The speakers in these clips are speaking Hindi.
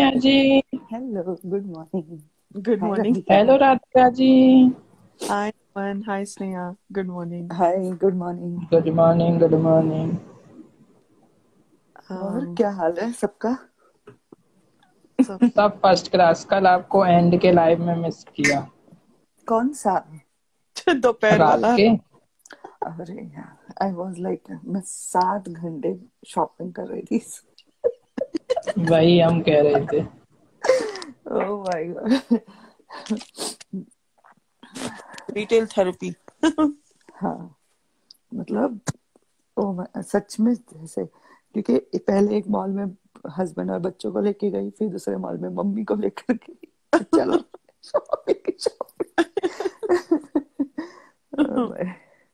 Sneha ji. Hello, good morning. Good hi morning. Radhika. Hello Radhika ji. Hi man, hi Sneha, good morning. Hi, good morning. Good morning, good morning. और क्या हाल है सबका? सब सब फर्स्ट क्लास। कल आपको एंड के लाइव में मिस किया। कौन सा? दोपहर रात वाला। के। अरे यार, आई वॉज लाइक मैं 7 घंटे शॉपिंग कर रही थी। वही हम कह रहे थे। Oh my god. Retail therapy. हाँ, मतलब सच में जैसे, क्योंकि पहले एक मॉल में हस्बैंड और बच्चों को लेके गई, फिर दूसरे मॉल में मम्मी को लेकर गई। चलो shopping shopping.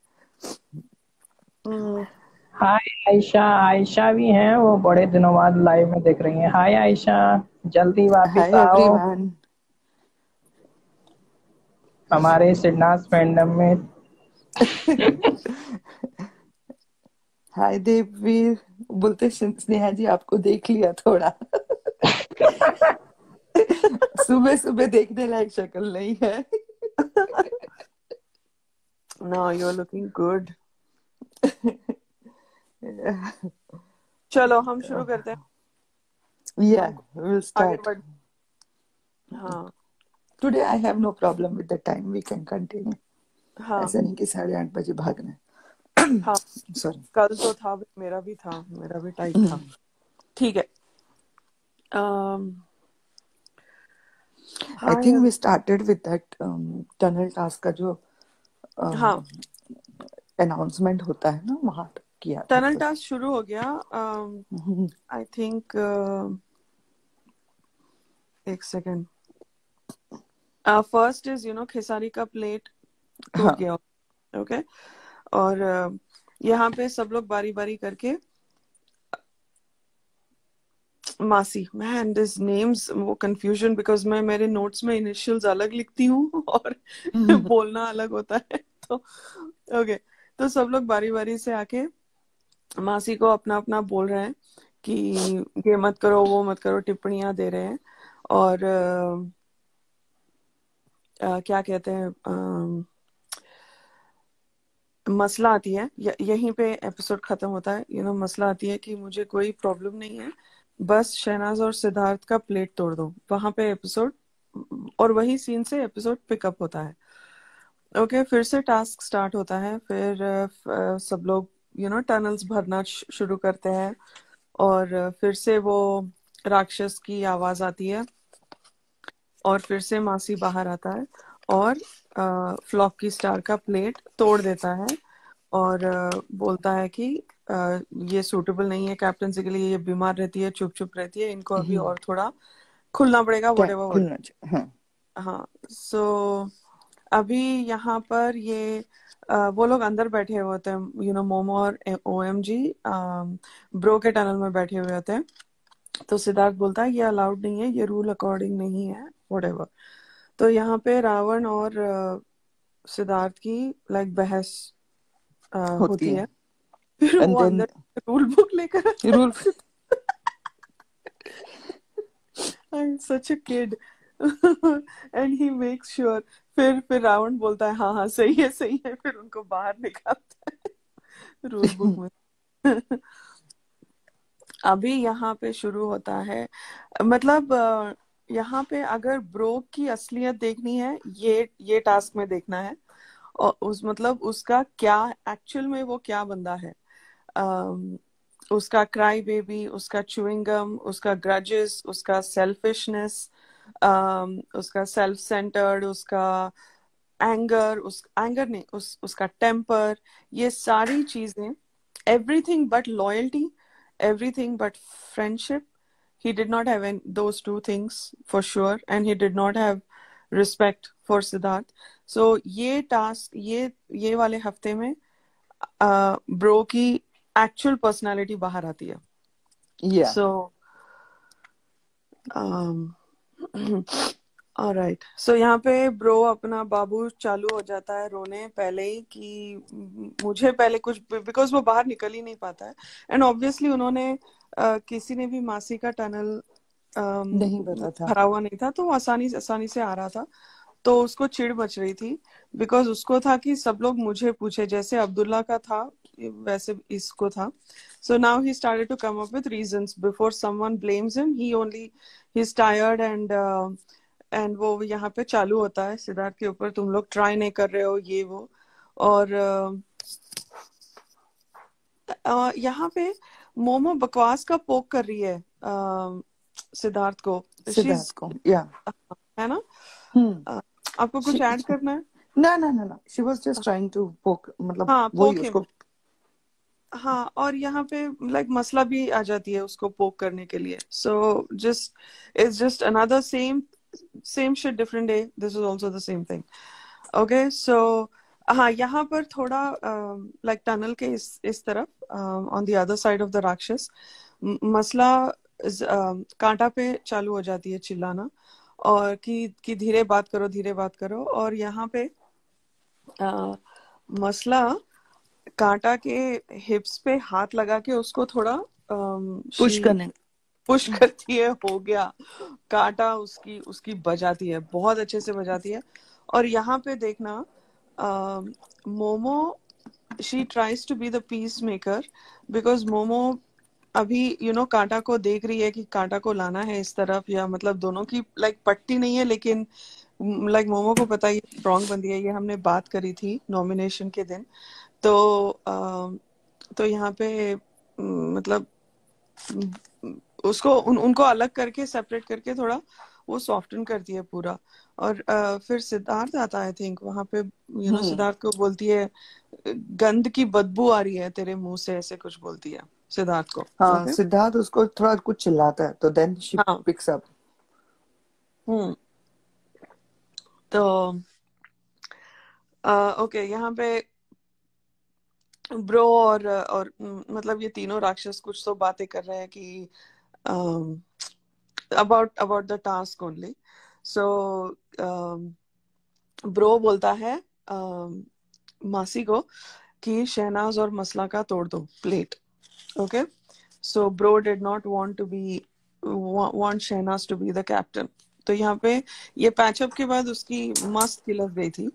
Hi Ayesha. Ayesha भी हैं, वो बड़े दिनों बाद लाइव में देख रही हैं। हाय आयशा, जल्दी वापिस हाय आओ एवरीवन। हमारे सिडनास फैंडम में। हाय देववीर। बोलते स्नेहा जी आपको देख लिया थोड़ा। सुबह सुबह देखने लायक शक्ल नहीं है। No, you are looking good. चलो हम शुरू करते हैं। या हम विल आगे स्टार्ट। बढ़। हाँ today I have no problem with the time, we can continue. हाँ ऐसा नहीं कि 8:30 बजे भागना हाँ। है। सॉरी। कल तो था, मेरा भी टाइट था। ठीक है। I hi. Think we started with that tunnel task का जो हाँ, अनाउंसमेंट होता है ना, वहां तक किया था टनल तो। टास्क शुरू हो गया। आई थिंक एक सेकेंड। फर्स्ट इज खेसारी का प्लेट टूट हाँ। गया। ओके। और यहाँ पे सब लोग बारी बारी करके मासी, मैन दिस नेम्स वो कंफ्यूजन, बिकॉज मैं मेरे नोट्स में इनिशियल्स अलग लिखती हूँ और बोलना अलग होता है। तो ओके। तो सब लोग बारी बारी से आके मासी को अपना अपना बोल रहे हैं कि ये मत करो, वो मत करो, टिप्पणियां दे रहे हैं। और क्या कहते हैं, मसला आती है, यहीं पे एपिसोड खत्म होता है। मसला आती है कि मुझे कोई प्रॉब्लम नहीं है, बस शहनाज और सिद्धार्थ का प्लेट तोड़ दो, वहां पे एपिसोड। और वही सीन से एपिसोड पिकअप होता है। ओके, फिर से टास्क स्टार्ट होता है। फिर सब लोग टनल्स भरना शुरू करते हैं। और फिर से वो राक्षस की आवाज आती है। और फिर से मासी बाहर आता है और फ्लॉकी स्टार का प्लेट तोड़ देता है। और बोलता है कि ये सूटेबल नहीं है कैप्टनसी के लिए, ये बीमार रहती है, चुप चुप रहती है, इनको अभी और थोड़ा खुलना पड़ेगा, क्या व्हाटएवर व्हाटएवर। खुलना चाहिए? हाँ। हाँ। सो अभी यहाँ पर ये वो लोग अंदर बैठे हुए होते हैं, मोमो और ओएमजी ब्रो के टनल में बैठे हुए होते हैं। तो सिद्धार्थ बोलता है ये अलाउड नहीं है, ये रूल अकॉर्डिंग नहीं है, व्हाटएवर। तो यहाँ पे रावण और सिद्धार्थ की बहस होती होती है। है। फिर एंड वो देन अंदर रूल बुक लेकर आता रूल। है। I am such a kid. And he makes sure. फिर रावण बोलता है हाँ हाँ सही है, फिर उनको बाहर निकालता है रूल बुक में। अभी यहाँ पे शुरू होता है, मतलब यहाँ पे अगर ब्रो की असलियत देखनी है, ये टास्क में देखना है। और मतलब उसका क्या, एक्चुअल में वो क्या बंदा है। अम, उसका क्राई बेबी, उसका च्युइंगम, उसका ग्रजेस, उसका सेल्फिशनेस, उसका सेल्फ सेंटर्ड, उसका एंगर, उस एंगर नहीं, उसका टेम्पर, ये सारी चीजें, everything but loyalty, everything but friendship. He did not have those two things for sure, and he did not have respect for Siddharth. So ये टास्क, ये वाले हफ्ते में ब्रो की एक्चुअल पर्सनालिटी बाहर आती है। या सो ऑलराइट। सो यहाँ पे ब्रो अपना बाबू चालू हो जाता है रोने पहले ही कि मुझे पहले कुछ, बिकॉज वो बाहर निकल ही नहीं पाता है। एंड ऑब्वियसली उन्होंने किसी ने भी मासी का टनल नहीं पता था। भरा हुआ नहीं था, तो वो आसानी से आ रहा था। तो उसको चिढ़ मच रही थी, बिकॉज उसको था कि सब लोग मुझे पूछे, जैसे अब्दुल्ला का था वैसे इसको था। So now he started to come up with reasons before someone blames him, he is tired and वो यहाँ पे चालू होता है सिद्धार्थ के ऊपर, तुम लोग ट्राई नहीं कर रहे हो ये वो। और यहाँ पे मोमो बकवास का पोक कर रही है सिद्धार्थ को। सिद्धार्थ को, या है ना? हम्म आपको कुछ ऐड करना है? ना ना ना ना, she was just trying to poke, मतलब हाँ, वही पोक हिम। उसको। हाँ, और यहाँ पे लाइक मसला भी आ जाती है उसको पोक करने के लिए। So just it's just another same shit different day, this is also the same thing. Okay, so हाँ, यहाँ पर थोड़ा लाइक टनल के इस तरफ on the other side of the rakshas मसला कांटा पे चालू हो जाती है चिल्लाना, और कि धीरे बात करो, धीरे बात करो। और यहाँ पे मसला कांटा के हिप्स पे हाथ लगा के उसको थोड़ा पुश करने। पुश करती है। हो गया, कांटा उसकी उसकी बजाती है, बहुत अच्छे से बजाती है। और यहाँ पे देखना, Momo she tries to be the peace maker, because Momo अभी कांटा को देख रही है कि कांटा को लाना है इस तरफ, या मतलब दोनों की लाइक पट्टी नहीं है, लेकिन लाइक मोमो को पता है ये स्ट्रॉन्ग बंदी है, ये हमने बात करी थी नॉमिनेशन के दिन। तो यहाँ पे मतलब उसको उनको अलग करके, सेपरेट करके थोड़ा वो सॉफ्टन करती है पूरा। और फिर सिद्धार्थ आता है, आई थिंक वहां पे सिद्धार्थ को बोलती है गंद की बदबू आ रही है तेरे मुंह से, ऐसे कुछ बोलती है सिद्धार्थ को। हाँ, ओके, सिद्धार्थ उसको थोड़ा कुछ चिल्लाता है, तो देन शी हाँ, पिक्स अप। तो ओके, यहाँ पे ब्रो और मतलब ये तीनों राक्षस कुछ तो बातें कर रहे हैं कि about the task only. So bro बोलता है मासी को कि शहनाज और मसला का तोड़ दो plate. Okay, so bro did not want Shehnaz to be the captain. तो यहाँ पे ये पैचअप के बाद उसकी मस्त किलत गई थी।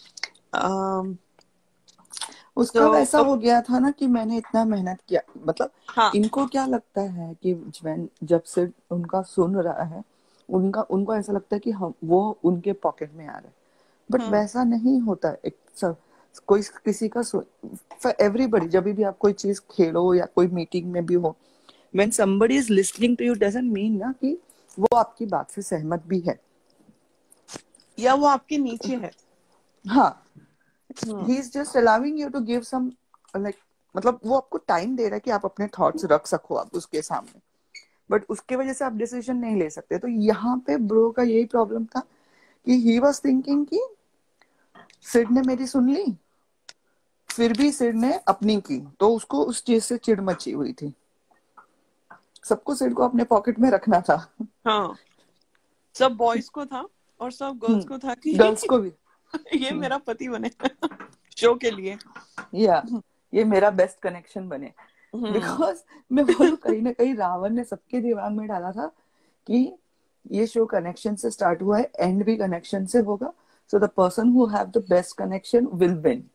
उसका तो वैसा हो गया था ना कि मैंने इतना मेहनत किया, मतलब हाँ, इनको क्या लगता है कि जब से उनका सुन रहा है, उनको ऐसा लगता है कि हम वो उनके पॉकेट में आ रहे हैं, बट वैसा नहीं होता। एक सब कोई किसी का फॉर एवरीबडी, जब भी आप कोई चीज खेलो या कोई मीटिंग में भी हो, when somebody is listening to you doesn't mean ना कि वो आपकी बात से सहमत भी है या वो आपके नीचे है। हाँ, he is just allowing you to give some, like मतलब वो आपको टाइम दे रहा है कि आप अपने थॉट्स रख सको आप उसके सामने, बट उसके वजह से आप डिसीजन नहीं ले सकते। तो यहाँ पे ब्रो का यही प्रॉब्लम था कि ही वाज थिंकिंग कि सिड ने मेरी सुन ली, फिर भी सिड ने अपनी की, तो उसको उस चीज से चिढ़ मची हुई थी। सबको सिड को अपने पॉकेट में रखना था। हाँ, सब बॉयज को था और सब गर्ल्स को था कि गर्ल्स को भी ये मेरा पति बने शो के लिए, या ये मेरा बेस्ट कनेक्शन बने। बिकॉज मैं बोलूं, कहीं ना कहीं रावण ने सबके दिमाग में डाला था कि ये शो कनेक्शन से स्टार्ट हुआ है, एंड भी कनेक्शन से होगा, so the person who have the best connection will win.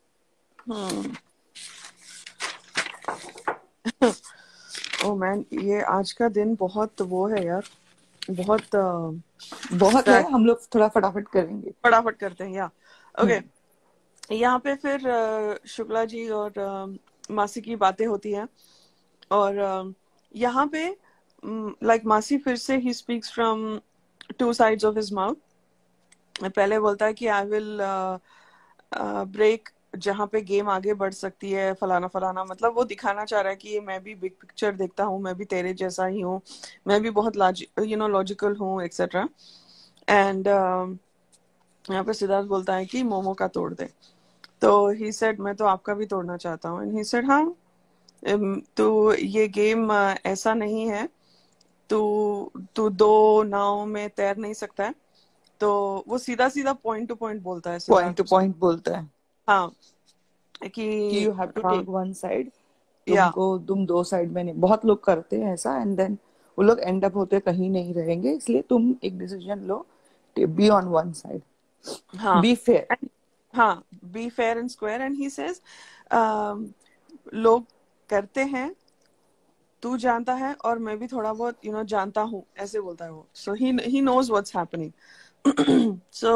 Oh man, ये आज का दिन बहुत वो है यार, बहुत बहुत है, हम लोग थोड़ा फटाफट करेंगे, फटाफट करते हैं। या ओके, यहाँ पे फिर शुक्ला जी और मासी की बातें होती हैं। और यहाँ पे लाइक मासी फिर से he speaks from two sides of his mouth. पहले बोलता है कि आई विल ब्रेक जहाँ पे गेम आगे बढ़ सकती है, फलाना फलाना, मतलब वो दिखाना चाह रहा है कि मैं भी बिग पिक्चर देखता हूँ, मैं भी तेरे जैसा ही हूँ, मैं भी बहुत लॉजिकल हूँ, एक्सेट्रा। एंड यहाँ पे सिद्धार्थ बोलता है कि मोमो का तोड़ दे। तो ही सेड मैं तो आपका भी तोड़ना चाहता हूँ। एंड ही सेड हाँ, तो ये गेम ऐसा नहीं है, तू तू दो नाव में तैर नहीं सकता है। तो वो सीधा सीधा पॉइंट टू पॉइंट बोलता है पॉइंट टू सिद्धार्थ। पॉइंट बोलता है हाँ, कि you have to take one side, या तुम दो साइड में नहीं। बहुत लोग करते हैं ऐसा, एंड देन वो लोग एंड अप होते कहीं नहीं रहेंगे, इसलिए तुम एक डिसीजन लो, बी ऑन वन साइड, हाँ बी फेयर। हाँ, be fair and square. And he says लोग करते हैं, तू जानता है और मैं भी थोड़ा बहुत जानता हूँ, ऐसे बोलता है वो। So he knows what's happening. So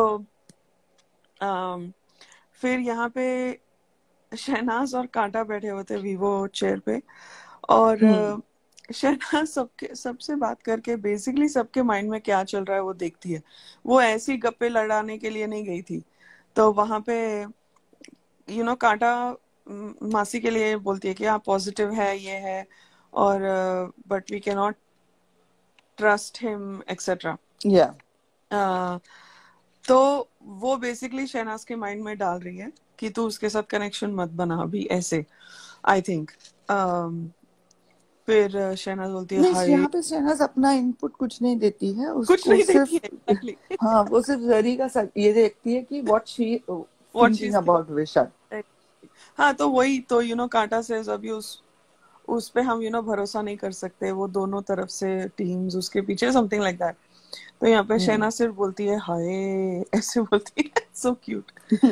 फिर यहाँ पे शहनाज और कांटा बैठे हुए थे वीवो चेयर पे, और शहनाज सबसे बात करके बेसिकली सबके माइंड में क्या चल रहा है वो देखती है। वो ऐसी गप्पे लड़ाने के लिए नहीं गई थी। तो वहां पे कांटा मासी के लिए बोलती है कि हाँ पॉजिटिव है, ये है, और but we can not trust him etcetera. या तो वो बेसिकली शहनाज के माइंड में डाल रही है कि तू उसके साथ कनेक्शन मत बना अभी, ऐसे आई थिंक। फिर शहनाज बोलती है नहीं, हाय। यहाँ पे शहनाज अपना इनपुट कुछ नहीं देती है, कुछ उसको नहीं देती सिर्फ है एग्जैक्टली। हाँ, वो सिर्फ जरी का ये देखती है कि what she what she thinking about Vishal. हाँ, तो वही तो कांटा से अभी उस पे हम भरोसा नहीं कर सकते, वो दोनों तरफ से टीम्स उसके पीछे, समथिंग लाइक दैट। तो यहाँ पे शहनाज सिर्फ बोलती है हाय, ऐसे बोलती है। So cute.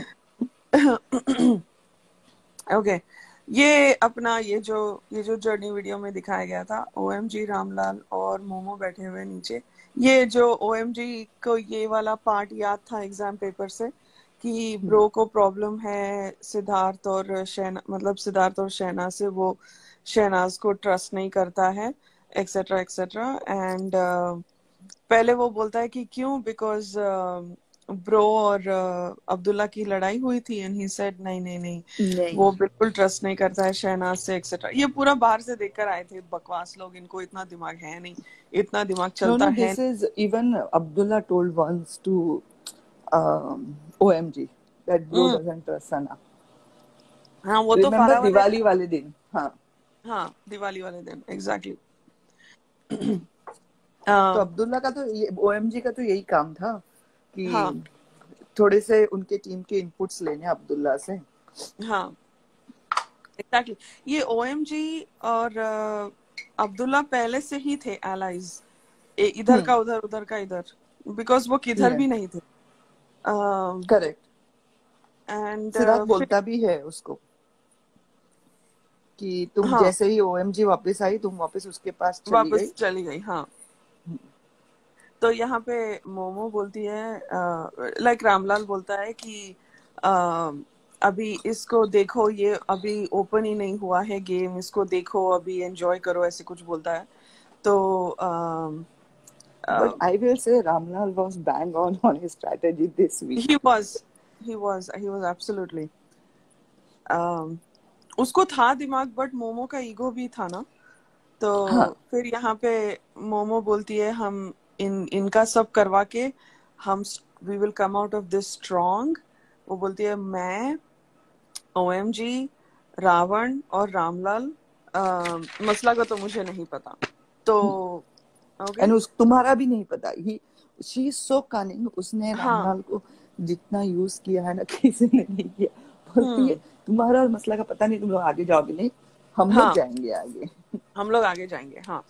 ओके, ये अपना ये जो जर्नी वीडियो में दिखाया गया था, ओएमजी रामलाल और मोमो बैठे हुए नीचे। ये जो ओएमजी को ये वाला पार्ट याद था एग्जाम पेपर से, कि ब्रो को प्रॉब्लम है सिद्धार्थ और शहनाज से, वो शहनाज को ट्रस्ट नहीं करता है, एक्सेट्रा एक्सेट्रा। एंड पहले वो बोलता है कि क्यों, बिकॉज ब्रो और अब्दुल्ला की लड़ाई हुई थी, एंड ही सेड नहीं नहीं नहीं, नहीं, वो बिल्कुल ट्रस्ट नहीं करता है शहनाज से एक्सेट्रा। ये पूरा बाहर से देखकर आए थे बकवास लोग, इनको इतना दिमाग है नहीं, इतना दिमाग no, चलता no, है। this is even Abdullah told once to OMG that bro hmm, doesn't trust Sana. हाँ वो तो Remember फारा वाले। दिवाली वाले दिन? हाँ, हाँ, दिवाली वाले दिन एग्जैक्टली। तो अब्दुल्ला का तो ये OMG का तो यही काम था हाँ कि थोड़े से उनके टीम के इनपुट्स लेने अब्दुल्ला से। हाँ एग्जैक्टली। ये ओएमजी और अब्दुल्ला पहले से ही थे एलाइज, इधर का उधर, उधर का इधर, बिकॉज वो किधर भी नहीं थे। करेक्ट। एंड सिद्धार्थ फिर बोलता भी है उसको कि तुम हाँ, जैसे ही OMG वापस आई, तुम वापस उसके पास चली गई। वापस चली गई। हाँ, तो यहाँ पे मोमो बोलती है, लाइक रामलाल बोलता है कि अभी इसको देखो, ये अभी ओपन ही नहीं हुआ है गेम, इसको देखो अभी, एंजॉय करो, ऐसे कुछ बोलता है। तो But I will say Ramlal was bang on his strategy this week. he was absolutely, उसको था दिमाग, बट मोमो का ईगो भी था ना। तो हाँ, फिर यहाँ पे मोमो बोलती है हम इनका सब करवा के हम we will come out of this strong. वो बोलती है मैं, ओएमजी, रावण और रामलाल, मसला का तो मुझे नहीं पता। तो ओके, एंड उस तुम्हारा भी नहीं पता। He she is so cunning. उसने हाँ रामलाल को जितना यूज किया है ना, किसी ने नहीं किया। बोलती है तुम्हारा मसला का पता नहीं, तुम लोग आगे जाओगे नहीं, हम लोग हाँ, जाएंगे आगे। हम लोग आगे जाएंगे। हाँ,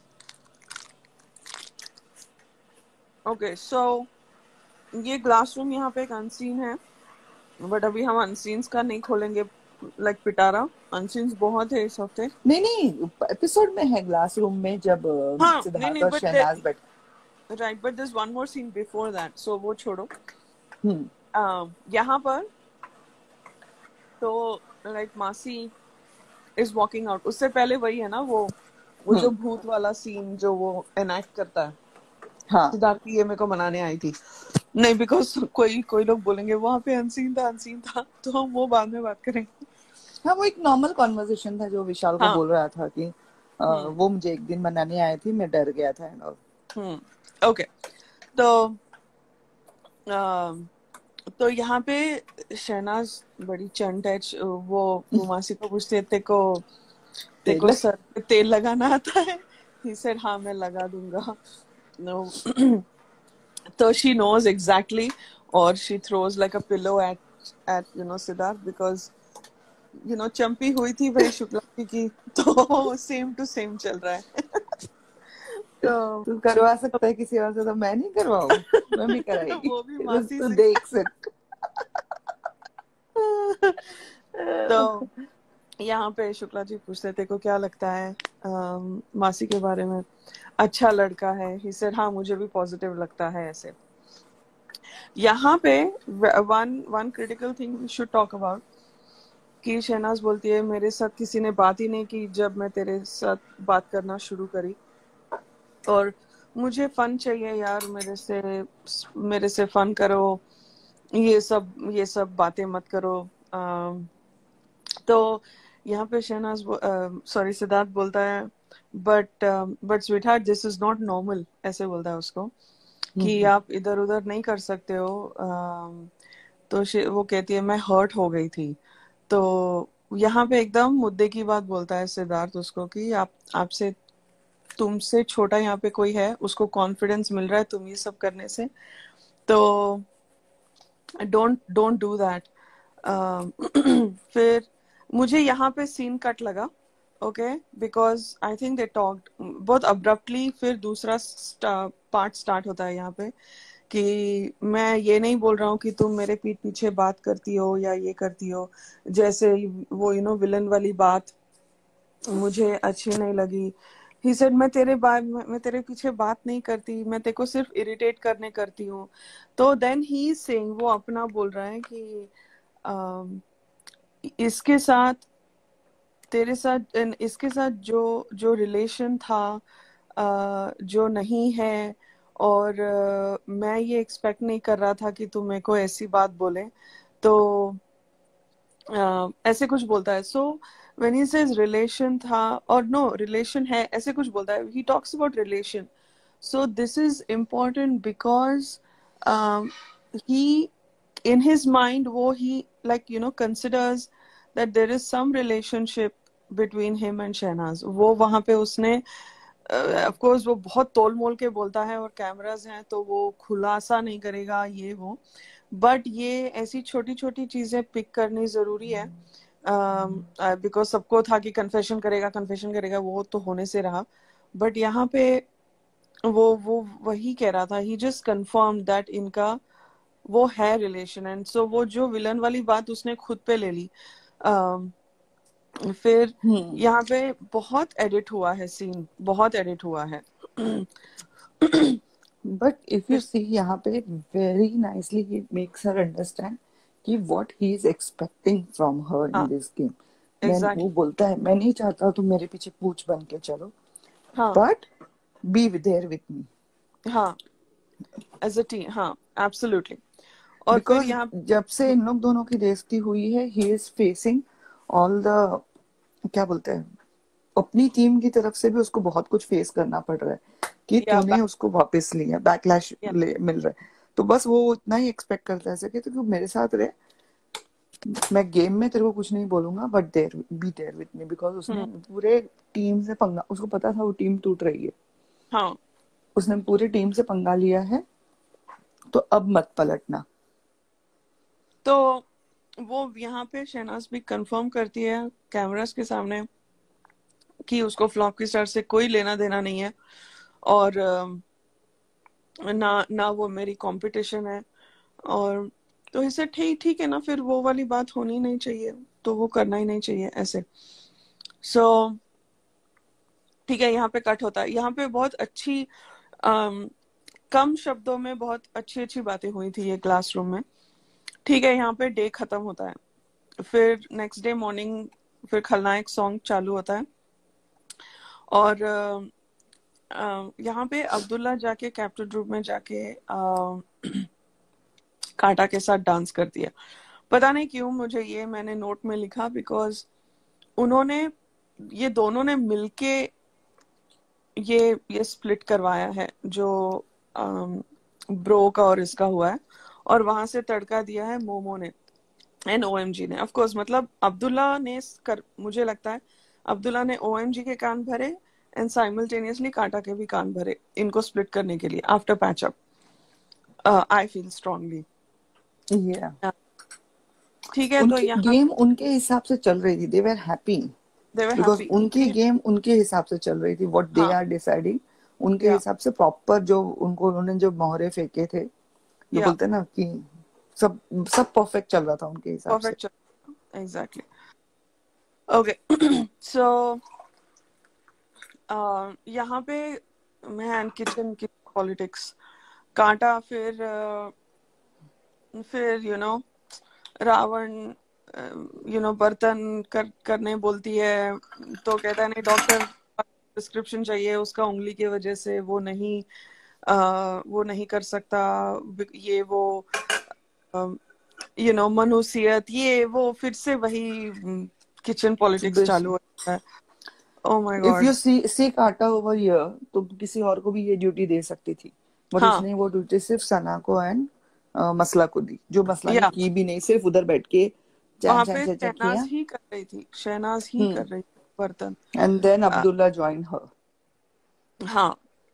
ओके। सो ये ग्लास रूम यहाँ पे एक अनसीन है, बट अभी हम अनसीन्स का नहीं खोलेंगे, लाइक पिटारा। अनसीन्स बहुत है इस हफ्ते। नहीं नहीं, एपिसोड में है ग्लास रूम में, जब हाँ, नहीं सिद्धार्थ नहीं, और बट शहनाज बैठ। Right, but this one more scene before that, so वो छोड़ो। हम्म यहाँ पर तो लाइक मासी इज वॉकिंग आउट, उससे पहले वही है ना, वो जो भूत वाला सीन जो वो एनैक्ट करता है। हाँ सिद्धार्थ की ये मेरे को मनाने आई थी, नहीं बिकॉज कोई लोग बोलेंगे वहां पे अनसीन था, तो हम वो बाद में बात करेंगे। हाँ, वो एक नॉर्मल कॉन्वर्सेशन था जो विशाल को हाँ, बोल रहा था कि वो मुझे एक दिन मनाने आए थे, मैं डर गया था एंड ऑल। ओके। तो तो यहाँ पे शहनाज बड़ी चंट है, वो मासी को पूछती है तेको सर पे तेल लगाना आता है? ही सेड हाँ मैं लगा दूंगा। नो, तो she knows exactly, और she throws like a pillow at Siddharth, because चंपी हुई थी भाई शुक्ला की, तो सेम टू सेम चल रहा है। तो तू करवा सकता है किसी और से, तो मैं नहीं करवाऊं? मैं भी कराएगी। वो भी मासी तू से। देख सक। तो यहाँ पे शुक्ला जी पूछते थे को क्या लगता है मासी के बारे में, अच्छा लड़का है। ही सेड हाँ मुझे भी पॉजिटिव लगता है ऐसे। यहाँ पे one one critical thing we should talk about कि शहनाज बोलती है मेरे साथ किसी ने बात ही नहीं की जब मैं तेरे साथ बात करना शुरू करी, और मुझे फन चाहिए यार, मेरे से फन करो, ये सब बातें मत करो। तो यहाँ पे शहनाज सॉरी सिद्धार्थ बोलता है but sweetheart this is not normal, ऐसे बोलता है उसको कि आप इधर उधर नहीं कर सकते हो। तो वो कहती है मैं हर्ट हो गई थी। तो यहाँ पे एकदम मुद्दे की बात बोलता है सिद्धार्थ उसको कि आपसे तुमसे छोटा यहाँ पे कोई है, उसको कॉन्फिडेंस मिल रहा है तुम ये सब करने से, तो डोंट डू दैट। फिर मुझे यहाँ पे सीन कट लगा, okay, because I think they talked बहुत अब्रप्टली। फिर दूसरा पार्ट स्टार्ट होता है यहाँ पे कि मैं ये नहीं बोल रहा हूँ कि तुम मेरे पीठ पीछे बात करती हो या ये करती हो, जैसे वो विलन वाली बात मुझे अच्छी नहीं लगी। ही सेड मैं तेरे पीछे बात नहीं करती, मैं तेरे को सिर्फ इरिटेट करने करती हूँ। तो देन ही सेइंग, वो अपना बोल रहा है कि इसके साथ तेरे साथ इसके साथ जो जो रिलेशन था जो नहीं है, और मैं ये एक्सपेक्ट नहीं कर रहा था कि तुम मेरे को ऐसी बात बोले। तो ऐसे कुछ बोलता है। So when he says relation था और नो रिलेशन है ऐसे कुछ बोलता है, he talks about relation. So this is important because he in his mind वो he like considers that there is some relationship between him and Shehnaz. वो वहां पे उसने ऑफ कोर्स वो बहुत तोल मोल के बोलता है और कैमरास हैं तो वो खुलासा नहीं करेगा ये वो, बट ये ऐसी छोटी छोटी चीजें पिक करनी जरूरी है बिकॉज सबको था कि कन्फेशन करेगा, वो तो होने से रहा। बट यहाँ पे वो वही कह रहा था, ही जस्ट कंफर्म दैट इनका वो है रिलेशन। एंड सो वो जो विलन वाली बात उसने खुद पे ले ली। फिर यहाँ पे बहुत एडिट हुआ है सीन, बहुत एडिट हुआ है। बट इफ यू सी यहाँ पे very nicely he makes her understand कि what he is expecting from her in this game. Exactly. वो बोलता है मैं नहीं चाहता तुम मेरे पीछे पूछ बन के चलो, हाँ but be there with me. हाँ एज अ टीम, हाँ एब्सोल्युटली। और फिर बिकॉज यहाँ जब से इन लोग दोनों की दोस्ती हुई है he is facing all the क्या बोलते हैं, अपनी टीम की तरफ से भी उसको बहुत कुछ फेस करना पड़ रहा है कि या तूने उसको वापस लिया, बैकलैश या मिल रहा है। तो बस वो इतना ही एक्सपेक्ट करता है कि तू मेरे साथ रहे, मैं गेम में तेरे को कुछ नहीं बोलूंगा but there with me. Because उसने पूरे टीम से पंगा, उसको पता था वो टीम टूट रही है, हाँ उसने पूरी टीम से पंगा लिया है, तो अब मत पलटना। तो वो यहाँ पे शहनाज भी कंफर्म करती है कैमरास के सामने कि उसको फ्लॉप की स्टार से कोई लेना देना नहीं है, और ना ना वो मेरी कंपटीशन है। और तो इसे ठीक है ना, फिर वो वाली बात होनी नहीं चाहिए, तो वो करना ही नहीं चाहिए ऐसे। सो ठीक है, यहाँ पे कट होता है। यहाँ पे बहुत अच्छी कम शब्दों में बहुत अच्छी अच्छी बातें हुई थी ये क्लासरूम में। ठीक है, यहाँ पे डे खत्म होता है, फिर नेक्स्ट डे मॉर्निंग फिर खलनायक सॉन्ग चालू होता है। और यहाँ पे अब्दुल्ला जाके कैप्टन रूम में जाके कांटा के साथ डांस करती है। पता नहीं क्यों मुझे ये मैंने नोट में लिखा, बिकॉज उन्होंने ये दोनों ने मिलके ये स्प्लिट करवाया है जो ब्रो का और इसका हुआ है, और वहां से तड़का दिया है मोमो ने एंड ओएमजी ने। ऑफ कोर्स मतलब अब्दुल्ला ने मुझे लगता है अब्दुल्ला ने ओएमजी के कान भरे एंड साइमल्टेनियसली कांटा के भी कान भरे इनको स्प्लिट करने के लिए after patch up. I feel strongly. ठीक है, तो उनकी यहाँ गेम उनके हिसाब से चल रही थी, दे वर हैप्पी बिकॉज उनकी गेम उनके हिसाब से चल रही थी, व्हाट दे आर डिसाइडिंग उनके या हिसाब से प्रॉपर जो उनको उन्होंने जो मोहरे फेंके थे, जो या बोलते हैं ना कि सब सब परफेक्ट चल रहा था उनके हिसाब से। Perfect, exactly. ओके, सो यहाँ पे मैन किचन की पॉलिटिक्स, कांटा, फिर रावण बर्तन करने बोलती है, तो कहता है नहीं डॉक्टर, प्रिस्क्रिप्शन चाहिए उसका, उंगली की वजह से वो नहीं कर सकता, ये वो मनुष्यत, ये वो, फिर से वही किचन पॉलिटिक्स चालू होता है। Oh my if god. You see काटा ओवर हियर, तो किसी और को भी ये ड्यूटी दे सकती थी, बट हाँ, उसने वो ड्यूटी सिर्फ सना को एंड मसला को दी, जो मसला ने या की भी नहीं, सिर्फ उधर बैठ के चैन वहां चैन पे चैन चैन शहनाज किया। ही कर रही थी, शहनाज ही कर रही थी बर्तन। And then a, Abdullah join her. हाँ,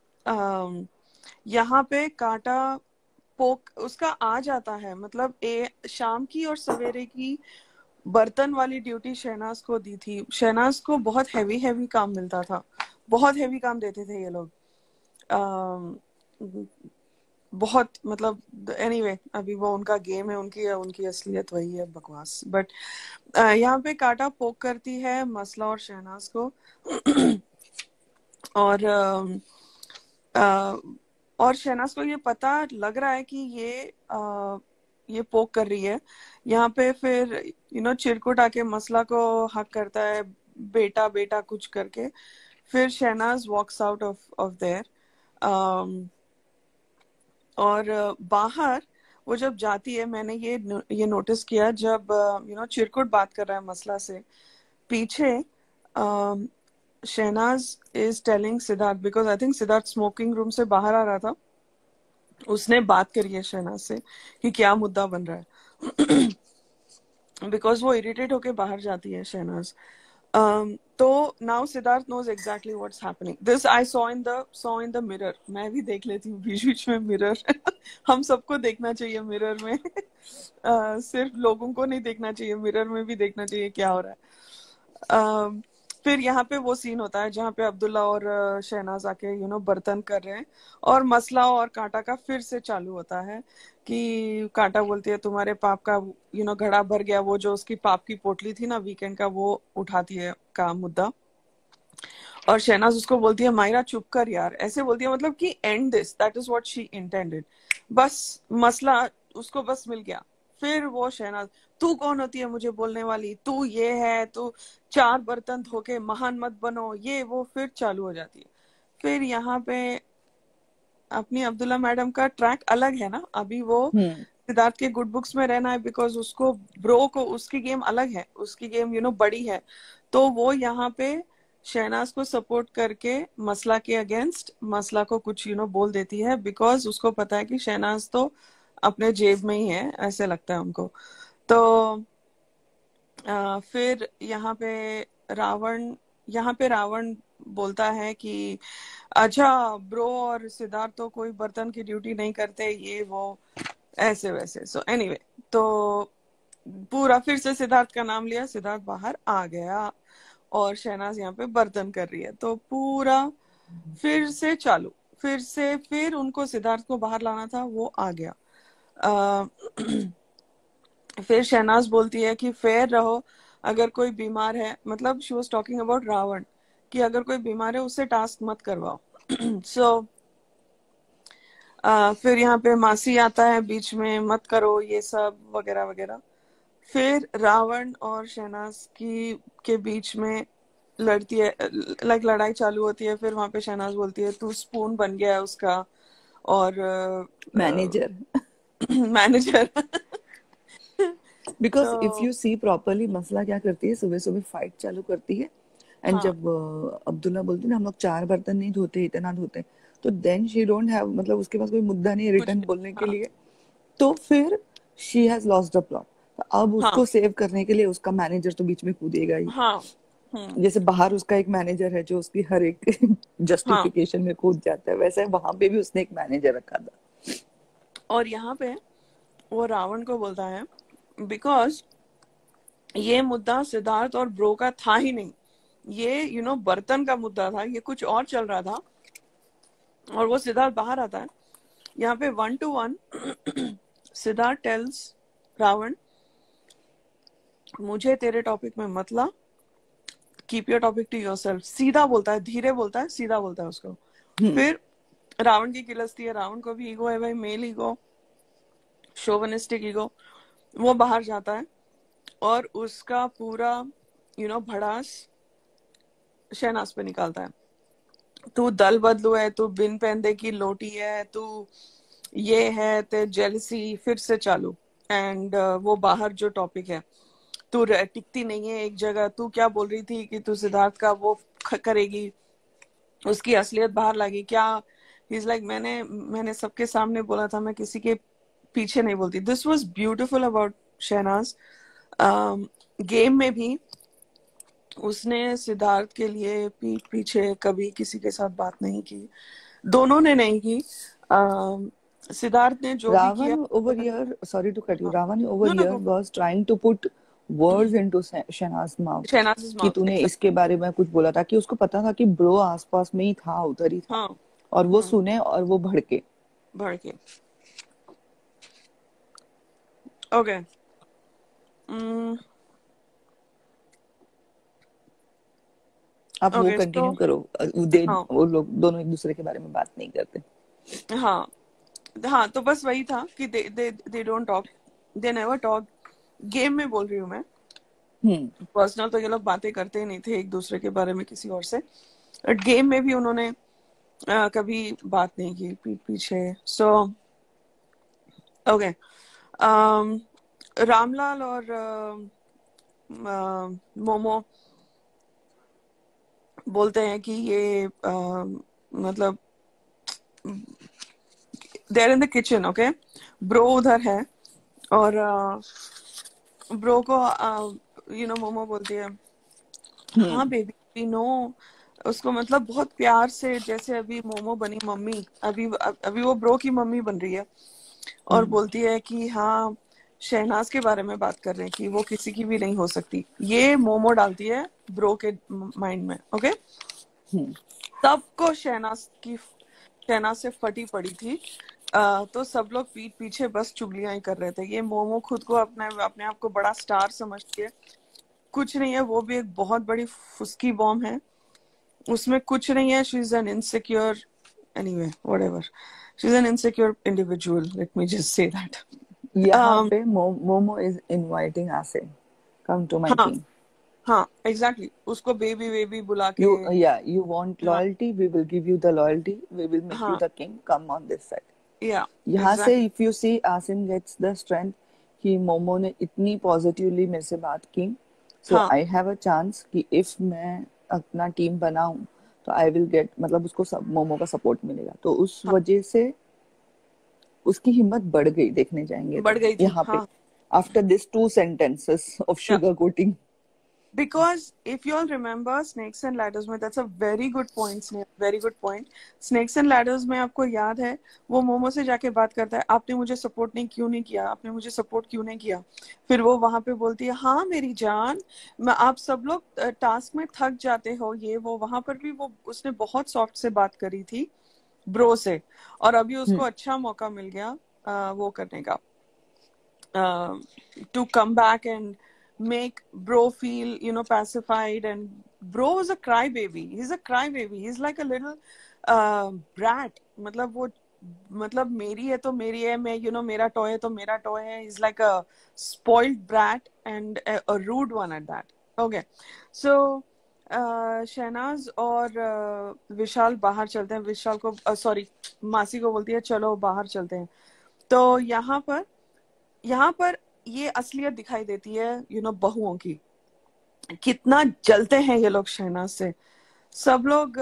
यहाँ पे कांटा पोक उसका आ जाता है, मतलब शाम की और सवेरे की बर्तन वाली ड्यूटी शहनाज को दी थी। शहनाज को बहुत हैवी हैवी काम मिलता था, बहुत हैवी काम देते थे ये लोग। अम, बहुत, मतलब एनीवे अभी वो उनका गेम है, उनकी उनकी असलियत वही है, बकवास। बट यहाँ पे कांटा पोक करती है मसला और शहनाज को। और और शहनाज को ये पता लग रहा है कि ये पोक कर रही है। यहाँ पे फिर चिरकुट आके मसला को हक करता है, बेटा बेटा कुछ करके। फिर Shehnaz walks out of there. और बाहर वो जब जाती है, मैंने ये नोटिस किया, जब चिरकुट बात कर रहा है मसला से, पीछे Shehnaz is telling Siddharth, because I think Siddharth smoking room से बाहर आ रहा था, उसने बात करी है शहनाज से कि क्या मुद्दा बन रहा है। बिकॉज वो इरिटेट होके बाहर जाती है शहनाज। तो now Siddharth knows exactly what's happening. This I saw in the mirror. मैं भी देख लेती हूँ बीच बीच में मिरर। हम सबको देखना चाहिए मिरर में। सिर्फ लोगों को नहीं देखना चाहिए, मिरर में भी देखना चाहिए क्या हो रहा है। फिर यहाँ पे वो सीन होता है जहाँ पे अब्दुल्ला और शहनाज आके बर्तन कर रहे हैं, और मसला और कांटा का फिर से चालू होता है कि कांटा बोलती है तुम्हारे पाप का घड़ा भर गया, वो जो उसकी पाप की पोटली थी ना वीकेंड का, वो उठाती है का मुद्दा। और शहनाज उसको बोलती है मायरा चुप कर यार, ऐसे बोलती है, मतलब कि and this, that is what she intended. बस मसला उसको बस मिल गया। फिर वो शहनाज, तू कौन होती है मुझे बोलने वाली, तू ये है, तू 4 बर्तन धो के महान मत बनो, ये वो, फिर चालू हो जाती है। फिर यहाँ पे अपनी अब्दुल्ला मैडम का ट्रैक अलग है ना, अभी वो सिद्धार्थ के गुड बुक्स में रहना है, बिकॉज उसको ब्रो को उसकी गेम अलग है, उसकी गेम बड़ी है। तो वो यहाँ पे शहनाज को सपोर्ट करके मसला के अगेंस्ट मसला को कुछ बोल देती है, बिकॉज उसको पता है कि शहनाज तो अपने जेब में ही है, ऐसे लगता है उनको। तो फिर यहाँ पे रावण बोलता है कि अच्छा ब्रो और सिद्धार्थ तो कोई बर्तन की ड्यूटी नहीं करते, ये वो ऐसे वैसे। सो एनीवे, तो पूरा फिर से सिद्धार्थ का नाम लिया, सिद्धार्थ बाहर आ गया, और शहनाज यहाँ पे बर्तन कर रही है, तो पूरा फिर से चालू। फिर उनको सिद्धार्थ को बाहर लाना था, वो आ गया। फिर शहनाज बोलती है कि फेयर रहो, अगर कोई बीमार है, मतलब she was talking about Ravan, कि अगर कोई बीमार है उससे टास्क मत करवाओ। सो फिर यहाँ पे मासी आता है बीच में, मत करो ये सब वगैरह वगैरह। फिर रावण और शहनाज के बीच में लड़ती है, लाइक लड़ाई चालू होती है। फिर वहां पे शहनाज बोलती है तू स्पून बन गया है उसका, और मैनेजर। मैनेजर। बिकॉज इफ तो यू सी प्रॉपरली, मसला क्या करती है, सुबह सुबह फाइट चालू करती है। एंड हाँ जब अब्दुल्ला बोलती है ना हम लोग 4 बर्तन नहीं धोते, इतना धोते, तो देन शी डोंट हैव, मतलब उसके पास कोई मुद्दा नहीं है कुछ रिटर्न नहीं, बोलने के हाँ लिए। तो फिर she has lost the plot. अब हाँ उसको सेव करने के लिए उसका मैनेजर तो बीच में कूदेगा ही। हाँ। हम्म। जैसे बाहर उसका एक मैनेजर है जो उसकी हर एक हाँ, जस्टिफिकेशन में कूद जाता है, वैसे वहां पे भी उसने एक मैनेजर रखा था। और यहाँ पे वो रावण को बोलता है, बिकॉज ये मुद्दा सिद्धार्थ और ब्रो का था ही नहीं, ये बर्तन का मुद्दा था, ये कुछ और चल रहा था। और वो सिद्धार्थ बाहर आता है। यहाँ पे 1-to-1 सिद्धार्थ टेल्स रावण, मुझे तेरे टॉपिक में मत ला, keep your topic to yourself. सीधा बोलता है, धीरे बोलता है, सीधा बोलता है उसको। फिर रावण की किलस्ती है, रावण को भी ईगो है भाई, मेल ईगो, शोवनिस्टिक ईगो। वो बाहर जाता है और उसका पूरा भड़ास शहनाज पे निकालता है। तू दल बदलू है, तू बिन पैंदे की लोटी है, तू ये है, ते जेलसी फिर से चालू। एंड वो बाहर जो टॉपिक है, तू टिकती नहीं है एक जगह, तू क्या बोल रही थी कि तू सिद्धार्थ का वो करेगी, उसकी असलियत बाहर लागी क्या। इज लाइक मैंने सबके सामने बोला था, मैं किसी के पीछे नहीं बोलती। This was beautiful about Shehnaz. Game में भी उसने सिद्धार्थ के लिए पीठ पीछे कभी किसी के साथ बात नहीं की, दोनों ने नहीं की। सिद्धार्थ ने जो भी किया, Ravan over here, sorry to cut you, हाँ, Ravan over no, no, here was trying to put words into Shahnaz's mouth Shehnaaz कि तूने इसके बारे में कुछ बोला था, कि उसको पता था कि ब्रो आसपास में ही था, उधर ही था, हाँ, और वो सुने और वो भड़के। भड़के। ओके, आप वो ओके, कंटिन्यू सो करो। हाँ, वो लोग दोनों एक दूसरे के बारे में बात नहीं करते। हाँ, हाँ, तो बस वही था कि they don't talk, they never talk. Game में बोल रही हूँ मैं, पर्सनल तो ये लोग बातें करते ही नहीं थे एक दूसरे के बारे में किसी और से, बट गेम में भी उन्होंने कभी बात नहीं की पीठ पीछे। सो ओके, रामलाल और मोमो बोलते हैं कि ये मतलब there in the kitchen. Okay, bro उधर है और ब्रो को मोमो बोलती है, हाँ बेबी वी नो। उसको मतलब बहुत प्यार से, जैसे अभी मोमो बनी मम्मी, अभी वो ब्रो की मम्मी बन रही है, और बोलती है कि हाँ शहनाज के बारे में बात कर रहे हैं कि वो किसी की भी नहीं हो सकती। ये मोमो डालती है ब्रो के माइंड में। ओके, सबको शहनाज से फटी पड़ी थी। तो सब लोग पीठ पीछे बस चुगलियां ही कर रहे थे। ये मोमो खुद को अपने आप को बड़ा स्टार समझती है, कुछ नहीं है, वो भी एक बहुत बड़ी फुसकी बॉम्ब है, उसमें कुछ नहीं है। She is an insecure, anyway whatever, she is an insecure individual, let me just say that. यहाँ पे मोमो इज इनवाइटिंग आसे, कम टू माय हाँ, किंग। हाँ, एग्जैक्टली, उसको बेबी बेबी बुला के, You want हाँ, loyalty, we will give you the loyalty, we will make you हाँ, the king, come on this side. या यहाँ से exactly, if you see Asim gets the strength कि मोमो ने इतनी पॉजिटिवली मेरे से बात की, so हाँ, I have a chance कि if मैं अपना टीम बनाऊं तो I will get, मतलब उसको मोमो का सपोर्ट मिलेगा, तो उस हाँ, वजह से उसकी हिम्मत बढ़ गई। देखने जाएंगे बढ़ तो गई थी, यहाँ पे हाँ, after this 2 sentences of या। sugar coating. Because if you all remember Snakes and Ladders में, that's a very good point, very good point. Snakes and Ladders में आपको याद है वो मोमो से जाके बात करता है, आपने मुझे सपोर्ट क्यों नहीं किया, आपने मुझे सपोर्ट क्यों नहीं किया। फिर वो वहां पे बोलती है, हाँ मेरी जान, आप सब लोग टास्क में थक जाते हो, ये वो। वहां पर भी वो उसने बहुत सॉफ्ट से बात करी थी ब्रो से, और अभी उसको अच्छा मौका मिल गया वो करने का, to come back and make bro feel pacified. And bro is a crybaby, he's a crybaby, he's like a little brat. मतलब मेरी है तो मेरी है, मैं मेरा टॉय है तो मेरा टॉय है। he's like a spoiled brat and a rude one at that. Okay, so Shehnaaz और विशाल बाहर चलते हैं। विशाल को सॉरी मासी को बोलती है चलो बाहर चलते हैं। तो यहाँ पर ये असलियत दिखाई देती है बहुओं की, कितना जलते हैं ये लोग शहनाज से। सब लोग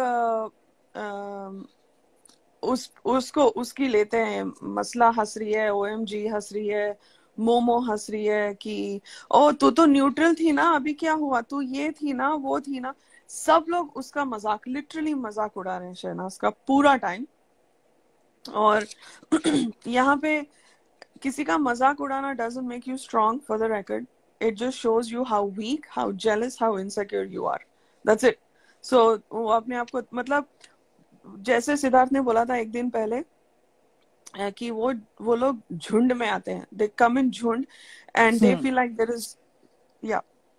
उसकी लेते हैं मसला, हंस रही है, ओएमजी हंस रही है, मोमो हंस रही है कि ओ तू तो न्यूट्रल थी ना, अभी क्या हुआ, तू ये थी ना वो थी ना। सब लोग उसका मजाक, लिटरली मजाक उड़ा रहे हैं शहनाज का पूरा टाइम। और यहाँ पे किसी का मजाक उड़ाना doesn't make you strong, for the record. It just shows you how weak, how jealous, how insecure you are. That's it. So वो अपने आप को मतलब जैसे सिद्धार्थ ने बोला था एक दिन पहले कि वो लोग झुंड में आते हैं, दे कम इन झुंड and they feel like there is या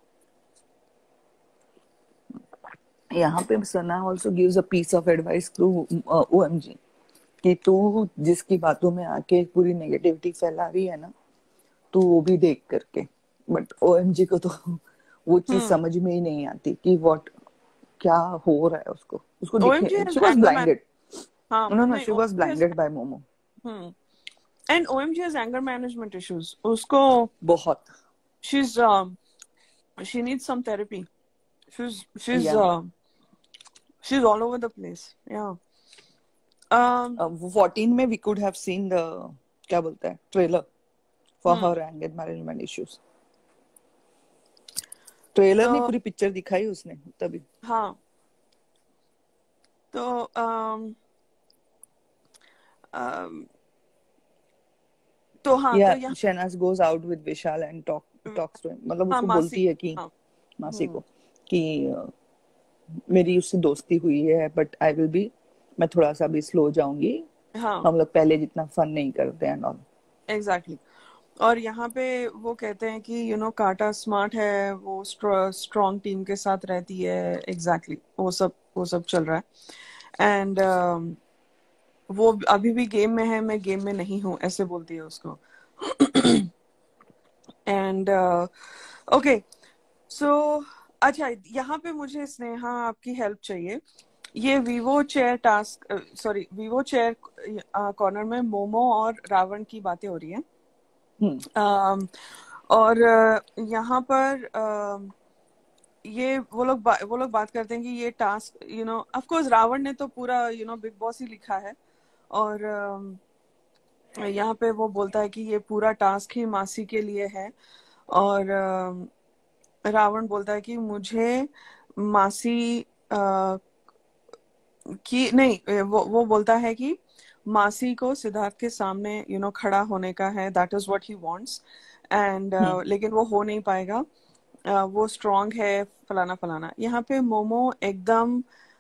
यहाँ पे Sana also gives a piece of advice through OMG कि तू जिसकी बातों में आके पूरी नेगेटिविटी फैला रही है ना, तू वो भी देख करके। बट ओएमजी को तो वो चीज समझ में ही नहीं आती कि व्हाट क्या हो रहा है उसको उसको दिखे। OMG has she was anger blinded. हाँ नो नो, नहीं she was OMG has blinded by Momo. and OMG has anger management issues उसको बहुत। she's she needs some therapy. She's या she's all over the place. Yeah. Um. 14 में we could have seen the क्या बोलते हैं trailer for her anger management issues. Trailer नहीं, तो पूरी पिक्चर दिखाई उसने तभी। हाँ तो um, तो हाँ या तो यहाँ Shehnaz goes out with Vishal and talks to him, मतलब हाँ उसको मासी बोलती है कि हाँ मासी को कि मेरी उससे दोस्ती हुई है बट आई विल बी, मैं थोड़ा सा भी स्लो जाऊंगी, हाँ हम लोग पहले जितना फन नहीं करते हैं ऑल। एग्जैक्टली और यहाँ पे वो कहते हैं कि काटा स्मार्ट है, वो स्ट्रॉन्ग टीम के साथ रहती है। एग्जैक्टली वो सब चल रहा है एंड वो अभी भी गेम में है, मैं गेम में नहीं हूँ ऐसे बोलती है उसको। एंड ओके सो अच्छा यहाँ पे मुझे स्नेहा आपकी हेल्प चाहिए। ये Vivo chair task sorry Vivo chair corner में मोमो और रावण की बातें हो रही हैं। और यहाँ पर ये वो लोग बात करते हैं कि ये टास्क ऑफ कोर्स रावण ने तो पूरा बिग बॉस ही लिखा है और यहाँ पे वो बोलता है कि ये पूरा टास्क ही मासी के लिए है और रावण बोलता है कि मुझे मासी की नहीं वो बोलता है कि मासी को सिद्धार्थ के सामने खड़ा होने का है, that is what he wants and लेकिन वो हो नहीं पाएगा, वो स्ट्रांग है फलाना फलाना। यहाँ पे मोमो एकदम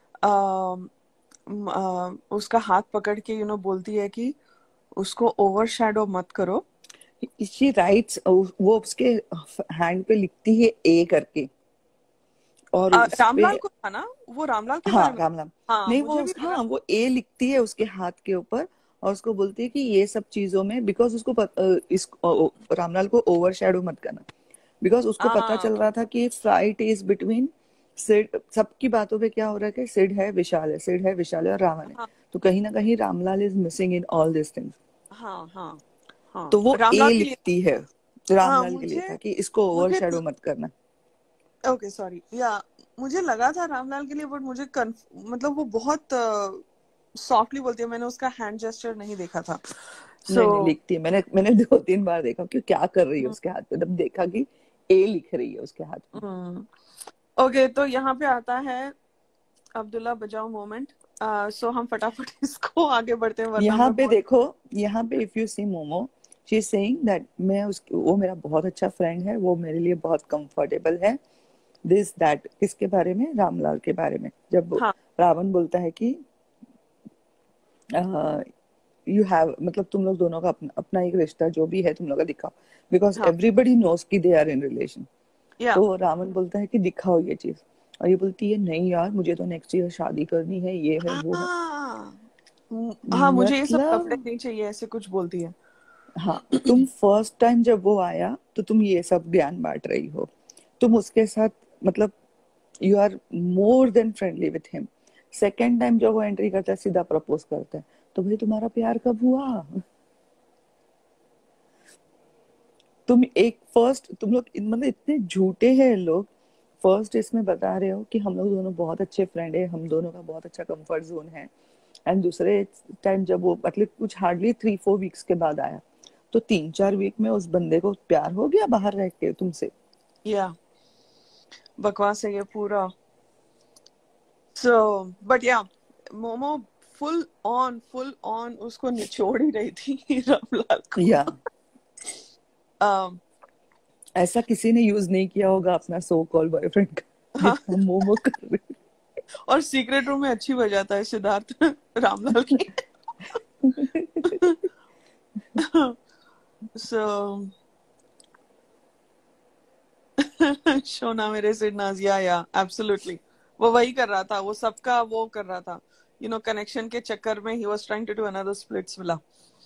उसका हाथ पकड़ के बोलती है कि उसको ओवरशैडो मत करो। शी राइट्स, वो उसके हैंड पे लिखती है ए करके और उस पे रामलाल को था ना, वो रामलाल के हाँ बारे में। रामलाल हाँ नहीं, मुझे वो भी लगा। हाँ वो ए लिखती है उसके हाथ के ऊपर और उसको बोलती है कि ये सब चीजों में बिकॉज उसको रामलाल को ओवरशैडो मत करना, बिकॉज उसको पता चल रहा था कि फाइट इज बिटवीन सिड। सबकी बातों पे क्या हो रहा है कि सिड है विशाल है, सिड है विशाल है और रावण है, हाँ तो कहीं ना कहीं Ramlal is missing in all this things. हाँ हाँ हाँ तो वो ए रामलाल के लिए। लिखती है, हाँ रामलाल के लिए था कि इसको मुझे ओवरशैडो मत करना। ओके सॉरी या मुझे लगा था रामलाल के लिए बट मुझे मतलब वो बहुत सॉफ्टली बोलती है, मैंने उसका हैंड जेस्चर नहीं देखा था। नहीं नहीं सो लिखती है, मैंने 2-3 बार देखा कि क्या कर रही है उसके हाथ पे, तब देखा कि ए लिख रही है उसके हाथ पे। ओके तो यहाँ पे आता है अब्दुल्ला बजाओ मोमेंट। सो हम फटाफट इसको आगे बढ़ते हैं वरना यहाँ मैं पे बहुत देखो, यहाँ पे if you see Momo, she is saying that वो मेरा बहुत अच्छा फ्रेंड है, वो मेरे लिए बहुत कंफर्टेबल है, दिस दैट। किसके बारे में? रामलाल के बारे में। जब हाँ रावण बोलता है कि यू हैव, मतलब तुम लोग दोनों का अपना एक रिश्ता जो भी है तुम लोग का दिखाओ, बिकॉज हाँ एवरीबडी नोस कि दे आर इन रिलेशन। या तो रावण बोलता है कि दिखाओ ये चीज, और ये बोलती है नहीं यार मुझे तो नेक्स्ट ईयर शादी करनी है, ये है वो है। हाँ मुझे ये सब कपड़े मतलब नहीं चाहिए ऐसे कुछ बोलती है। हाँ, तुम फर्स्ट टाइम जब वो आया तो तुम ये सब ज्ञान बांट रही हो, तुम उसके साथ मतलब you are more than friendly with him. Second time जब वो एंट्री करता है सीधा प्रपोज करता है, तो भाई तुम्हारा प्यार कब हुआ? तुम एक फर्स्ट, तुम लोग मतलब इतने झूठे हैं लोग। फर्स्ट इसमें बता रहे हो कि हम लोग दोनों बहुत अच्छे फ्रेंड है, हम दोनों का बहुत अच्छा कंफर्ट जोन है, एंड दूसरे टाइम जब वो मतलब कुछ हार्डली 3-4 वीक्स के बाद आया, तो 3-4 वीक में उस बंदे को प्यार हो गया बाहर रह के तुमसे। या बकवास है ये पूरा। सो बट या मोमो फुल ऑन उसको निचोड़ ही रही थी रामलाल को। या ऐसा किसी ने यूज नहीं किया होगा अपना सो कॉल बॉयफ्रेंड का हाँ जितना मोमो कर रही। और सीक्रेट रूम में अच्छी बजाता है सिद्धार्थ रामलाल की। सो शोना मेरे से नाजिया, या एब्सोल्युटली वो वही कर रहा था, वो सबका वो कर रहा था, कनेक्शन के चक्कर में he was trying to do another Splitsvilla.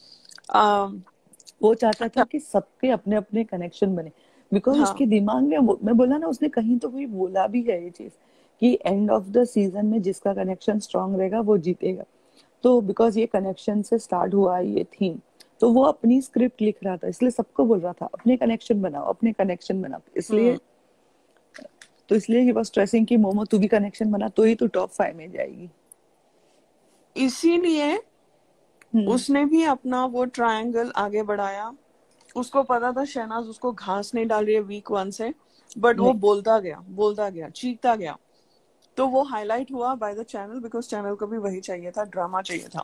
वो चाहता था अच्छा। कि सबके अपने अपने कनेक्शन बने, बिकॉज हाँ। उसके दिमाग में मैं बोला ना, उसने कहीं तो कोई बोला भी है ये चीज कि एंड ऑफ द सीजन में जिसका कनेक्शन स्ट्रांग रहेगा वो जीतेगा। तो बिकॉज ये कनेक्शन से स्टार्ट हुआ ये थीम, तो वो अपनी स्क्रिप्ट लिख रहा था, इसलिए सबको बोल रहा था अपने कनेक्शन बनाओ, अपने कनेक्शन बनाओ। इसलिए हम्म। तो इसलिए ही बस स्ट्रेसिंग की मोमो तू भी कनेक्शन बना तो ही तू टॉप 5 में जाएगी। इसीलिए हम्म। उसने भी अपना वो ट्रायंगल आगे बढ़ाया। उसको पता था शहनाज उसको घास नहीं डाल रही है वीक 1 से, बट वो नहीं, बोलता गया, चीखता गया। तो वो हाईलाइट हुआ by the channel, because channel को भी वही चाहिए था, ड्रामा चाहिए था।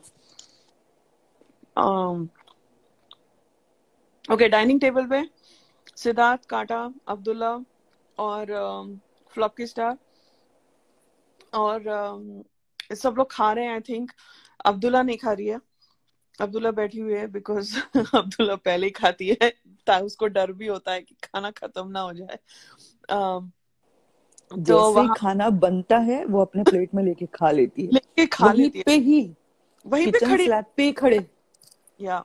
ओके, डाइनिंग टेबल पे सिद्धार्थ, काटा, अब्दुल्ला और फ्लॉप की स्टार और सब लोग खा रहे हैं। आई थिंक अब्दुल्ला नहीं खा रही है, अब्दुल्ला बैठी हुई है, बिकॉज अब्दुल्ला पहले ही खाती है, उसको डर भी होता है कि खाना खत्म ना हो जाए। तो जैसे ही वहां खाना बनता है वो अपने प्लेट में लेके खा लेती है, लेके खा वहीं लेती है, पे ही, वहीं पे किचन खड़ी। स्लैब पे ही खड़े। या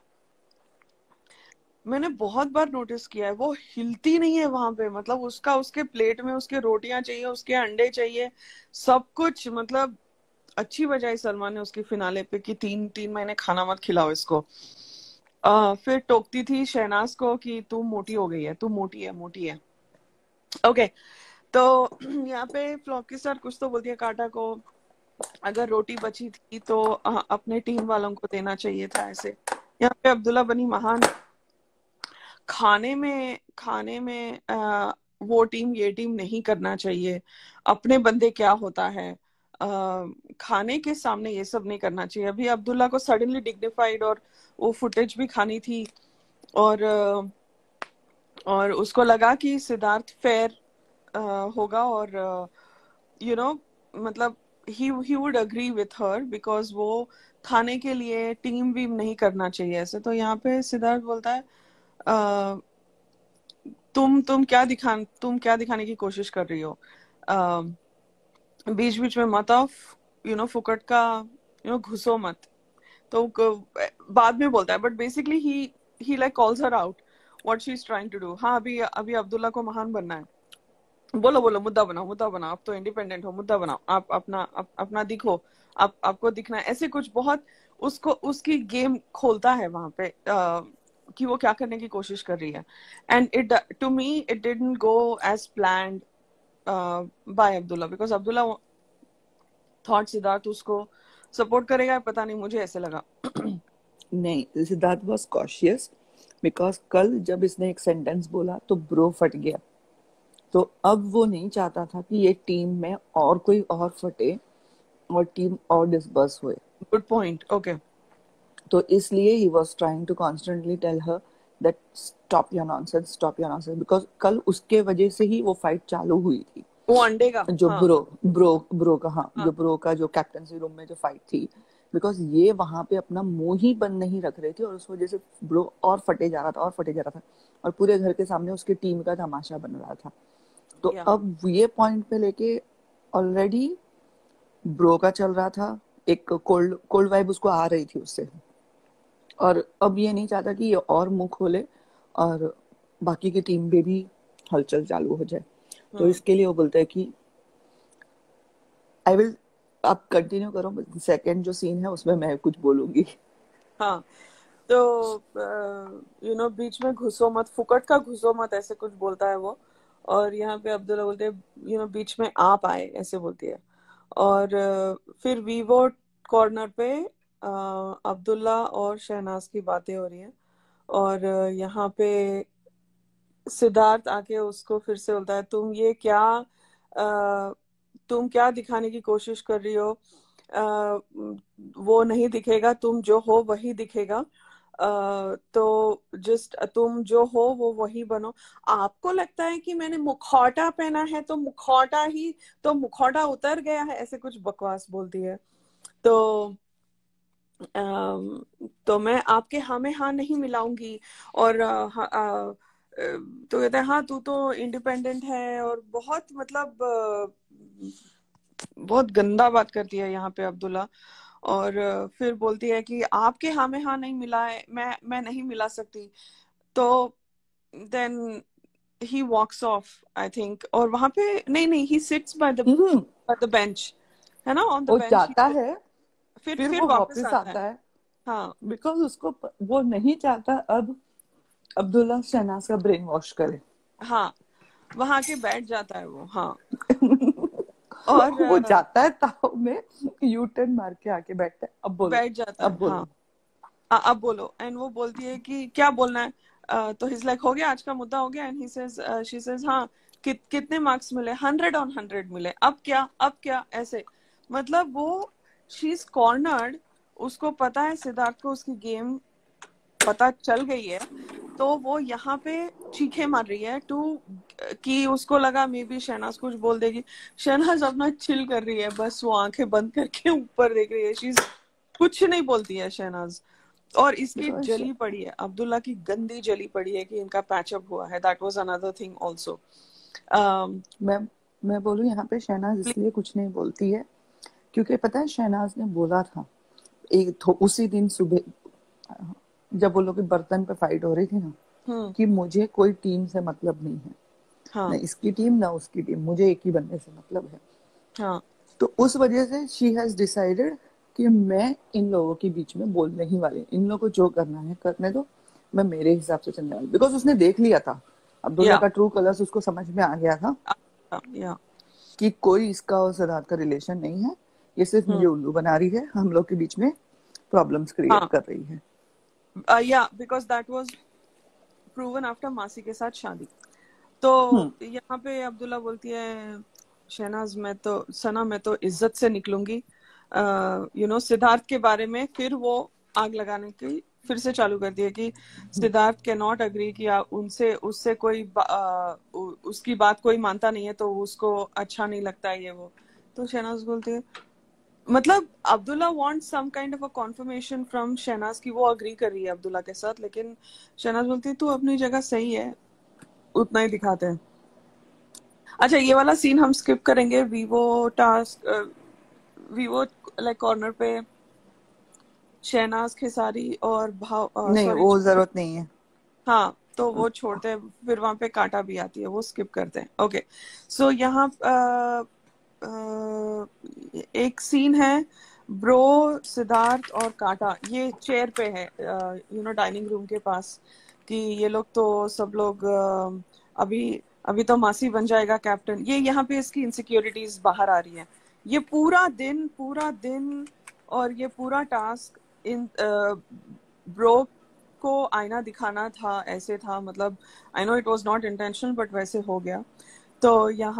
मैंने बहुत बार नोटिस किया है, वो हिलती नहीं है वहां पे, मतलब उसका उसके प्लेट में उसके रोटियां चाहिए, उसके अंडे चाहिए, सब कुछ। मतलब अच्छी बजाई सलमान ने उसकी फिनाले पे कि 3 महीने खाना मत खिलाओ इसको। फिर टोकती थी शहनाज को कि तू मोटी हो गई है, तू मोटी है, मोटी है। ओके, तो यहाँ पे फ्लॉप के साथ कुछ तो बोलती है काटा को, अगर रोटी बची थी तो अपने टीम वालों को देना चाहिए था। ऐसे यहाँ पे अब्दुल्ला बनी महान। खाने में वो टीम ये टीम नहीं करना चाहिए, अपने बंदे क्या होता है, खाने के सामने ये सब नहीं करना चाहिए। अभी अब्दुल्ला को सडनली डिग्निफाइड और वो फुटेज भी खानी थी, और उसको लगा कि सिद्धार्थ फेयर होगा, और यू नो मतलब he would agree with her, because वो खाने के लिए टीम वीम नहीं करना चाहिए ऐसे। तो यहाँ पे सिद्धार्थ बोलता है तुम क्या दिखाने की कोशिश कर रही हो, बीच बीच में मत आओ, फुकट का घुसो मत। तो बाद में बोलता है, but basically he like calls her out what she is trying to do. हाँ, अभी अभी अब्दुल्ला को महान बनना है, बोलो बोलो, मुद्दा बनाओ, मुद्दा बनाओ, आप तो इंडिपेंडेंट हो, मुद्दा बनाओ, आप अपना दिखो, आपको दिखना है, ऐसे कुछ बहुत उसको उसकी गेम खोलता है वहां पे, कि वो क्या करने की कोशिश कर रही है। And it to me it didn't go as planned by Abdullah, because Abdullah thought Siddharth उसको सपोर्ट करेगा, पता नहीं, मुझे ऐसे लगा। नहीं, सिद्धार्थ वाज कॉशियस, बिकॉज कल जब इसने एक सेंटेंस बोला तो ब्रो फट गया। तो अब वो नहीं चाहता था कि ये टीम में और कोई और फटे और टीम और डिसबर्स हुए। Good point. ओके। तो इसलिए he was trying to constantly tell her that stop your nonsense, stop your nonsense, because कल उसके वजह से ही वो फाइट चालू हुई थी। वो अंडे का, जो हाँ। ब्रो का, हाँ, हाँ। जो ब्रो का जो कैप्टनसी रूम में जो फाइट थी, बिकॉज ये वहां पे अपना मुंह ही बंद नहीं रख रहे थे और उस वजह से ब्रो और फटे जा रहा था और फटे जा रहा था, और पूरे घर के सामने उसकी टीम का तमाशा बन रहा था। तो या अब ये पॉइंट पे लेके ऑलरेडी ब्रो का चल रहा था, एक कोल्ड कोल्ड वाइब उसको आ रही थी उससे, और अब ये नहीं चाहता कि ये और मुंह खोले और बाकी की टीम पे भी हलचल चालू हो जाए। तो इसके लिए वो बोलता है कि आई विल, आप कंटिन्यू करो, सेकंड जो सीन है उसमें मैं कुछ बोलूंगी। हाँ। तो बीच में घुसो मत, फुकट का घुसो मत, ऐसे कुछ बोलता है वो। और यहाँ पे अब्दुल्ला बोलते हैं बीच में आप आए, ऐसे बोलती है। और फिर वीवो कॉर्नर पे अब्दुल्ला और शहनाज की बातें हो रही हैं, और यहाँ पे सिद्धार्थ आके उसको फिर से बोलता है तुम क्या दिखाने की कोशिश कर रही हो, वो नहीं दिखेगा, तुम जो हो वही दिखेगा। तो जस्ट तुम जो हो वो वही बनो। आपको लगता है कि मैंने मुखौटा पहना है तो मुखौटा ही, तो मुखौटा उतर गया है, ऐसे कुछ बकवास बोलती है। तो तो मैं आपके हाँ में हाँ नहीं मिलाऊंगी। और तो कहते हैं हाँ तू तो इंडिपेंडेंट है, और बहुत मतलब बहुत गंदा बात करती है यहाँ पे अब्दुल्ला। और फिर बोलती है कि आपके हाँ में हाँ नहीं मिला है, मैं नहीं मिला सकती। तो then he walks off I think. और वहां पे नहीं नहीं, he sits hmm, by the bench, है ना, ऑन द वो बेंच। जाता है, फिर फिर वो वापस वापस आता है। आता है, हाँ बिकॉज उसको वो नहीं चाहता अब अब्दुल्ला शहनाज का ब्रेन वॉश करे। हाँ, वहां के बैठ जाता है वो। हाँ और वो जाता है ताव में, यू टर्न मार के आके बैठता है, अब बोलो, बैठ जाता अब है। हाँ बोलो। अब बोलो। एंड वो बोलती है कि क्या बोलना है। तो हिज लाइक हो गया, आज का मुद्दा हो गया। And he says, she says हाँ कितने मार्क्स मिले, 100 on 100 मिले, अब क्या, अब क्या, ऐसे। मतलब वो शी इज कॉर्नर्ड। उसको पता है सिद्धार्थ को उसकी गेम पता चल गई है। तो वो यहाँ पे चीखे मार रही है टू, कि उसको लगा मे बी शहनाज कुछ बोल देगी। शहनाज अपना चिल कर रही है, बस वो आंखें बंद करके ऊपर देख रही है। शीज कुछ नहीं बोलती है शहनाज। और इसकी बिकॉज जली पड़ी है, अब्दुल्ला की गंदी जली पड़ी है कि इनका पैचअप हुआ है। That was another thing also. मैं मैं बोलूं, यहाँ पे शहनाज इसलिए कुछ नहीं बोलती है क्योंकि पता है शहनाज ने बोला था उसी दिन सुबह, जब वो लोग के बर्तन पे फाइट हो रही थी ना, हम्म। कि मुझे कोई टीम से मतलब नहीं है, हाँ न इसकी टीम ना उसकी टीम, मुझे एक ही बंदे से मतलब है। हाँ तो उस वजह से शी हैज डिसाइडेड कि मैं इन लोगों के बीच में बोलने ही वाली, इन लोगों को जो करना है करने दो, मैं मेरे हिसाब से चलने वाली। बिकॉज उसने देख लिया था अब्दुल्ला या का ट्रू कलर्स, उसको समझ में आ गया था या कि कोई इसका और सिद्धार्थ का रिलेशन नहीं है, ये सिर्फ मुझे उल्लू बना रही है, हम लोग के बीच में प्रॉब्लम्स क्रिएट हाँ कर रही है। या because that was proven after मासी के साथ शादी। तो यहाँ पे अब्दुल्ला बोलती है शहनाज मैं तो सना मैं तो इज्जत से निकलूंगी। सिद्धार्थ के बारे में फिर वो आग लगाने की फिर से चालू कर दी है कि सिद्धार्थ कैन नॉट अग्री कि उनसे उससे कोई उसकी बात कोई मानता नहीं है तो उसको अच्छा नहीं लगता है ये वो। तो शहनाज बोलती है, मतलब Abdullah wants some kind of a confirmation from Shehnaz की वो अग्री कर रही है अब्दुल्ला के साथ। लेकिन शहनाज बोलती है तू अपनी जगह सही है, उतना ही दिखाते हैं। अच्छा ये वाला सीन हम स्किप करेंगे। वीवो लाइक कॉर्नर पे शहनाज खेसारी और भाव नहीं, सॉरी। वो जरूरत नहीं है। हाँ तो वो छोड़ते हैं। फिर वहां पे कांटा भी आती है, वो स्किप करते हैं। ओके सो यहाँ एक सीन है, ब्रो सिद्धार्थ और कांटा ये चेयर पे है, डाइनिंग रूम के पास, कि ये लोग तो सब लोग अभी अभी तो मासी बन जाएगा कैप्टन। ये यहाँ पे इसकी इनसिक्योरिटीज बाहर आ रही है। ये पूरा दिन और ये पूरा टास्क इन ब्रो को आईना दिखाना था, ऐसे था। मतलब I know it was not intentional but वैसे हो गया। तो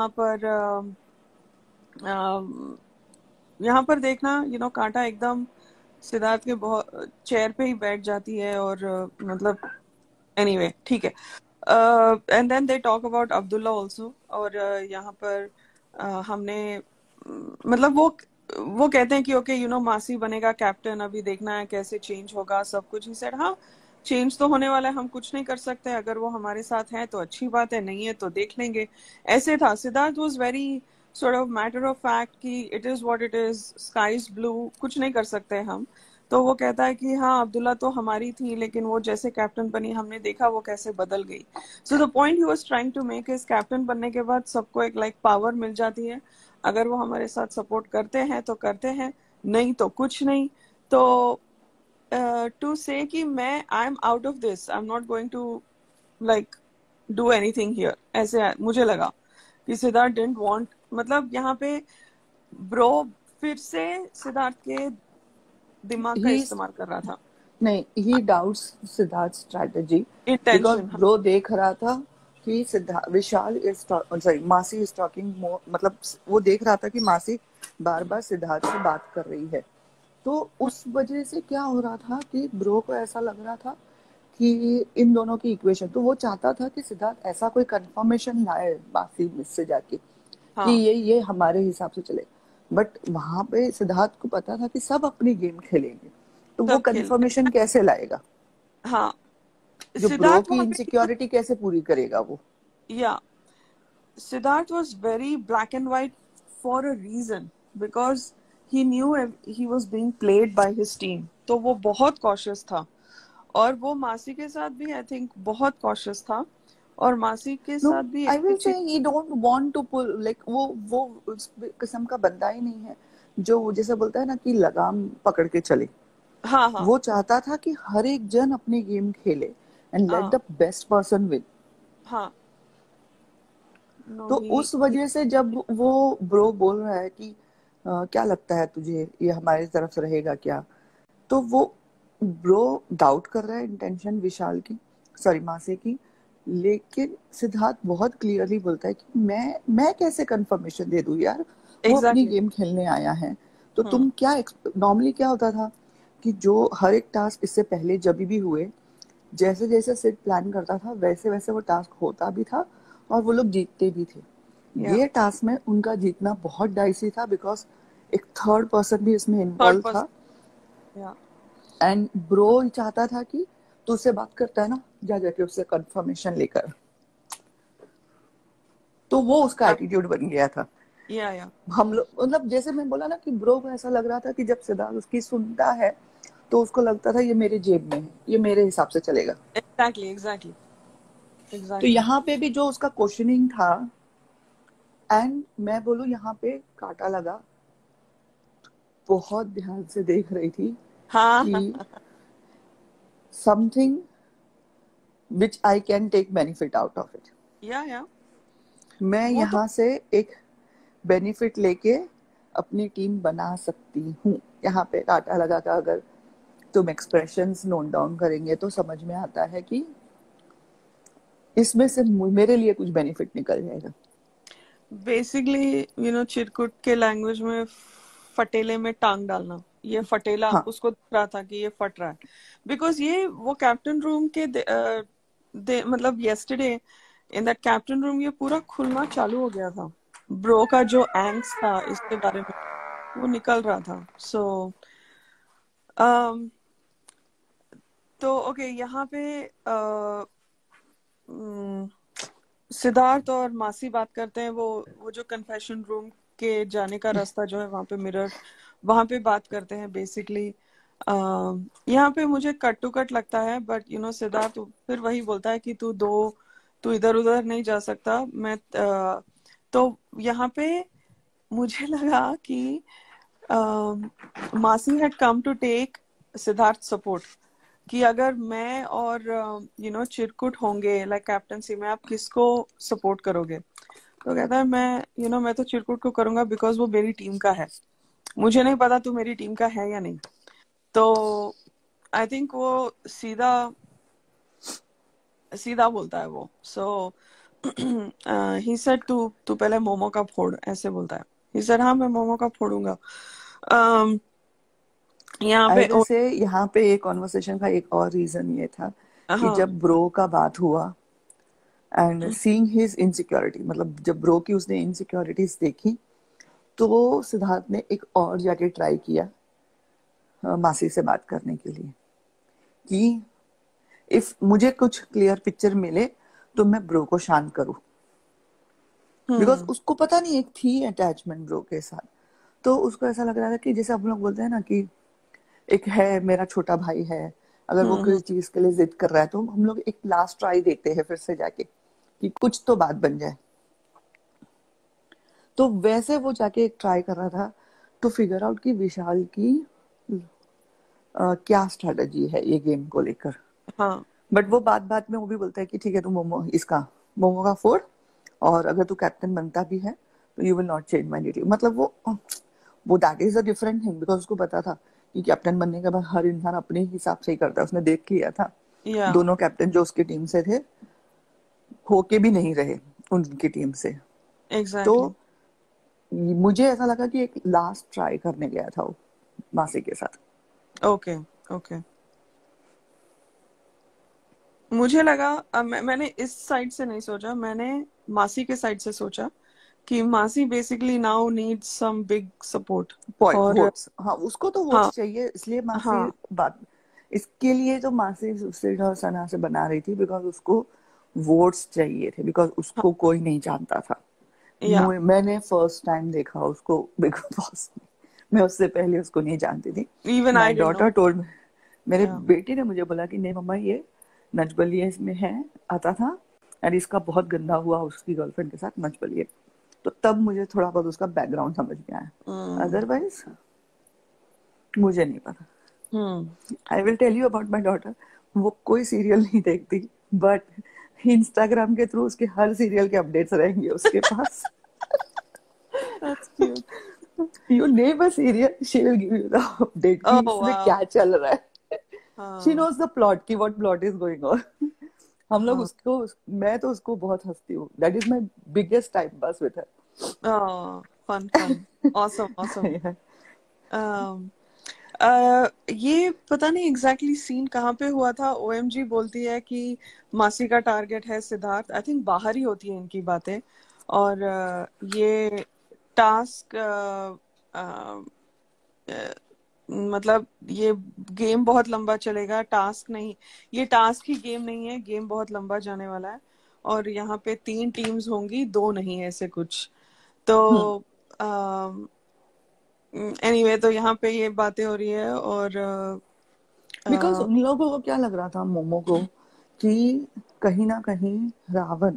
यहाँ पर देखना कांटा एकदम सिद्धार्थ के बहुत चेयर पे ही बैठ जाती है। और मतलब एनीवे ठीक है। And then they talk about Abdullah also. और यहाँ पर हमने मतलब वो कहते हैं कि ओके मासी बनेगा कैप्टन, अभी देखना है कैसे चेंज होगा सब कुछ। ही सेड हाँ चेंज तो होने वाला है, हम कुछ नहीं कर सकते, अगर वो हमारे साथ है तो अच्छी बात है, नहीं है तो देख लेंगे। ऐसे था। Siddharth was very sort of matter of fact कि it is what it is, sky is blue, कुछ नहीं कर सकते हम। तो वो कहता है कि हाँ अब्दुल्ला तो हमारी थी, लेकिन वो जैसे कैप्टन बनी हमने देखा वो कैसे बदल गई। So the point he was trying to make is captain बनने के बाद सबको एक लाइक पावर मिल जाती है। अगर वो हमारे साथ सपोर्ट करते हैं तो करते हैं, नहीं तो कुछ नहीं। तो टू से कि मैं I am out of this, I am not going to like do anything here, ऐसे मुझे लगा कि सिद्धार्थ डिडंट वांट। मतलब यहाँ पे ब्रो फिर से सिद्धार्थ के दिमाग का ही इस्तेमाल कर रहा था। नहीं, he doubts Siddharth strategy, because intention. Bro देख रहा था कि सिद्धार्थ विशाल इज सॉरी मासी इज टॉकिंग मोर, मतलब वो देख रहा था कि मासी बार बार सिद्धार्थ से बात कर रही है, तो उस वजह से क्या हो रहा था कि ब्रो को ऐसा लग रहा था कि इन दोनों की इक्वेशन, तो वो चाहता था कि सिद्धार्थ ऐसा कोई कंफर्मेशन लाए बासी मिस से जाके कि हाँ ये हमारे हिसाब से चले। बट वहां पे सिद्धार्थ को पता था कि सब अपनी गेम खेलेंगे, तो वो सब खेल कंफर्मेशन कैसे लाएगा? हाँ जो ब्रो सिद्धार्थ की वहां पे इनसिक्योरिटी कैसे पूरी करेगा वो? या Siddharth was very black and white for a reason because he knew he was being played by his team. तो वो बहुत cautious था और वो मासी के साथ भी आई थिंक बहुत cautious था और मासी के नो, साथ भी आई विल से एक he don't want to pull, like वो उस किस्म का बंदा ही नहीं है जो जैसे बोलता है ना कि लगाम पकड़ के चले। हाँ हाँ वो चाहता था कि हर एक जन अपनी गेम खेले एंड लेट हाँ द बेस्ट पर्सन विन। हाँ नो तो ही उस वजह से जब वो ब्रो बोल रहा है कि क्या लगता है तुझे ये हमारी तरफ से रहेगा क्या, तो वो ब्रो डाउट कर रहा है इंटेंशन विशाल की, सॉरी मासे की। लेकिन सिद्धार्थ बहुत क्लियरली बोलता है कि मैं कैसे कंफर्मेशन दे दूं यार, वो अपनी एग्जैक्टली गेम खेलने आया है। तो हम्म तुम क्या, नॉर्मली क्या होता था कि जो हर एक टास्क इससे पहले जब भी हुए, जैसे जैसे सिड प्लान करता था वैसे वैसे वो टास्क होता भी था और वो लोग जीतते भी थे। या ये टास्क में उनका जीतना बहुत डाइसी था बिकॉज एक थर्ड पर्सन भी इसमें थर्ड इन्वॉल्व था। पर्सन या एंड ब्रो ही चाहता था कि तू उससे बात करता है ना, जा जाके उससे कंफर्मेशन लेकर। तो वो उसका एटीट्यूड बन गया था। या हम लोग मतलब जैसे मैं बोला ना कि ब्रो को ऐसा लग रहा था कि जब सिद्धार्थ उसकी सुनता है तो उसको लगता था ये मेरे जेब में है, ये मेरे हिसाब से चलेगा। एग्जैक्टली एग्जैक्टली तो एग्जैक्टली यहाँ पे भी जो उसका क्वेश्चनिंग था, एंड मैं बोलूं यहाँ पे काटा लगा, बहुत ध्यान से देख रही थी हाँ कि something which I can take benefit out of it. या मैं वो तो यहाँ से एक बेनिफिट लेके अपनी टीम बना सकती हूँ। यहाँ पे काटा लगा था। अगर तुम एक्सप्रेशंस नोट डाउन करेंगे तो समझ में आता है कि इसमें से मेरे लिए कुछ बेनिफिट निकल जाएगा। बेसिकली चिरकुट के लैंग्वेज में फटेले में टांग डालना, ये फटेला हाँ, उसको दिख रहा था कि ये फट रहा है बिकॉज ये वो कैप्टन रूम के मतलब yesterday in that captain room ये पूरा खुलना चालू हो गया था। ब्रो का जो एंग्स था इसके बारे में वो निकल रहा था। सो तो ओके यहाँ पे अम, सिद्धार्थ और मासी बात करते हैं। वो जो कन्फेशन रूम के जाने का रास्ता जो है वहां पे मिरर वहां पे बात करते हैं बेसिकली। यहाँ पे मुझे कट टू कट लगता है बट सिद्धार्थ फिर वही बोलता है कि तू इधर उधर नहीं जा सकता। मैं तो यहाँ पे मुझे लगा कि मासी had come to take Siddharth support कि अगर मैं और चिरकुट होंगे लाइक कैप्टनसी में, आप किसको सपोर्ट करोगे? तो कहता है मैं तो चिरकुट को करूंगा बिकॉज वो मेरी टीम का है। मुझे नहीं पता तू मेरी टीम का है या नहीं। तो आई थिंक वो सीधा सीधा बोलता है वो। सो ही सेड तू पहले मोमो का फोड़, ऐसे बोलता है। ही सेड हाँ मैं मोमो का फोड़ूंगा। um, यहाँ आई पे विल से यहाँ पे एक कॉन्वर्सेशन का एक और रीजन ये था कि हाँ जब ब्रो का बात हुआ एंड सीइंग हिज इनसिक्योरिटी, मतलब जब ब्रो की उसने इनसिक्योरिटीज देखी, तो सिद्धार्थ ने एक और जाके ट्राई किया मासी से बात करने के लिए कि इफ मुझे कुछ क्लियर पिक्चर मिले तो मैं ब्रो को शांत करूं। बिकॉज हम्म उसको पता नहीं, एक थी अटैचमेंट ब्रो के साथ। तो उसको ऐसा लग रहा था कि जैसे हम लोग बोलते हैं ना कि एक है मेरा छोटा भाई है, अगर वो हम्म किसी चीज के लिए जिद कर रहा है तो हम लोग एक लास्ट ट्राई देते हैं फिर से जाके कि कुछ तो बात बन जाए। तो वैसे वो जाके एक ट्राई कर रहा था टू फिगर आउट कि विशाल की क्या स्ट्रेटजी है ये गेम को लेकर। हाँ बट वो बात बात में वो भी बोलता है कि ठीक है, तू मोमो का फोड़, और अगर तू कैप्टन बनता भी है तो you will not change my duty. मतलब वो that is a different thing because उसको पता था कि कैप्टन बनने के बाद हर इंसान अपने हिसाब से ही करता है। उसने देख लिया था या दोनों कैप्टन जो उसकी टीम से थे होके भी नहीं रहे उनकी टीम से। तो एग्जैक्टली मुझे ऐसा लगा कि एक लास्ट ट्राई करने गया था वो। मासी के साथ। Okay okay. मुझे लगा मैंने इस साइड से नहीं सोचा, मैंने मासी के साइड से सोचा कि मासी basically now need some big support और वोट्स, हाँ उसको तो हाँ वोट्स चाहिए, इसलिए मासी हाँ बात, इसके लिए तो मासी सिड और सना से बना रही थी, बिकॉज उसको वोट्स चाहिए थे, बिकॉज हाँ उसको कोई नहीं जानता था। या मैंने फर्स्ट टाइम देखा उसको बिग बॉस में, मैं उससे पहले उसको नहीं जानती थी। Even I my didn't know. Daughter told me, मेरे या बेटी ने मुझे बोला कि नहीं मम्मा ये नच बलिए इसमें है, आता था, और इसका बहुत गंदा हुआ उसकी गर्लफ्रेंड के साथ नच बलिए। तो तब मुझे थोड़ा बहुत उसका बैकग्राउंड समझ में आया, अदरवाइज मुझे नहीं पता। Hmm I will tell you about my daughter, वो कोई सीरियल नहीं देखती, बट इंस्टाग्राम के थ्रू उसके हर सीरियल के अपडेट्स रहेंगे उसके पास। That's cute. You name a serial she will give you the update कि ओह इसमें क्या वाओ। चल रहा है। शी हाँ नोज द प्लॉट कि what plot is going on. हम लोग हाँ उसको, मैं तो उसको बहुत हंसती हूँ, that is my biggest time pass with fun fun. Awesome awesome. Her. ये पता नहीं एग्जैक्टली सीन कहाँ पे हुआ था। ओएमजी बोलती है कि मासी का टारगेट है सिद्धार्थ, आई थिंक बाहर ही होती है इनकी बातें। और ये टास्क मतलब ये गेम बहुत लंबा चलेगा, टास्क नहीं, ये टास्क ही गेम नहीं है, गेम बहुत लंबा जाने वाला है। और यहाँ पे 3 टीम्स होंगी, 2 नहीं है, ऐसे कुछ। तो एनीवे तो यहाँ पे ये बातें हो रही है। और बिकॉज अ, उन लोगों को क्या लग रहा था, मोमो को, कि कहीं ना कहीं Ravan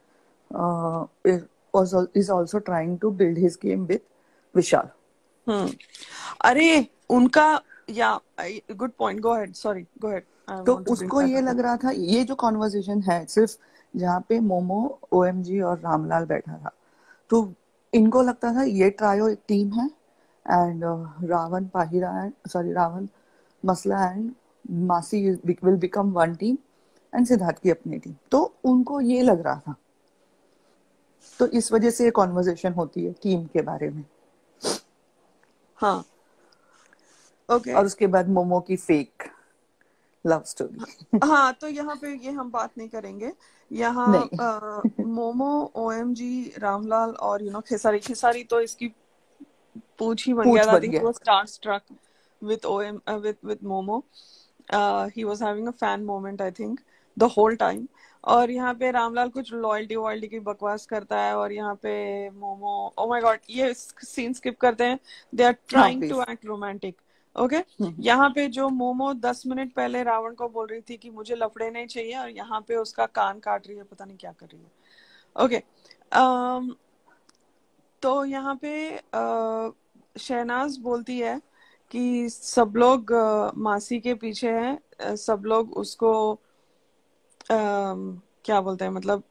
is also trying to build his game with विशाल। हम्म अरे उनका, या good point, go ahead, sorry go ahead, I तो वांट टू ब्रिंग उसको दैट ये अप। लग रहा था, ये जो कॉन्वर्सेशन है सिर्फ जहाँ पे मोमो, ओएमजी और रामलाल बैठा था, तो इनको लगता था ये ट्रायो एक टीम है, एंड रावण पाहिरा एंड सॉरी रावण मसला एंड मासी will become one team, and Siddharth की अपनी टीम, तो उनको ये लग रहा था। तो इस वजह से कॉन्वर्सेशन होती है टीम के बारे में। हाँ ओके। और उसके बाद मोमो की फेक लव स्टोरी। हाँ तो यहाँ पे ये हम बात नहीं करेंगे। यहाँ नहीं। मोमो, ओएमजी, रामलाल और खेसारी। खेसारी तो इसकी पूछ ही बन गया पूछ था। आई बन थिंक गया। He was star struck with OM with Momo. He was having a fan moment, I think, the whole time. और यहाँ पे रामलाल कुछ लॉयल्टी वॉयल्टी की बकवास करता है, और यहाँ पे मोमो, ओ माय गॉड, ये सीन स्किप करते हैं। दे आर हाँ trying to please. Act romantic. Okay. यहाँ पे जो मोमो 10 मिनट पहले रावण को बोल रही थी कि मुझे लफड़े नहीं चाहिए, और यहाँ पे उसका कान काट रही है, पता नहीं क्या कर रही है। ओके। तो यहाँ पे शहनाज बोलती है कि सब लोग मासी के पीछे हैं, सब लोग उसको क्या बोलते हैं, मतलब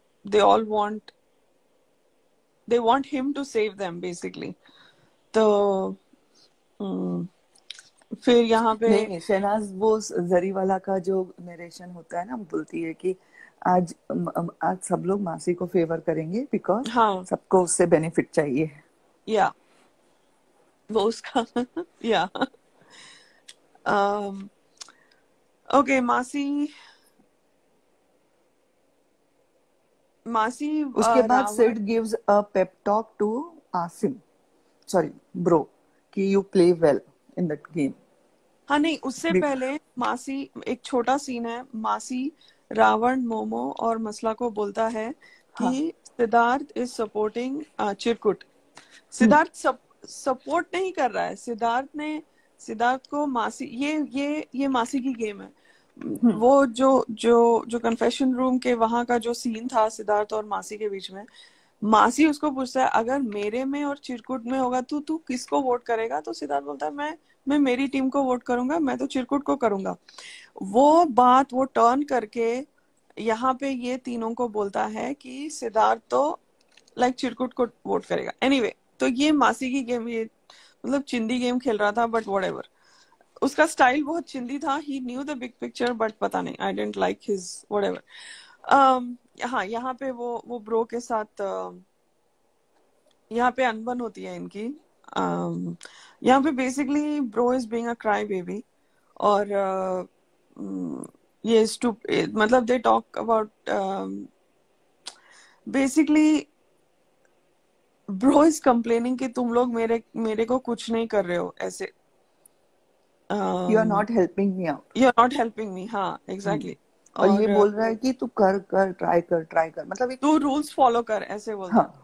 they want him to save them basically. तो हम्म, फिर यहाँ पे नहीं नहीं, शहनाज वो जरी वाला का जो नरेशन होता है ना, बोलती है कि आज सब लोग मासी को फेवर करेंगे बिकॉज हाँ सबको उससे बेनिफिट चाहिए। या वो उसका या ओके। मासी मासी उसके बाद Ravan. Sid gives a pep talk to Asim, sorry bro, कि you play well in that game. हाँ नहीं, उससे पहले मासी, एक छोटा सीन है, मासी रावण, मोमो और मसला को बोलता है हाँ। कि Siddharth is supporting Chirkut. Siddharth support नहीं कर रहा है। सिद्धार्थ को मासी, ये मासी की गेम है। वो जो कन्फेशन रूम के वहां का जो सीन था सिद्धार्थ और मासी के बीच में, मासी उसको पूछता है अगर मेरे में और चिरकुट में होगा तो तू किसको वोट करेगा? तो सिद्धार्थ बोलता है मैं मेरी टीम को वोट करूंगा, मैं तो चिरकुट को करूंगा। वो बात वो टर्न करके यहाँ पे ये तीनों को बोलता है कि सिद्धार्थ तो लाइक चिरकुट को वोट करेगा। एनीवे तो ये मासी की गेम, ये मतलब चिंदी गेम खेल रहा था, बट व्हाटएवर। उसका स्टाइल बहुत चिंदी था, he knew the big picture, but पता नहीं, I don't like his whatever. हाँ यहाँ पे वो ब्रो के साथ यहाँ पे अनबन होती है इनकी। यहाँ पे basically bro is being a cry baby, और ये मतलब they talk about basically bro is complaining कि तुम लोग मेरे मेरे को कुछ नहीं कर रहे हो, ऐसे you are not helping me out. You are not helping me, हाँ एग्जैक्टली। और ये और बोल रहा है कि तू कर कर ट्राई कर, मतलब एक, तू रूल्स फॉलो कर, ऐसे बोलता है। हाँ,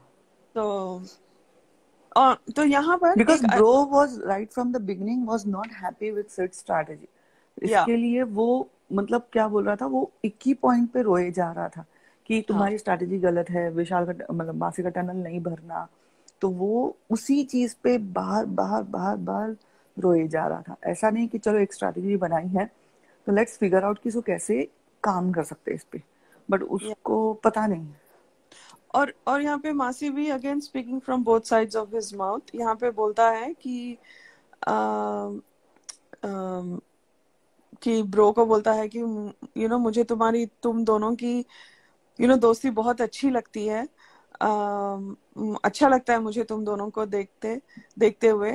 तो यहाँ पर बिकॉज एक bro was right from the beginning was not happy with Sid strategy. या इसके लिए वो मतलब क्या बोल रहा था, वो एक ही पॉइंट पे रोए जा रहा था कि हाँ तुम्हारी स्ट्रैटेजी गलत है, विशाल का मतलब मासी का टनल नहीं भरना। तो वो उसी चीज पे बाहर बाहर बाहर बाहर रोए जा रहा था। ऐसा नहीं कि चलो एक स्ट्रैटेजी बनाई है तो लेट्स फिगर आउट कि इसको कैसे काम कर सकते हैं इस पे, बट या उसको पता नहीं। और यहाँ पे मासी भी again speaking from both sides of his mouth, यहाँ पे बोलता है अम, अम, कि ब्रो को बोलता है कि मुझे तुम दोनों की दोस्ती बहुत अच्छी लगती है। अच्छा लगता है मुझे तुम दोनों को देखते देखते हुए,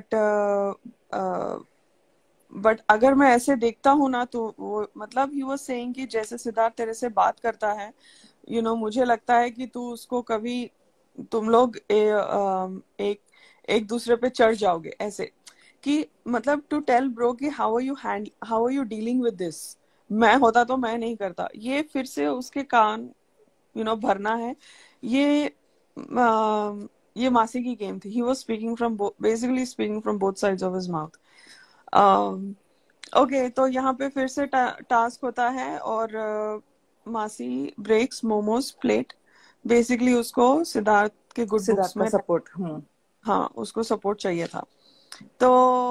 बट अगर मैं ऐसे देखता हूँ ना, तो वो मतलब ही वाज सेइंग कि जैसे सिद्धार्थ तेरे से बात करता है, मुझे लगता है कि तू उसको कभी तुम लोग एक एक दूसरे पे चढ़ जाओगे, ऐसे कि मतलब टू टेल ब्रो कि how are you dealing with this. मैं होता तो मैं नहीं करता, ये फिर से उसके कान भरना है। ये ये मासी की गेम थी। He was speaking from basically speaking from both sides of his mouth. Okay, तो यहाँ पे फिर से टास्क होता है, और मासी ब्रेक्स मोमोज प्लेट। बेसिकली उसको सिद्धार्थ के गुड सिद्धार्थ बुक्स का में, सपोर्ट। हाँ उसको सपोर्ट चाहिए था। तो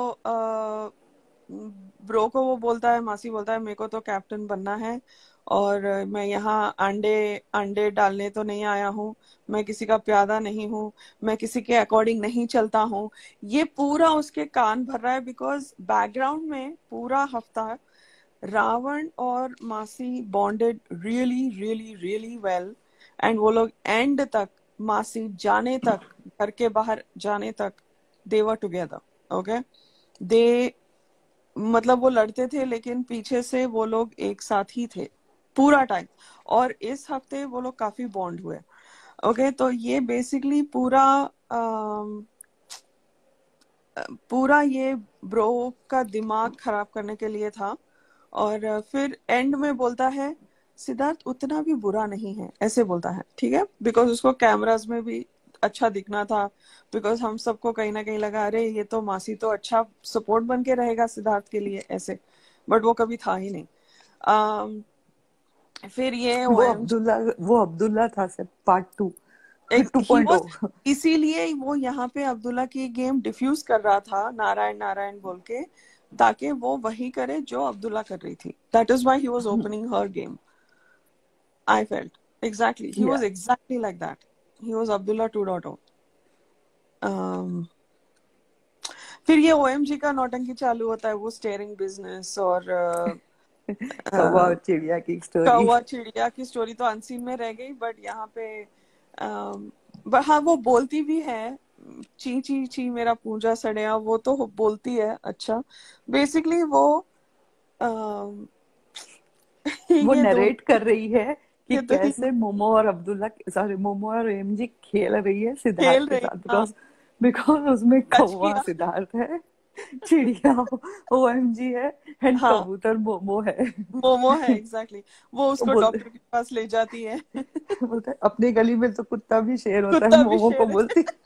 ब्रो को वो बोलता है, मासी बोलता है मेरे को तो कैप्टन बनना है, और मैं यहाँ अंडे अंडे डालने तो नहीं आया हूँ, मैं किसी का प्यादा नहीं हूँ, मैं किसी के अकॉर्डिंग नहीं चलता हूँ। ये पूरा उसके कान भर रहा है, बिकॉज बैकग्राउंड में पूरा हफ्ता रावण और Masi bonded really really really well, and वो लोग एंड तक, मासी जाने तक, घर के बाहर जाने तक, दे वर टुगेदर। ओके, दे मतलब वो लड़ते थे लेकिन पीछे से वो लोग एक साथ ही थे पूरा टाइम, और इस हफ्ते वो लोग काफी बॉन्ड हुए। ओके, तो ये बेसिकली पूरा ये ब्रो का दिमाग खराब करने के लिए था। और फिर एंड में बोलता है सिद्धार्थ उतना भी बुरा नहीं है, ऐसे बोलता है, ठीक है, बिकॉज उसको कैमरास में भी अच्छा दिखना था, बिकॉज हम सबको कहीं ना कहीं लगा अरे ये तो मासी तो अच्छा सपोर्ट बन के रहेगा सिद्धार्थ के लिए, ऐसे, बट वो कभी था ही नहीं। फिर ये ओएमजी, वो अब्दुल्ला था sir, part two, to he point was, ओ। इसीलिए वो यहाँ पे अब्दुल्ला की गेम डिफ्यूज कर रहा था नारायण नारायण बोल के, ताकि वो वही करे जो अब्दुल्ला कर रही थी। That is why he was opening her game. I felt exactly. He was या exactly like that. He was Abdullah 2.0. Um, फिर ये OMG का नौटंकी चालू होता है, वो स्टेयरिंग बिजनेस और कौवा uh, और चिड़िया की स्टोरी। कौवा चिड़िया की स्टोरी तो अनसीन में रह गई, बट यहाँ पे हाँ वो बोलती भी है, ची ची ची मेरा पूंजा सड़िया, वो तो बोलती है। अच्छा, बेसिकली वो um, वो ये दोनों, नरेट कर रही है कि ये तो कैसे मोमो और अब्दुल्ला, सॉरी मोमो और एमजी खेल रही है खेल सिद्धार्थ के रही, साथ, हाँ, बिकॉज बिकॉज उसमें टच कौवा किया, सिद्धार्थ है, चिड़िया ओएमजी है, एंड हाँ कबूतर मोमो है। मोमो है, एग्जैक्टली exactly. वो वो उसको बोलते डॉक्टर के पास ले जाती है। बोलते हैं, अपनी गली में तो कुत्ता भी शेर होता है, कुत्ता भी मोमो को शेर है। बोलती।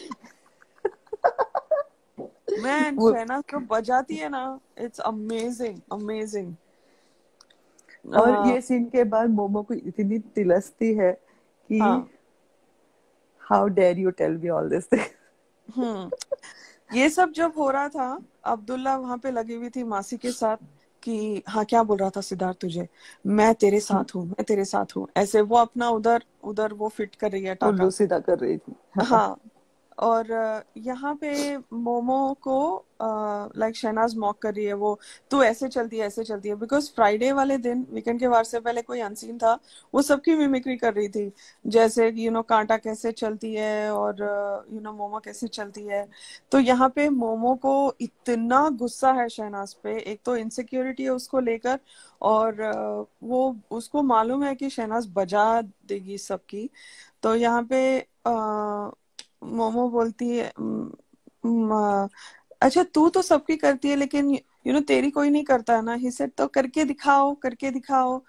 मैन वो शहनाज जो बजाती है ना, इट्स अमेजिंग अमेजिंग। और ये सीन के बाद मोमो को इतनी तिलस्ती है कि हाँ, how dare you tell me all this thing. Hmm, ये सब जब हो रहा था, अब्दुल्ला वहां पे लगी हुई थी मासी के साथ कि हाँ क्या बोल रहा था सिद्धार्थ तुझे, मैं तेरे साथ हूँ, मैं तेरे साथ हूँ, ऐसे वो अपना उधर उधर वो फिट कर रही है उल्लू टाका। सीधा कर रही थी, हाँ। हाँ, और यहाँ पे मोमो को लाइक शहनाज मॉक कर रही है, वो तू ऐसे चलती है ऐसे चलती है, बिकॉज फ्राइडे वाले दिन वीकेंड के वार से पहले कोई अनसीन था, वो सबकी मिमिक्री कर रही थी, जैसे कांटा कैसे चलती है और मोमो कैसे चलती है। तो यहाँ पे मोमो को इतना गुस्सा है शहनाज पे, एक तो इनसिक्योरिटी है उसको लेकर, और वो उसको मालूम है कि शहनाज बजा देगी सबकी। तो यहाँ पे मोमो बोलती है अच्छा तू तो सबकी करती है लेकिन तेरी कोई नहीं करता है ना। ही सेड तो करके दिखाओ करके दिखाओ।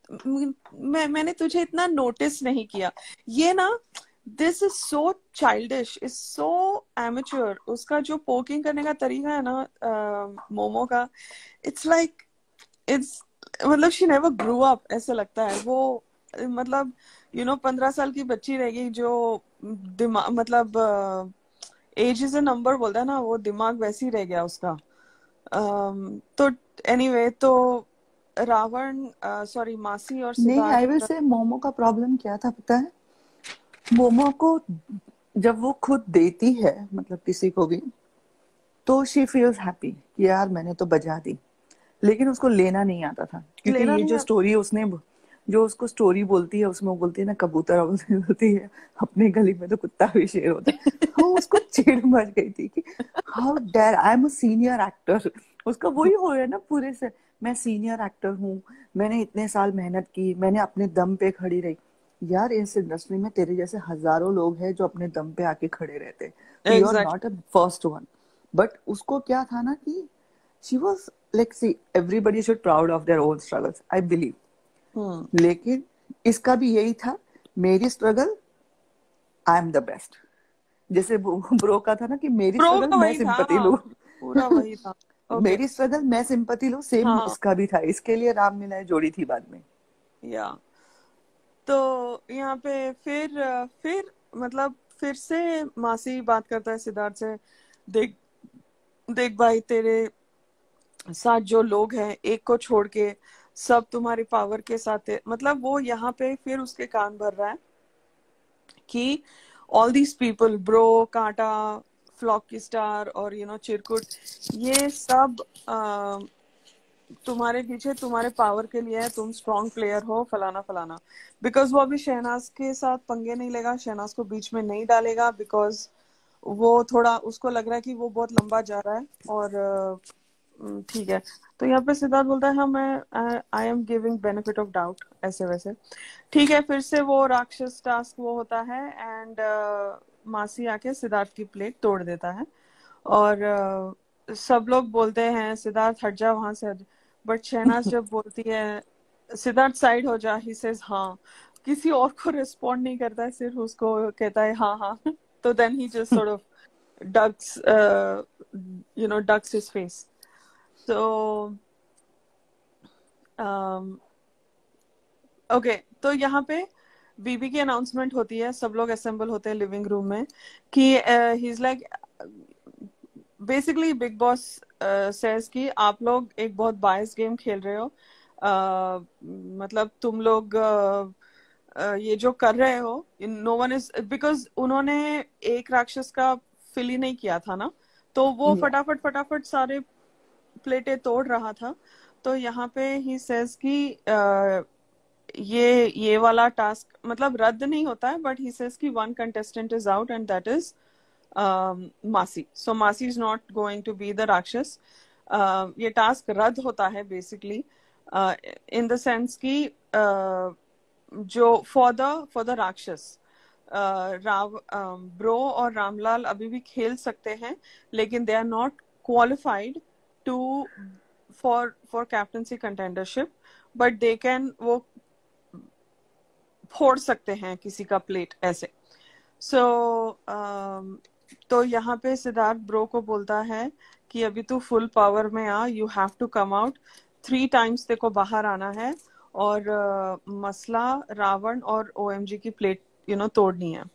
मैंने तुझे इतना नोटिस नहीं किया। ये ना, this is so childish, is so amateur. उसका जो पोकिंग करने का तरीका है ना मोमो का, इट्स लाइक इट्स मतलब शी नेवर ग्रू अप ऐसे लगता है वो। मतलब 15 साल की बच्ची रहेगी जो दिमाग मतलब एज इज अ नंबर बोलता है ना, वो दिमाग वैसे ही रह गया उसका। तो एनीवे तो रावण सॉरी मासी और नहीं, आई विल सिद्धार्थ। से मोमो का प्रॉब्लम क्या था पता है? मोमो को जब वो खुद देती है मतलब किसी को भी, तो शी फील्स हैप्पी कि यार मैंने तो बजा दी, लेकिन उसको लेना नहीं आता था। क्योंकि लेना ये नहीं जो है। स्टोरी उसने जो उसको स्टोरी बोलती है उसमें वो बोलती है ना, कबूतर बोलती है अपने गली में तो कुत्ता भी शेर होता है। तो उसको चिढ़ मच गई थी कि how dare, I am a senior actor. उसका वही हो रहा है ना पूरे से, मैं सीनियर एक्टर हूँ, मैंने इतने साल मेहनत की, मैंने अपने दम पे खड़ी रही। यार इस इंडस्ट्री में तेरे जैसे हजारों लोग हैं जो अपने दम पे आके खड़े रहते हैं, तो you are exact. Not a first one. But उसको क्या था ना कि she was like, see, everybody should proud of their own struggles, I believe. हम्म। लेकिन इसका भी यही था, मेरी struggle, I am the best. जैसे ब्रो का था ना कि मेरी प्रो स्ट्रगल का मैं वही था, सिंपति लूं। पूरा वही था। ओके। मेरी स्ट्रगल मैं सिंपति लूं, सेम हाँ। इसका भी था। इसके लिए राम मिलाए जोड़ी थी बाद में। या तो यहाँ पे फिर मतलब फिर से मासी बात करता है सिद्धार्थ से, देख देख भाई, तेरे साथ जो लोग हैं एक को छोड़ के सब तुम्हारी पावर के साथ है। मतलब वो यहाँ पे फिर उसके कान भर रहा है कि all these people, bro, Kanta, flaky star और चिरकुट, ये सब तुम्हारे पीछे तुम्हारे पावर के लिए है, तुम स्ट्रॉन्ग प्लेयर हो, फलाना फलाना। बिकॉज वो अभी शहनाज के साथ पंगे नहीं लेगा, शहनाज को बीच में नहीं डालेगा, बिकॉज वो थोड़ा उसको लग रहा है कि वो बहुत लंबा जा रहा है। और ठीक है। तो यहाँ पे सिद्धार्थ बोलता है हाँ मैं I am giving benefit of doubt ऐसे वैसे। ठीक है, फिर से वो राक्षस टास्क वो होता है एंड मासी आके सिद्धार्थ की प्लेट तोड़ देता है। और सब लोग बोलते हैं सिद्धार्थ हट जा वहां से, बट शहनाज जब बोलती है सिद्धार्थ साइड हो जा, ही सेज हाँ। किसी और को रिस्पॉन्ड नहीं करता है, सिर्फ उसको कहता है हाँ हाँ। तो then he just sort of ducks ducks his face. So okay, तो यहाँ पे बीबी की अनाउंसमेंट होती है, सब लोग असेंबल होते हैं लिविंग रूम में कि he is like basically Bigg Boss says कि आप लोग एक बहुत बायस गेम खेल रहे हो। मतलब तुम लोग ये जो कर रहे हो, नो वन इज, बिकॉज उन्होंने एक राक्षस का फिल ही नहीं किया था ना, तो वो Yeah. फटाफट फटाफट सारे प्लेटें तोड़ रहा था। तो यहाँ पे ही सेज कि ये वाला टास्क मतलब रद्द नहीं होता है, बट ही सेज कि one contestant is out and that is Masi. So Masi is not going to be the rakshas. ये टास्क रद्द होता है बेसिकली इन द सेंस कि जो फॉर द राक्षस ब्रो और रामलाल अभी भी खेल सकते हैं, लेकिन they are not qualified to for captaincy contendership, but they can वो फोड़ सकते हैं किसी का प्लेट ऐसे। सो तो यहाँ पे सिद्धार्थ ब्रो को बोलता है कि अभी तू फुल पावर में आ, you have to come out 3 times, तेरे को बाहर आना है और मसला रावण और ओएमजी की प्लेट तोड़नी है।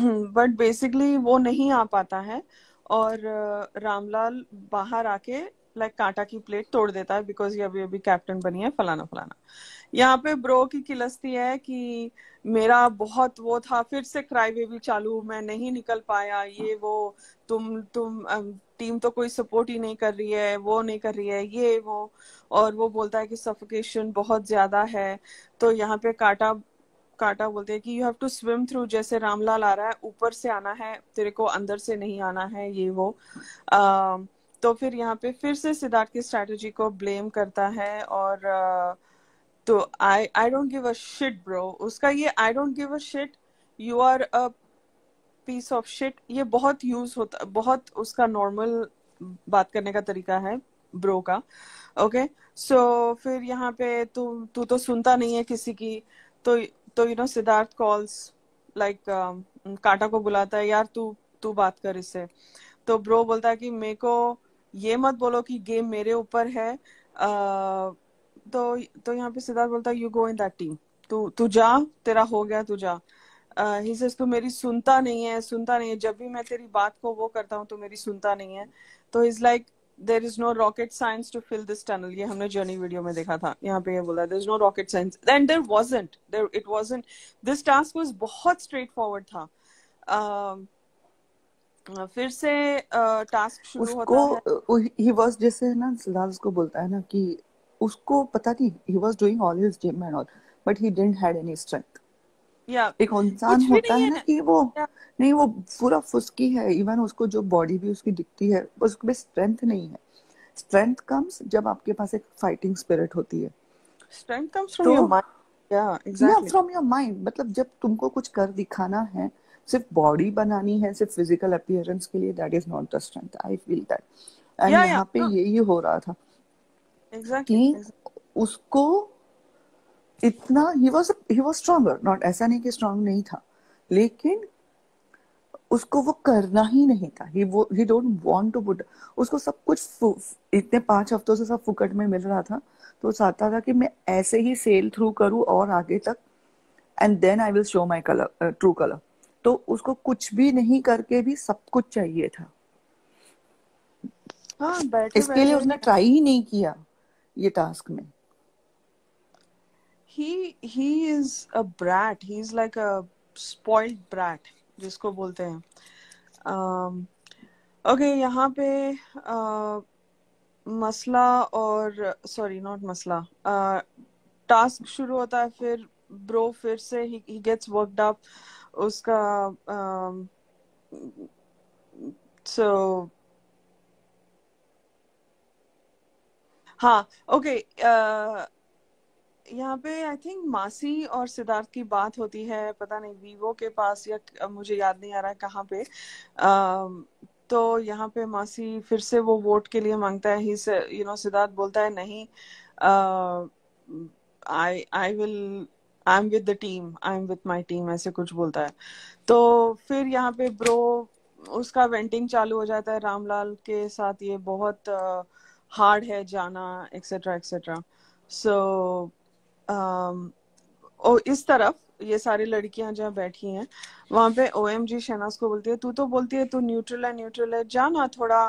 बट बेसिकली वो नहीं आ पाता है और रामलाल बाहर आके लाइक कांटा की प्लेट तोड़ देता है बिकॉज ये अभी अभी कैप्टन बनी है फलाना फलाना। यहाँ पे ब्रो की किलस्ती है कि मेरा बहुत वो था, फिर से क्राई बेबी चालू, मैं नहीं निकल पाया, ये वो, तुम टीम तो कोई सपोर्ट ही नहीं कर रही है, वो नहीं कर रही है, ये वो। और वो बोलता है कि सफोकेशन बहुत ज्यादा है। तो यहाँ पे काटा काटा बोलते हैं कि you have to swim through, जैसे रामलाल आ रहा है ऊपर से आना है तेरे को, अंदर से नहीं आना है, ये वो। तो फिर यहाँ पे फिर से सिद्धार्थ की स्ट्रेटजी को ब्लेम करता है। और तो I don't give a shit bro, उसका ये I don't give a shit, you are a piece of shit, ये बहुत यूज होता, बहुत उसका नॉर्मल बात करने का तरीका है ब्रो का। ओके सो फिर यहाँ पे तू तू तो सुनता नहीं है किसी की। तो सिद्धार्थ कॉल्स लाइक काटा को बुलाता है, यार तू तू बात कर इससे। तो ब्रो बोलता है कि मेरे को ये मत बोलो कि गेम मेरे ऊपर है। तो यहाँ पे सिद्धार्थ बोलता है you go in that team, तू तू जा, तेरा हो गया, तू जा। ही सेज तू मेरी सुनता नहीं है, सुनता नहीं है, जब भी मैं तेरी बात को वो करता हूँ तो मेरी सुनता नहीं है। तो is like there is no rocket science to fill this tunnel, ये हमने जर्नी वीडियो में देखा था। यहाँ पे ये बोला there is no rocket science, and there it wasn't. This task was बहुत स्ट्रेट फॉरवर्ड था। फिर से टास्क शुरू उसको होता है। ही वाज, जैसे ना सिद्धार्थ उसको बोलता है ना कि उसको पता नहीं, he was doing all his gym and all but he didn't had any strength. या एक इंसान कुछ भी होता नहीं है ना है। कि वो या, नहीं, वो पूरा फुसकी है, इवन उसको जो बॉडी भी उसकी दिखती है उसमें स्ट्रेंथ नहीं है। स्ट्रेंथ कम्स जब आपके पास एक फाइटिंग स्पिरिट होती है। स्ट्रेंथ कम्स फ्रॉम तो योर माइंड। या या एग्जैक्टली। फ्रॉम योर माइंड, मतलब जब तुमको कुछ कर दिखाना है, सिर्फ बॉडी बनानी है, सिर्फ फिजिकल अपीयरेंस के लिए, that is not the strength, I feel that. And या यहाँ पे नो यही हो रहा था एग्जैक्टली। कि उसको इतना ही वाज स्ट्रॉन्गर, नॉट ऐसा नहीं कि स्ट्रांग नहीं था, लेकिन उसको वो करना ही नहीं था। He don't want to put, उसको सब कुछ इतने 5 हफ्तों से सब फुकट में मिल रहा था, तो वो चाहता था कि मैं ऐसे ही सेल थ्रू करूं और आगे तक, and then I will show my colour, true colour. तो उसको कुछ भी नहीं करके भी सब कुछ चाहिए था। हाँ बैठे इसके लिए बैठे उसने ट्राई ही नहीं किया ये टास्क में। he is a brat, he is like a spoiled brat जिसको बोलते हैं। ओके यहाँ पे मसला और सॉरी नॉट मसला, टास्क शुरू होता है। फिर ब्रो फिर से he gets worked up उसका। सो हाँ ओके यहाँ पे आई थिंक मासी और सिद्धार्थ की बात होती है, पता नहीं वीवो के पास या मुझे याद नहीं आ रहा है कहाँ पे। तो यहाँ पे मासी फिर से वो वोट के लिए मांगता है। ही से सिद्धार्थ बोलता है नहीं, I will, I am with the team, I am with my team, ऐसे कुछ बोलता है। तो फिर यहाँ पे ब्रो उसका वेंटिंग चालू हो जाता है रामलाल के साथ, ये बहुत हार्ड है जाना, एक्सेट्रा एक्सेट्रा। सो और इस तरफ ये सारी लड़कियां जहाँ बैठी हैं वहां पे ओएमजी शहनाज को बोलती है, तू तो बोलती है तू न्यूट्रल है, न्यूट्रल है, जाना थोड़ा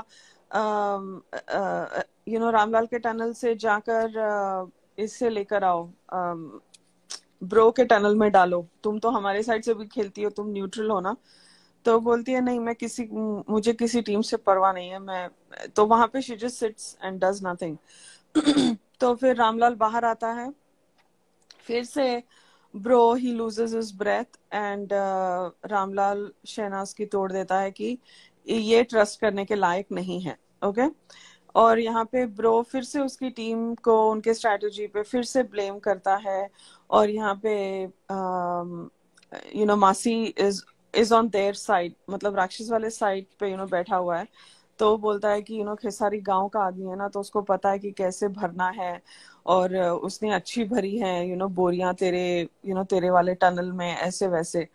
रामलाल के टनल से जाकर इससे लेकर आओ, ब्रो के टनल में डालो, तुम तो हमारे साइड से भी खेलती हो, तुम न्यूट्रल हो ना। तो बोलती है नहीं, मुझे किसी टीम से परवाह नहीं है, मैं तो वहां पे she just sits and does nothing. तो फिर रामलाल बाहर आता है, फिर से bro he loses his breath and Ramlal Shehnaz की तोड़ देता है कि ये ट्रस्ट करने के लायक नहीं है। ओके और यहाँ पे ब्रो फिर से उसकी टीम को उनके स्ट्रेटजी पे फिर से ब्लेम करता है। और यहाँ पे मासी इज ऑन देयर साइड, मतलब राक्षस वाले साइड पे बैठा हुआ है। तो वो बोलता है कि खेसारी गांव का आदमी है ना, तो उसको पता है कि कैसे भरना है, और उसने अच्छी भरी है बोरियां तेरे तेरे वाले टनल में, ऐसे वैसे।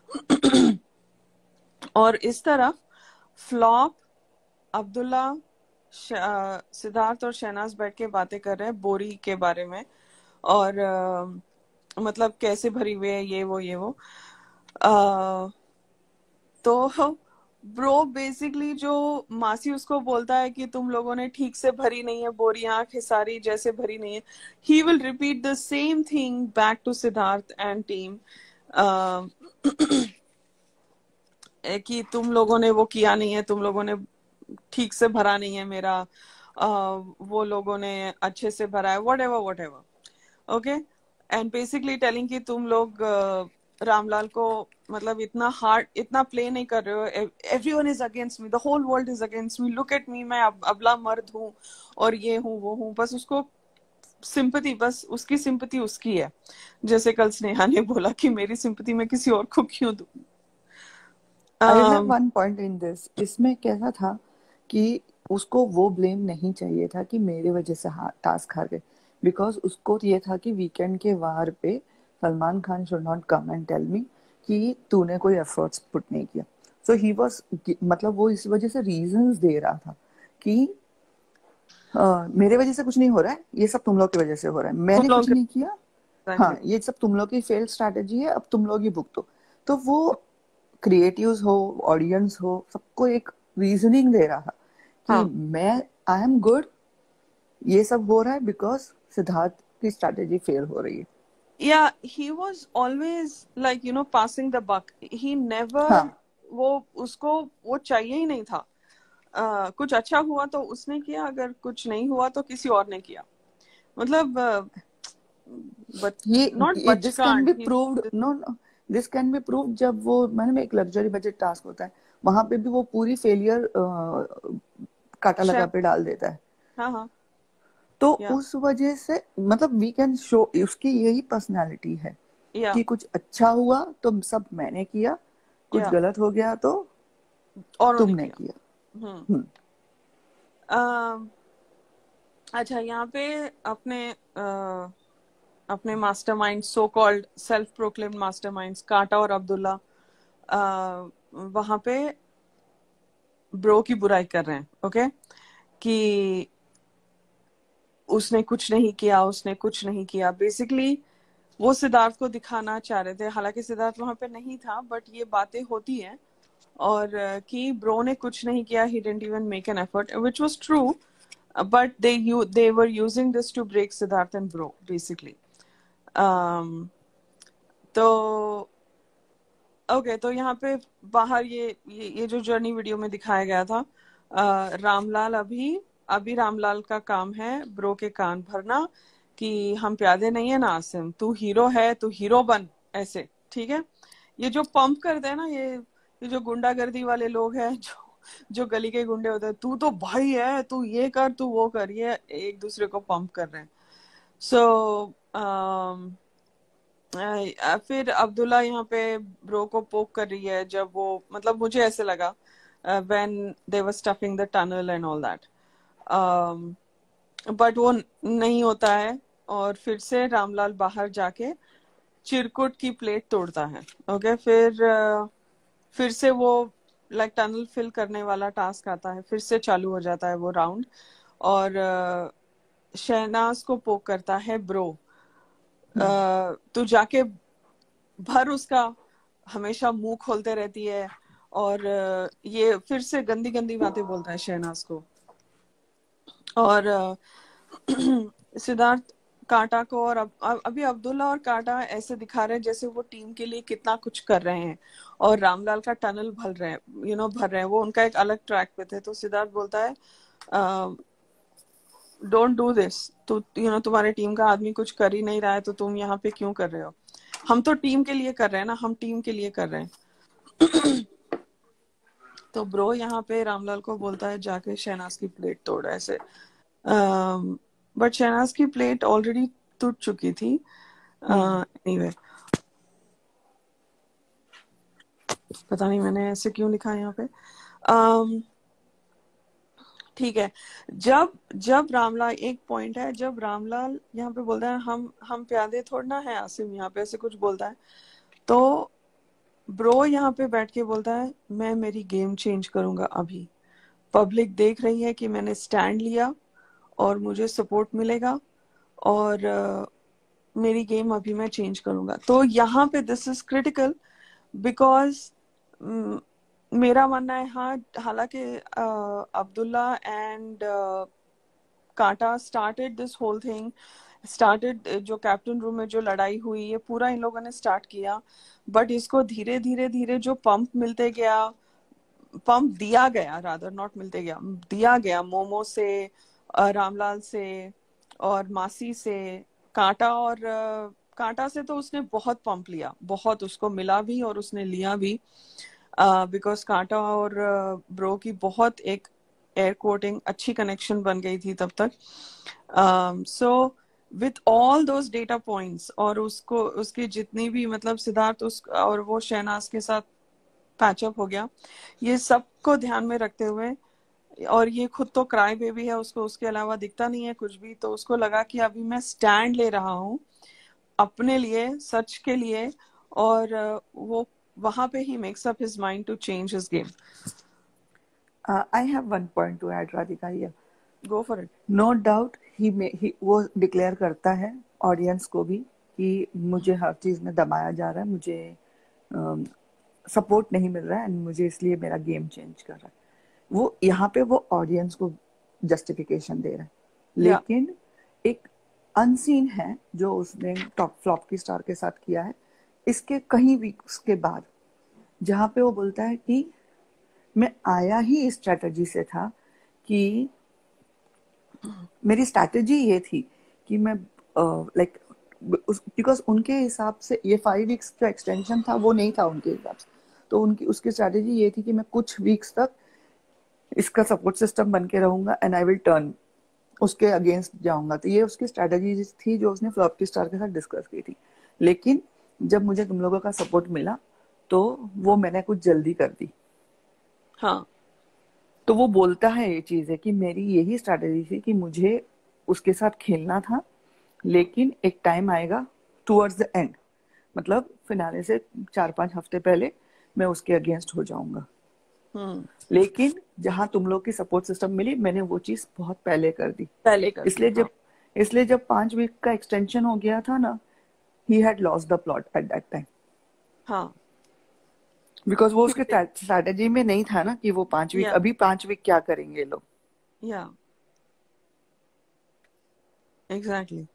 और इस तरफ फ्लॉप, अब्दुल्ला, सिद्धार्थ और शहनाज बैठ के बातें कर रहे हैं बोरी के बारे में, और मतलब कैसे भरी हुई है, ये वो ये वो। तो ब्रो बेसिकली जो मासी उसको बोलता है कि तुम लोगों ने ठीक से भरी नहीं है बोरियां, खेसारी जैसे भरी नहीं है, he will repeat the same thing back to Siddharth and team कि तुम लोगों ने वो किया नहीं है, तुम लोगों ने ठीक से भरा नहीं है मेरा, वो लोगों ने अच्छे से भरा है, whatever okay. And basically telling कि तुम लोग रामलाल को मतलब इतना हार्ड, इतना प्ले नहीं कर रहे हो, everyone is against me, the whole world is against me, look at me, मैं अबला मर्द हूँ और ये हूँ वो हूँ, बस उसको सिंपैथी, बस उसकी सिंपैथी उसकी है, जैसे कल स्नेहा ने बोला कि मेरी सिंपैथी मैं किसी और को क्यों दूं। I have one point in this, इसमें कैसा था कि उसको वो ब्लेम नहीं चाहिए था कि मेरे वजह से टास्क हार गए, बिकॉज उसको ये था कि वीकेंड के वार पे Salman Khan should not come and tell me कि तूने कोई एफर्ट्स पुट नहीं किया। सो ही वाज, मतलब वो इस वजह से रीजंस दे रहा था कि मेरे वजह से कुछ नहीं हो रहा है, ये सब तुम लोग की वजह से हो रहा है, मैंने कुछ नहीं किया, हाँ ये सब तुम लोग की फेल्ड स्ट्रैटेजी है, अब तुम लोग ही भुगतो। तो वो क्रिएटिव्स हो, ऑडियंस हो, सबको एक रीजनिंग दे रहा था कि हाँ, मैं, आई एम गुड, ये सब हो रहा है बिकॉज सिद्धार्थ की स्ट्रैटेजी फेल हो रही है। yeah, he was always like passing the buck, he never, हाँ वो उसको वो चाहिए ही नहीं था। कुछ अच्छा हुआ तो उसने किया, अगर कुछ नहीं हुआ तो किसी और ने किया, मतलब बट नॉट ये दिस कैन बी बचकान proved, no this can be proved जब वो, मैंने एक लग्जरी बजट टास्क होता है वहां पे भी वो पूरी फेलियर काटा लगा शेफ। पे डाल देता है। हाँ हाँ, तो या उस वजह से मतलब वी कैन शो, उसकी यही पर्सनालिटी है या कि कुछ अच्छा हुआ तो सब मैंने किया, कुछ या गलत हो गया तो औरों ने तुमने किया। किया। हम्म। हम्म। अच्छा, यहाँ पे अपने अपने mastermind, so called self proclaimed masterminds Kanta और अब्दुल्ला वहां पे ब्रो की बुराई कर रहे हैं, ओके, कि उसने कुछ नहीं किया, उसने कुछ नहीं किया, बेसिकली वो सिद्धार्थ को दिखाना चाह रहे थे, हालांकि सिद्धार्थ वहां पे नहीं था, बट ये बातें होती हैं, और कि ब्रो ने कुछ नहीं किया, he didn't even make an effort, which was true, but they were using this to break Siddharth and Bro basically. तो ओके, तो यहाँ पे बाहर ये जो जर्नी वीडियो में दिखाया गया था, रामलाल अभी अभी रामलाल का काम है ब्रो के कान भरना कि हम प्यादे नहीं है ना आसिम, तू हीरो है, तू हीरो बन, ऐसे, ठीक है। ये जो पंप करते हैं ना, ये जो गुंडागर्दी वाले लोग हैं, जो गली के गुंडे होते हैं, तू तो भाई है, तू ये कर, तू वो कर, ये एक दूसरे को पंप कर रहे हैं। सो फिर अब्दुल्ला यहाँ पे ब्रो को पोक कर रही है, जब वो, मतलब मुझे ऐसे लगा when they were stuffing the tunnel and all that, but वो नहीं होता है, और फिर से रामलाल बाहर जाके चिरकुट की प्लेट तोड़ता है, ओके। फिर से वो लाइक टनल फिल करने वाला टास्क आता है, फिर से चालू हो जाता है वो राउंड, और शहनाज को पोक करता है ब्रो, तू जाके भर उसका, हमेशा मुंह खोलते रहती है, और ये फिर से गंदी गंदी बातें बोलता है शहनाज को, और सिद्धार्थ कांटा को, और अभी अब्दुल्ला और कांटा ऐसे दिखा रहे हैं जैसे वो टीम के लिए कितना कुछ कर रहे हैं, और रामलाल का टनल भर रहे हैं, भर रहे हैं, वो उनका एक अलग ट्रैक पे थे। तो सिद्धार्थ बोलता है डोंट डू दिस, तो तुम्हारे टीम का आदमी कुछ कर ही नहीं रहा है, तो तुम यहाँ पे क्यों कर रहे हो, हम तो टीम के लिए कर रहे हैं ना, हम टीम के लिए कर रहे हैं। तो ब्रो यहाँ पे रामलाल को बोलता है जाके शहनाज की प्लेट तोड़, ऐसे, बट शहनाज की प्लेट ऑलरेडी टूट चुकी थी। एनीवे, पता नहीं मैंने ऐसे क्यों लिखा है यहाँ पे। ठीक है, जब जब रामलाल, एक पॉइंट है, जब रामलाल यहाँ पे बोलता है हम प्यादे थोड़ना है आसिम, यहाँ पे ऐसे कुछ बोलता है, तो ब्रो यहाँ पे बैठ के बोलता है मैं मेरी गेम चेंज करूंगा अभी, पब्लिक देख रही है कि मैंने स्टैंड लिया और मुझे सपोर्ट मिलेगा, और मेरी गेम अभी मैं चेंज करूंगा। तो यहाँ पे दिस इज क्रिटिकल, बिकॉज मेरा मानना है हाँ, हालांकि Abdullah and Kanta started this whole thing, started जो कैप्टन रूम में जो लड़ाई हुई ये पूरा इन लोगों ने स्टार्ट किया, बट इसको धीरे धीरे धीरे जो पंप मिलते गया, पंप दिया गया, रादर नॉट मिलते गया, दिया गया मोमो से, रामलाल से और मासी से, कांटा और कांटा से तो उसने बहुत पंप लिया, बहुत उसको मिला भी और उसने लिया भी, बिकॉज कांटा और ब्रो की बहुत एक एयर कोटिंग अच्छी कनेक्शन बन गई थी तब तक। So with all those data points और उसको उसकी जितनी भी मतलब सिद्धार्थ उस और वो शहनाज के साथ पैचअप हो गया, ये सबको ध्यान में रखते हुए, और ये खुद तो क्राई बेबी है, उसको उसके अलावा दिखता नहीं है कुछ भी, तो उसको लगा कि अभी मैं स्टैंड ले रहा हूँ अपने लिए, सच के लिए, और वो वहां पे he makes up his mind to change his game. I have one point to add Radhika here. Go for it. No doubt वो डिक्लेयर करता है ऑडियंस को भी कि मुझे हर चीज में दबाया जा रहा है, मुझे सपोर्ट नहीं मिल रहा है एंड मुझे इसलिए मेरा गेम चेंज कर रहा है। वो यहाँ पे वो ऑडियंस को जस्टिफिकेशन दे रहा है, लेकिन एक अनसीन है जो उसने टॉप फ्लॉप की स्टार के साथ किया है इसके कहीं वीक्स के बाद, जहाँ पे वो बोलता है कि मैं आया ही इस स्ट्रेटजी से था कि मेरी स्ट्रैटेजी ये थी कि मैं लाइक बिकॉज उनके हिसाब से ये 5 वीक्स का एक्सटेंशन था, वो नहीं था उनके हिसाब से, तो उनकी उसकी स्ट्रैटेजी ये थी कि मैं कुछ वीक्स तक इसका सपोर्ट सिस्टम बन के रहूंगा एंड आई विल टर्न, उसके अगेंस्ट जाऊंगा। तो ये उसकी स्ट्रैटेजी थी जो उसने फ्लॉप की स्टार के साथ डिस्कस की थी, लेकिन जब मुझे तुम लोगों का सपोर्ट मिला तो वो मैंने कुछ जल्दी कर दी। हाँ, तो वो बोलता है ये चीज है कि मेरी यही स्ट्रैटेजी थी कि मुझे उसके साथ खेलना था, लेकिन एक टाइम आएगा टुवर्ड्स द एंड, मतलब फिनाले से 4-5 हफ्ते पहले मैं उसके अगेंस्ट हो जाऊंगा। लेकिन जहां तुम लोग की सपोर्ट सिस्टम मिली मैंने वो चीज बहुत पहले कर दी, पहले कर इसलिए दी, जब 5 वीक का एक्सटेंशन हो गया था ना, he had lost the plot at that time, हाँ, बिकॉज वो उसके स्ट्रैटेजी में नहीं था ना कि वो 5 वीक, अभी 5 वीक क्या करेंगे लोग। या exactly.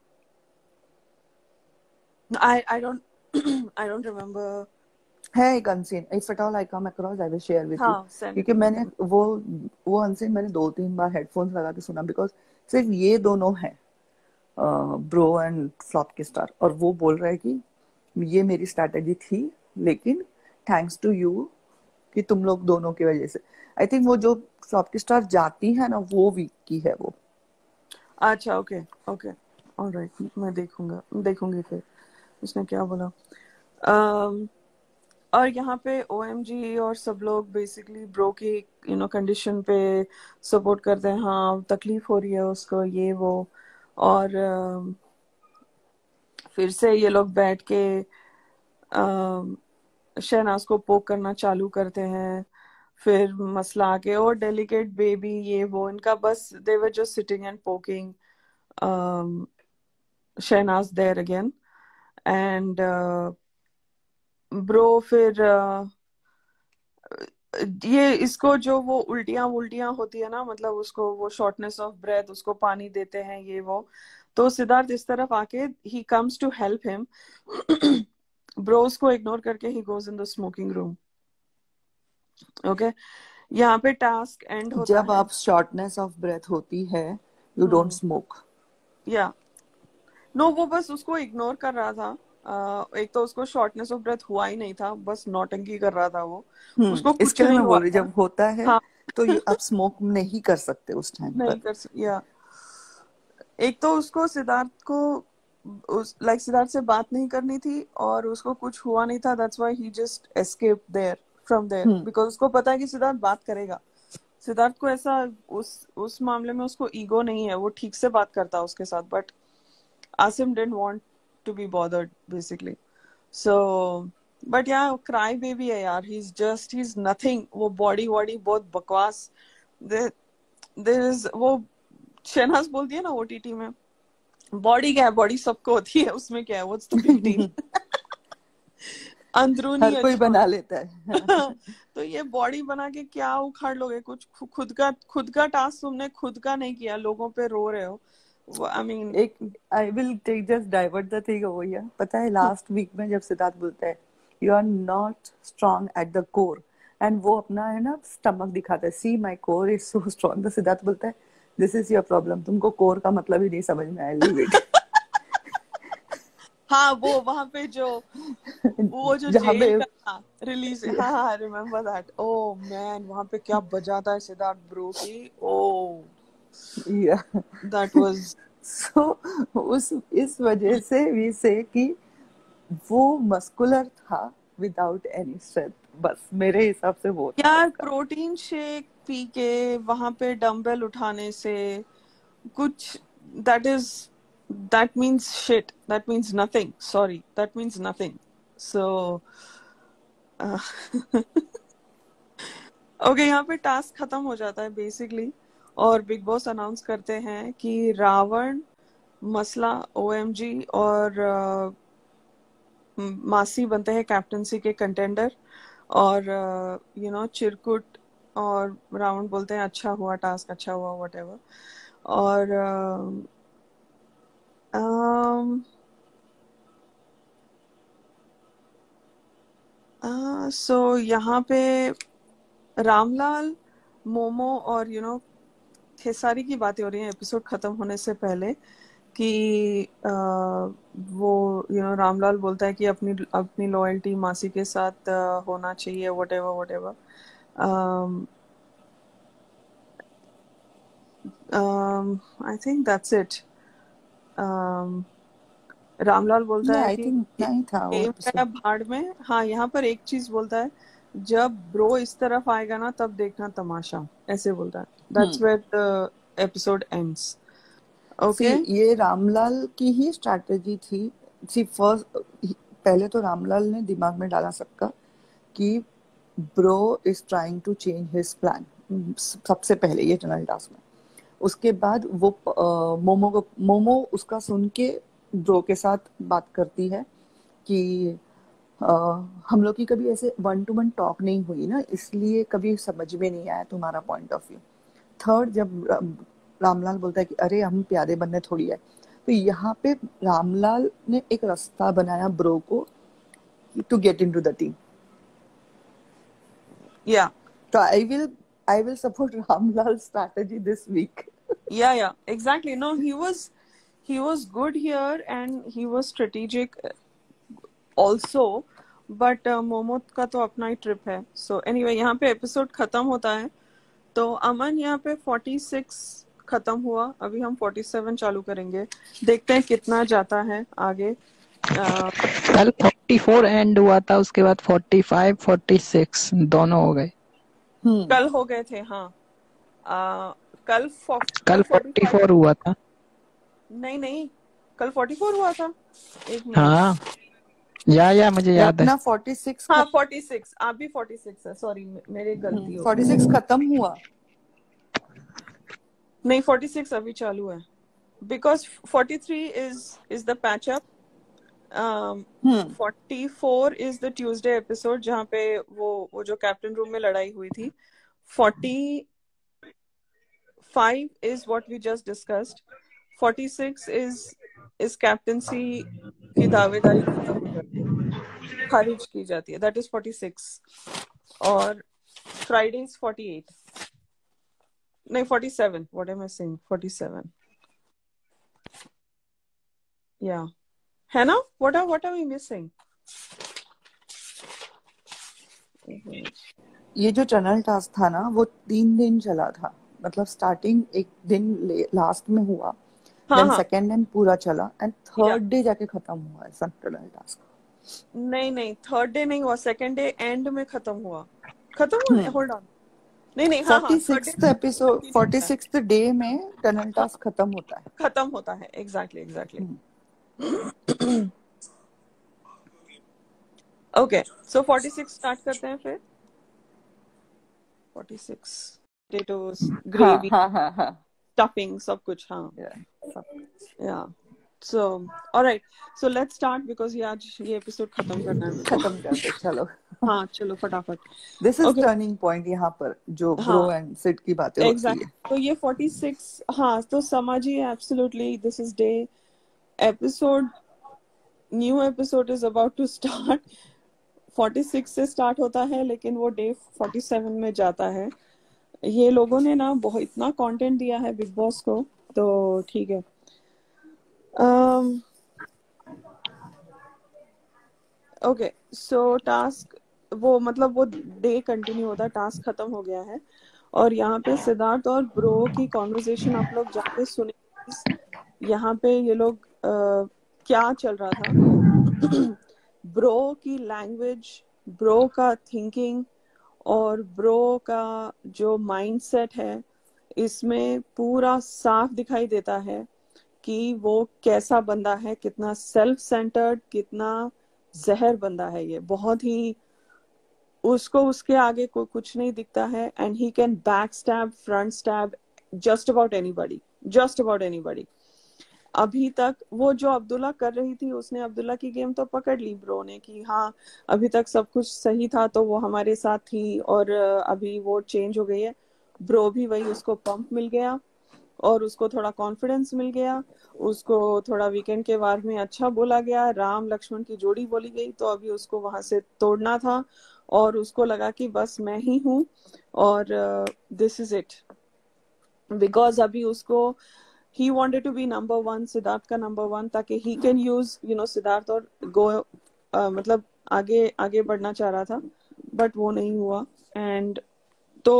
I don't I don't remember। है एक unseen, if at all I come across I will share with you, हाँ, send it क्योंकि to me। मैंने वो अनसीन मैंने 2-3 बार हेडफोन्स लगा के सुना, बिकॉज सिर्फ ये दोनों है ब्रो एंड फ्लॉप के स्टार, और वो बोल रहा है कि ये मेरी स्ट्रैटेजी थी, लेकिन थैंक्स टू यू कि तुम लोग दोनों की वजह से। आई थिंक वो जो फ्लॉप की स्टार जाती है ना वो वीक की है वो। अच्छा, ओके ओके, ऑलराइट, मैं देखूंगी फिर उसने क्या बोला। और यहाँ पे OMG और सब लोग बेसिकली ब्रो की कंडीशन पे सपोर्ट करते हैं, हाँ तकलीफ हो रही है उसको, ये वो, और फिर से ये लोग बैठ के शहनाज को पोक करना चालू करते हैं, फिर मसला आके और डेलिकेट बेबी ये वो, इनका बस they were just sitting and poking Shehnaz there again, and bro फिर ये इसको जो वो उल्टियां होती है ना, मतलब उसको वो शॉर्टनेस ऑफ ब्रेथ, उसको पानी देते हैं ये वो, तो सिद्धार्थ इस तरफ आके he comes to help him, bro उसको इग्नोर करके he goes in the smoking room. Okay, यहाँ पे टास्क एंड होता जब है। आप शॉर्टनेस ऑफ ब्रेथ होती है यू डोंट स्मोक। या नो, वो बस उसको इग्नोर कर रहा था। एक तो उसको शॉर्टनेस ऑफ ब्रेथ हुआ ही नहीं था, बस नौटंकी कर रहा था वो, उसको कुछ इसके लिए नहीं मैं हुआ बोल रही, था। जब होता है हाँ, तो आप स्मोक नहीं कर सकते उस टाइम नहीं पर। कर या एक तो उसको सिद्धार्थ को सिद्धार्थ से बात नहीं करनी थी और उसको कुछ हुआ नहीं था, that's why he just escape there from there, because उसको पता है कि सिद्धार्थ बात करेगा। सिद्धार्थ को ऐसा उस मामले में उसको ईगो नहीं है, वो ठीक से बात करता है उसके साथ, but Asim didn't want to be bothered basically. So but यार क्राई बेबी है यार, ही इज नथिंग, वो बॉडी बहुत बकवास। देयर इज वो शहनाज बोलती है ना OTT में, बॉडी क्या है, बॉडी सबको होती है, उसमें क्या है, व्हाट्स द बिग डील। अंदरूनी हर कोई अच्छा बना लेता है। तो ये बॉडी बना के क्या उखाड़ लोगे? कुछ खुद का टास्क तुमने खुद का नहीं किया, लोगों पे रो रहे हो। आई मीन एक I will take just divert the thing over here. पता है लास्ट वीक में जब सिद्धार्थ बोलता है you are not strong at the core, and वो अपना है ना स्टमक दिखाता है, see my core is so strong, तो सिद्धार्थ बोलता है दिस इज योर प्रॉब्लम, तुमको कोर का मतलब ही नहीं समझ में आया, लीव इट। हाँ, वो वहां पे वो जो जहाँ जेल पे का था रिलीज, हाँ हाँ, रिमेम्बर दैट। ओ मैन, वहां पे क्या बजाता है सिद्धार्थ ब्रो की, ओ दैट वाज सो उस इस वजह से वी से कि वो मस्कुलर था विदाउट एनी स्ट्रेंथ, बस मेरे हिसाब से वो था यार। उसका। प्रोटीन शेक पी के वहां पे डंबल उठाने से कुछ, that is that means shit, that means nothing, sorry, that means nothing. So okay, यहाँ पे टास्क खत्म हो जाता है बेसिकली, और बिग बॉस अनाउंस करते हैं कि रावण, मसला, ओएमजी और मासी बनते हैं कैप्टनसी के कंटेंडर। और चिरकुट और रावण बोलते हैं अच्छा हुआ टास्क, अच्छा हुआ, व्हाटएवर। और सो यहाँ पे रामलाल, मोमो और खेसारी की बातें हो रही हैं एपिसोड खत्म होने से पहले कि वो रामलाल बोलता है कि अपनी अपनी लॉयल्टी मासी के साथ होना चाहिए, whatever whatever. I think that's it. Ramlal बोलता है आई कि थिंक उतना ही था वो गेम एपिसोड। गया भाड़ में। हाँ, यहाँ पर एक चीज बोलता है, जब ब्रो इस तरफ आएगा ना तब देखना तमाशा, ऐसे बोलता है। That's where the episode ends. See okay. ये रामलाल की ही स्ट्रैटेजी थी। सी फर्स्ट, पहले तो रामलाल ने दिमाग में डाला सबका कि bro is trying to change his plan, सबसे पहले ये टनल टास्क में। उसके बाद वो मोमो उसका सुन के ब्रो के साथ बात करती है कि अ, हम लोग की कभी ऐसे वन टू वन टॉक नहीं हुई ना, इसलिए कभी समझ में नहीं आया तुम्हारा पॉइंट ऑफ व्यू। थर्ड, जब रामलाल बोलता है कि अरे हम प्यारे बनने थोड़ी है, तो यहाँ पे रामलाल ने एक रास्ता बनाया ब्रो को to get into the team. या तो I will support Ramlal strategy this week. yeah, exactly. No, he was good here and he was strategic also, but Momo का तो अपना ही ट्रिप है। सो एनीवे, यहाँ पे एपिसोड खत्म होता है। तो अमन, यहाँ पे 46 खत्म हुआ, अभी हम 47 चालू करेंगे, देखते हैं कितना जाता है आगे। कल 44 एंड हुआ था, उसके बाद 45 46 दोनों हो गए। कल हो गए थे, हाँ। आ, कल कल 45। 44 हुआ था। नहीं नहीं, कल 44 हुआ था। एक मिनट। हाँ, या मुझे याद है। अपना 46 हाँ 46, आप भी 46 है, सॉरी, मेरी गलती हो गई। 46 खत्म हुआ। नहीं, 46 अभी चालू है, because 43 is the patch up. 44 is the Tuesday episode जहाँ पे वो जो कैप्टन रूम में लड़ाई हुई थी। 45 is what we just discussed. 46 is captaincy की दावेदारी खत्म हो जाती है, खारिज की जाती है, दैट इज 46। और फ्राइडे इज 48, नहीं 47, व्हाट एम आई सेइंग, 47, या, है ना? What are we missing? ये जो टनल टास्क था ना वो 3 दिन चला था, मतलब स्टार्टिंग एक दिन लास्ट में हुआ, हाँ देन हाँ, सेकेंड दिन पूरा चला, एंड या, थर्ड डे जाके खत्म हुआ है सब टनल टास्क। नहीं नहीं, थर्ड डे नहीं हुआ, सेकेंड डे एंड में खत्म हुआ। खत्म हुआ, होल्ड ऑन, नहीं नहीं, हाँ हाँ, third day 46th episode, 46th day में टनल हाँ, टास्क खत्म होता है। खत्म होता है, exactly exactly. Okay, so 46 start करते हैं फिर। 46 पोटेटोज, हाँ ग्रेवी, हाँ हाँ हाँ, स्टफिंग, सब कुछ, हाँ। सब या, so alright, so let's start because ये आज ये एपिसोड खत्म करना है मुझे। खत्म कर दो चलो। हाँ चलो फटाफट। This is okay turning point यहाँ पर जो हाँ ब्रो एंड सिड की बातें होती एग्जैक्ट, है। तो ये 46, हाँ तो समझिए absolutely this is day episode, new episode is about to start. 46 से स्टार्ट होता है लेकिन वो डे 47 में जाता है। ये लोगों ने ना बहुत इतना कंटेंट दिया है बिग बॉस को, तो ठीक है। ओके सो टास्क, वो मतलब वो डे कंटिन्यू होता है, टास्क खत्म हो गया है। और यहाँ पे सिद्धार्थ और ब्रो की कॉन्वर्सेशन आप लोग जाके सुने please। यहाँ पे ये लोग क्या चल रहा था। ब्रो की लैंग्वेज, ब्रो का थिंकिंग और ब्रो का जो माइंडसेट है, इसमें पूरा साफ दिखाई देता है कि वो कैसा बंदा है, कितना सेल्फ सेंटर्ड, कितना जहर बंदा है ये, बहुत ही, उसको उसके आगे कोई कुछ नहीं दिखता है। And he can back stab, front stab, just about anybody, just about anybody. अभी तक वो जो अब्दुल्ला कर रही थी, उसने अब्दुल्ला की गेम तो पकड़ ली ब्रो ने कि हाँ अभी तक सब कुछ सही था तो वो हमारे साथ थी, और अभी वो चेंज हो गई है। ब्रो भी वही, उसको पंप मिल गया और उसको थोड़ा कॉन्फिडेंस मिल गया, उसको थोड़ा वीकेंड के बारे में अच्छा बोला गया, राम लक्ष्मण की जोड़ी बोली गई, तो अभी उसको वहां से तोड़ना था। और उसको लगा कि बस मैं ही हूँ और दिस इज इट, बिकॉज अभी उसको he wanted to be number one, Siddharth का नंबर वन, ताकि ही कैन यूज सिद्धार्थ और गो, मतलब आगे आगे बढ़ना चाह रहा था, बट वो नहीं हुआ। एंड तो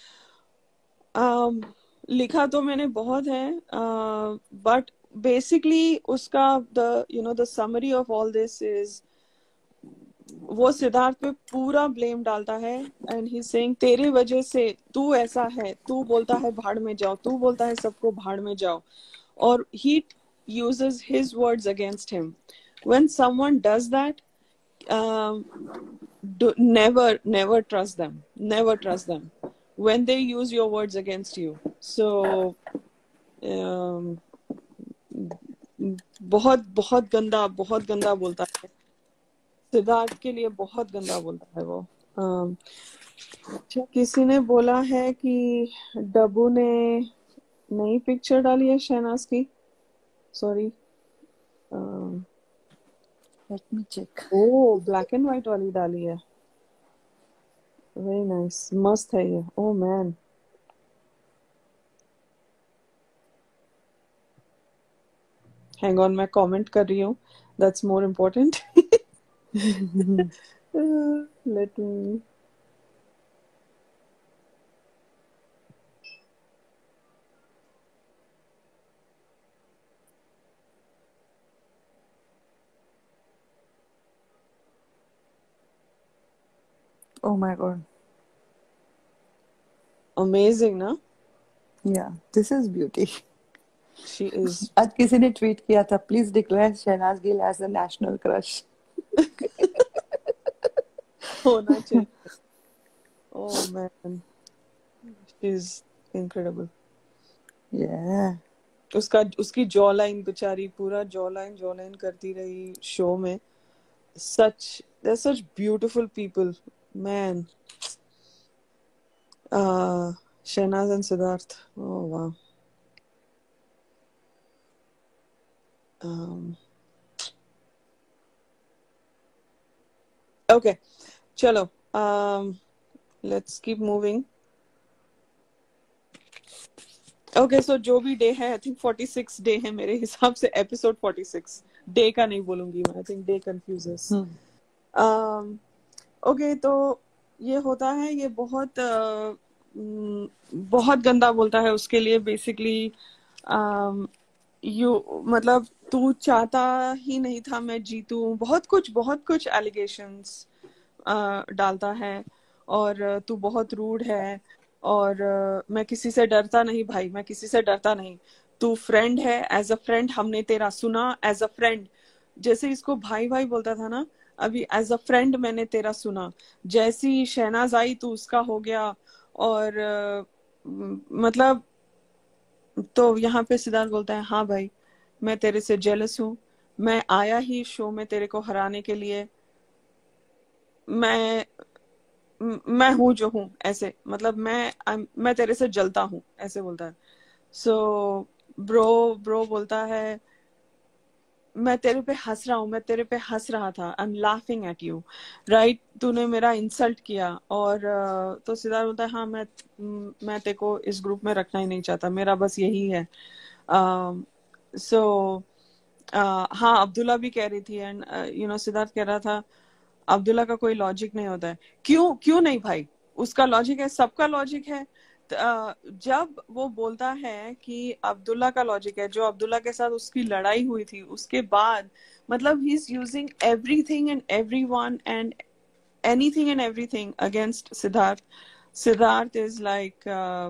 लिखा तो मैंने बहुत है, बट बेसिकली उसका the summary of all this is, वो सिद्धार्थ पे पूरा ब्लेम डालता है। एंड ही सेइंग तेरे वजह से तू ऐसा है, तू बोलता है भाड़ में जाओ, तू बोलता है सबको भाड़ में जाओ, और he uses his words against him. When someone does that, never trust them, never trust them when they use your words against you. So um, बहुत गंदा बोलता है, सिद्धार्थ के लिए बहुत गंदा बोलता है वो। अच्छा, किसी ने बोला है कि डब्बू ने नई पिक्चर डाली है शहनाज की, sorry, let me check. Oh black and white वाली डाली है, वेरी नाइस, मस्त है ये, ओ मैन। हैंग ऑन, मैं कमेंट कर रही हूँ, that's more important. Let me, Oh my god. Amazing ना, Yeah, this is beauty. She is. आज किसी ने ट्वीट किया था, please declare Shehnaaz Gill as a national crush. होना चाहिए, oh man, she is incredible. Yeah. उसकी जॉ लाइन, बेचारी पूरा जॉ लाइन करती रही शो में। सच, they're such beautiful people, man. Shehnaz and Siddharth, oh wow. Okay, चलो, let's keep moving. Okay, so जो भी डे है, आई थिंक 46 डे है मेरे हिसाब से, एपिसोड 46, डे का नहीं बोलूंगी मैं, I think they confuses. Okay, तो ये होता है, ये बहुत गंदा बोलता है उसके लिए, बेसिकली यू, मतलब तू चाहता ही नहीं था मैं जीतूं, बहुत कुछ एलिगेशंस डालता है, और तू बहुत रूड है, और मैं किसी से डरता नहीं भाई, मैं किसी से डरता नहीं, तू फ्रेंड है, एज अ फ्रेंड हमने तेरा सुना, एज अ फ्रेंड, जैसे इसको भाई भाई बोलता था ना, अभी एज अ फ्रेंड मैंने तेरा सुना, जैसी शहनाज आई तू उसका हो गया। और मतलब, तो यहाँ पे सिद्धार्थ बोलता है हाँ भाई, मैं तेरे से जेलस हूँ, मैं आया ही शो में तेरे को हराने के लिए, मैं मैं हूँ जो हूँ, ऐसे मतलब मैं तेरे से जलता हूँ, ऐसे बोलता है। सो ब्रो ब्रो बोलता है मैं तेरे पे हंस रहा हूँ, मैं तेरे पे हंस रहा था, I am laughing at you, right, तूने मेरा इंसल्ट किया। और तो सिद्धार्थ बोलता है हाँ मैं तेरे को इस ग्रुप में रखना ही नहीं चाहता, मेरा बस यही है। सो हाँ, अब्दुल्ला भी कह रही थी, एंड सिद्धार्थ कह रहा था अब्दुल्ला का कोई लॉजिक नहीं होता है। क्यों क्यों नहीं भाई, उसका लॉजिक है, सबका लॉजिक है। जब वो बोलता है कि अब्दुल्ला का लॉजिक है, जो अब्दुल्ला के साथ उसकी लड़ाई हुई थी उसके बाद, मतलब ही is using everything and everyone and anything and everything against Siddharth. Siddharth is like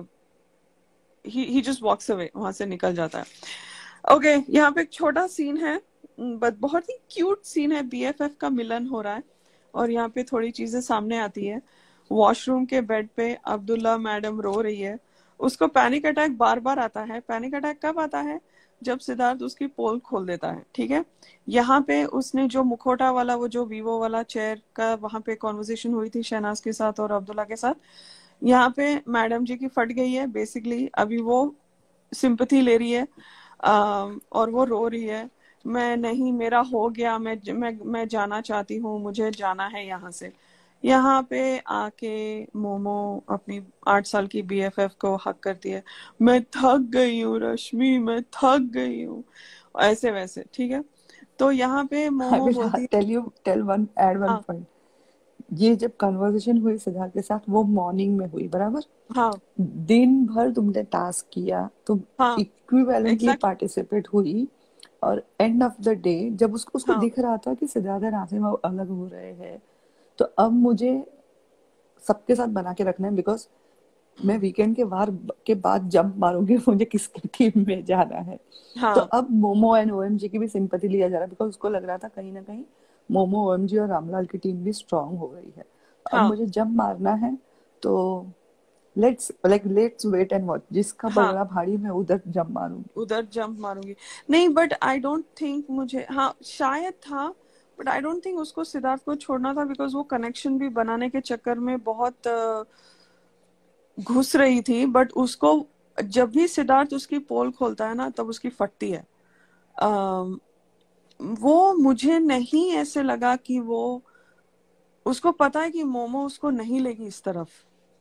he just walks away, वहां से निकल जाता है। ओके, यहाँ पे एक छोटा सीन है, बट बहुत ही क्यूट सीन है, बीएफएफ का मिलन हो रहा है। और यहाँ पे थोड़ी चीजें सामने आती है। वॉशरूम के बेड पे अब्दुल्ला मैडम रो रही है, उसको पैनिक अटैक बार बार आता है। पैनिक अटैक कब आता है? जब सिद्धार्थ उसकी पोल खोल देता है, ठीक है। यहाँ पे उसने जो मुखौटा वाला, वो जो वीवो वाला चेयर का, वहां पे कॉन्वर्सेशन हुई थी शहनाज के साथ और अब्दुल्ला के साथ, यहाँ पे मैडम जी की फट गई है बेसिकली। अभी वो सिंपैथी ले रही है, और वो रो रही है, मैं नहीं, मेरा हो गया, मैं जाना चाहती हूँ, मुझे जाना है यहाँ से। यहाँ पे आके मोमो अपनी 8 साल की बीएफएफ को हक करती है, मैं थक गई हूँ रश्मि, मैं थक गई हूँ, ऐसे वैसे, ठीक है। तो यहाँ पे आई मोमो विल बोलती है, टेल वन एड वन हाँ पॉइंट। ये जब कन्वर्सेशन हुई सिद्धार्थ के साथ, वो मॉर्निंग में हुई, बराबर। हाँ दिन भर तुमने टास्क किया, तुम हाँ, इक्विवेलेंटली एग्जैक्टली, पार्टिसिपेट हुई, और एंड ऑफ द डे जब उसको उसको हाँ दिख रहा था कि सिद्धार्थ और आसिम अब अलग हो रहे हैं, तो अब मुझे सबके साथ बना के रखना है, बिकॉज मैं वीकेंड के बाद जंप मारूंगी मुझे किसकी टीम में जाना है। तो हाँ अब मोमो एंड ओएमजी की भी सिंपैथी लिया जा रहा है, बिकॉज उसको लग रहा था कहीं ना कहीं मोमो, ओएमजी और रामलाल की टीम भी स्ट्रांग हो गई है। अब हाँ मुझे जंप मारना है, तो लेट्स वेट एंड वॉच, जिसका हाँ, पलड़ा भारी मैं उधर जंप मारूंगी। उधर जंप मारूंगी। नहीं, बट आई डोंट थिंक, मुझे हाँ शायद था, बट आई डोंट थिंक उसको सिद्धार्थ को छोड़ना था, बिकॉज वो कनेक्शन भी बनाने के चक्कर में बहुत घुस रही थी। बट उसको, जब भी सिद्धार्थ उसकी पोल खोलता है ना, तब उसकी फटती है। अम, वो मुझे नहीं ऐसे लगा कि वो, उसको पता है कि मोमो उसको नहीं लेगी इस तरफ।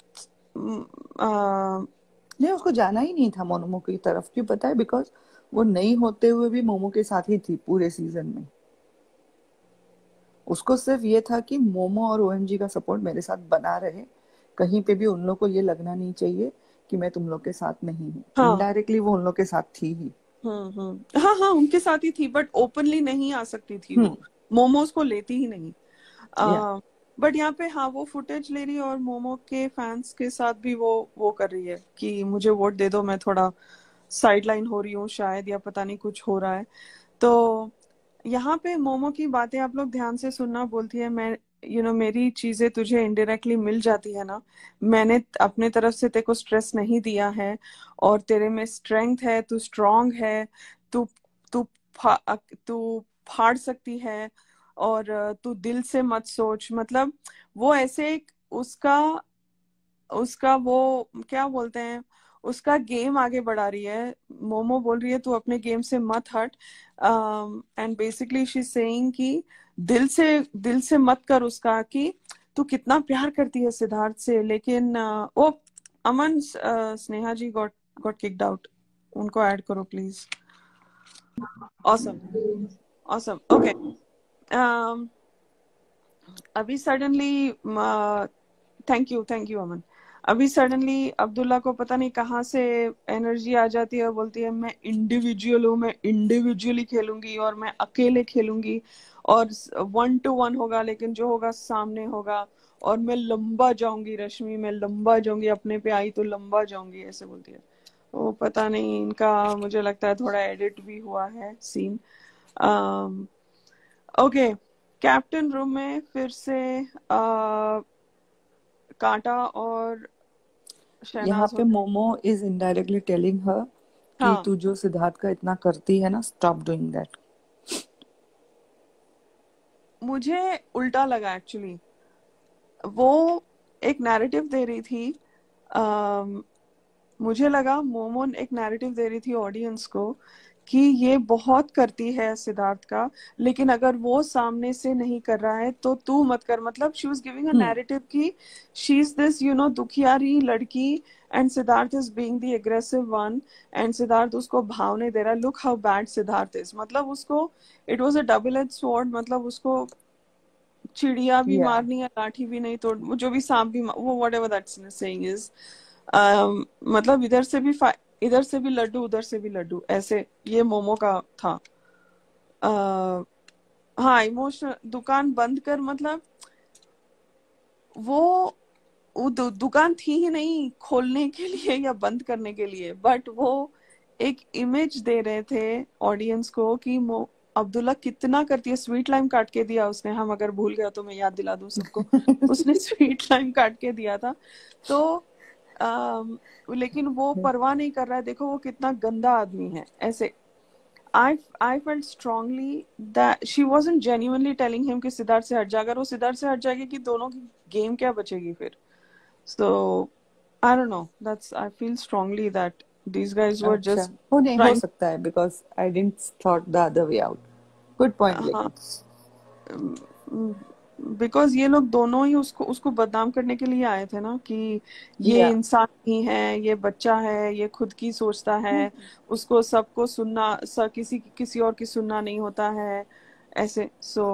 अम, नहीं, उसको जाना ही नहीं था मोमो की तरफ, क्यों पता है? बिकॉज वो नहीं होते हुए भी मोमो के साथ ही थी पूरे सीजन में। उसको सिर्फ ये था कि मोमो और ओएमजी का सपोर्ट मेरे साथ बना रहे, कहीं पे भी उन लोग को ये लगना नहीं चाहिए कि मैं तुम लोग के साथ नहीं हूँ। हाँ, इनडायरेक्टली वो उन लोग के साथ थी ही। हाँ हाँ, उनके साथ ही थी, बट ओपनली नहीं आ सकती थी वो। हम्म। मोमोज को लेती ही नहीं। या बट यहाँ पे हाँ, वो फुटेज ले रही है, और मोमो के फैंस के साथ भी वो कर रही है कि मुझे वोट दे दो, मैं थोड़ा साइडलाइन हो रही हूँ शायद, या पता नहीं कुछ हो रहा है। तो यहाँ पे मोमो की बातें आप लोग ध्यान से सुनना, बोलती है मैं, मेरी चीजें तुझे इनडायरेक्टली मिल जाती है ना, मैंने अपने तरफ से तेरे को स्ट्रेस नहीं दिया है, और तेरे में स्ट्रेंथ है, तू स्ट्रांग है, तू तू तू फाड़ सकती है, और तू दिल से मत सोच, मतलब वो ऐसे उसका उसका वो क्या बोलते हैं, उसका गेम आगे बढ़ा रही है। मोमो बोल रही है तू अपने गेम से मत हट, एंड बेसिकली शी सेइंग कि दिल से मत कर उसका, कि तू कितना प्यार करती है सिद्धार्थ से, लेकिन oh Aman, Sneha ji got got kicked out, उनको ऐड करो प्लीज। Awesome, awesome, okay. अभी सडनली, थैंक यू अमन। अभी सडनली अब्दुल्ला को पता नहीं कहाँ से एनर्जी आ जाती है, बोलती है मैं इंडिविजुअल हूँ, मैं इंडिविजुअली खेलूंगी, और मैं अकेले खेलूंगी, और 1-to-1 होगा, लेकिन जो होगा सामने होगा, और मैं लंबा जाऊंगी रश्मि, मैं लंबा जाऊंगी, अपने पे आई तो लंबा जाऊंगी, ऐसे बोलती है। वो पता नहीं इनका, मुझे लगता है थोड़ा एडिट भी हुआ है सीन। ओके, कैप्टन रूम में फिर से कांटा और यहाँ शहनाज पे होते हैं। Momo is indirectly telling her कि हाँ, तू जो सिद्धार्थ का इतना करती है ना, स्टॉप डूइंग दैट। मुझे उल्टा लगा एक्चुअली। वो एक नैरेटिव दे रही थी। मुझे लगा मोमो एक नैरेटिव दे रही थी ऑडियंस को कि ये बहुत करती है सिद्धार्थ का, लेकिन अगर वो सामने से नहीं कर रहा है तो तू मत कर। मतलब she was giving a narrative कि शी इज दिस दुखियारी लड़की and Siddharth is being the aggressive one, and Siddharth उसको भाव नहीं दे रहा। Look how bad Siddharth is. मतलब उसको it was a double edge sword. मतलब उसको चिड़िया भी या मारनी है, लाठी भी नहीं तोड़, वो जो भी सांप भी वो व्हाटएवर दैट्स सेइंग इज, मतलब इधर से भी लड्डू उधर से भी लड्डू, ऐसे ये मोमो का था। हाँ, इमोशनल। दुकान बंद कर, मतलब वो दुकान थी ही नहीं खोलने के लिए या बंद करने के लिए, बट वो एक इमेज दे रहे थे ऑडियंस को कि अब्दुल्ला कितना करती है। स्वीट लाइम काट के दिया उसने, हम अगर भूल गया तो मैं याद दिला दूं सबको। उसने स्वीट लाइम काट के दिया था। तो लेकिन वो परवाह नहीं कर रहा है। देखो वो कितना गंदा आदमी है ऐसे। I felt strongly that she wasn't genuinely telling him कि सिद्धार्थ से हट जा। अगर वो सिद्धार्थ से हट जाएगी कि दोनों की गेम क्या बचेगी फिर। So I don't know. I feel strongly that these guys were अच्छा, just हो नहीं हो trying. सकता है, because I didn't thought the other way out. Good point. हाँ, लेकिन बिकॉज ये लोग दोनों ही उसको उसको बदनाम करने के लिए आए थे ना, कि ये या इंसान ही है, ये बच्चा है, ये खुद की सोचता है, उसको सबको सुनना, किसी और की सुनना नहीं होता है, ऐसे। सो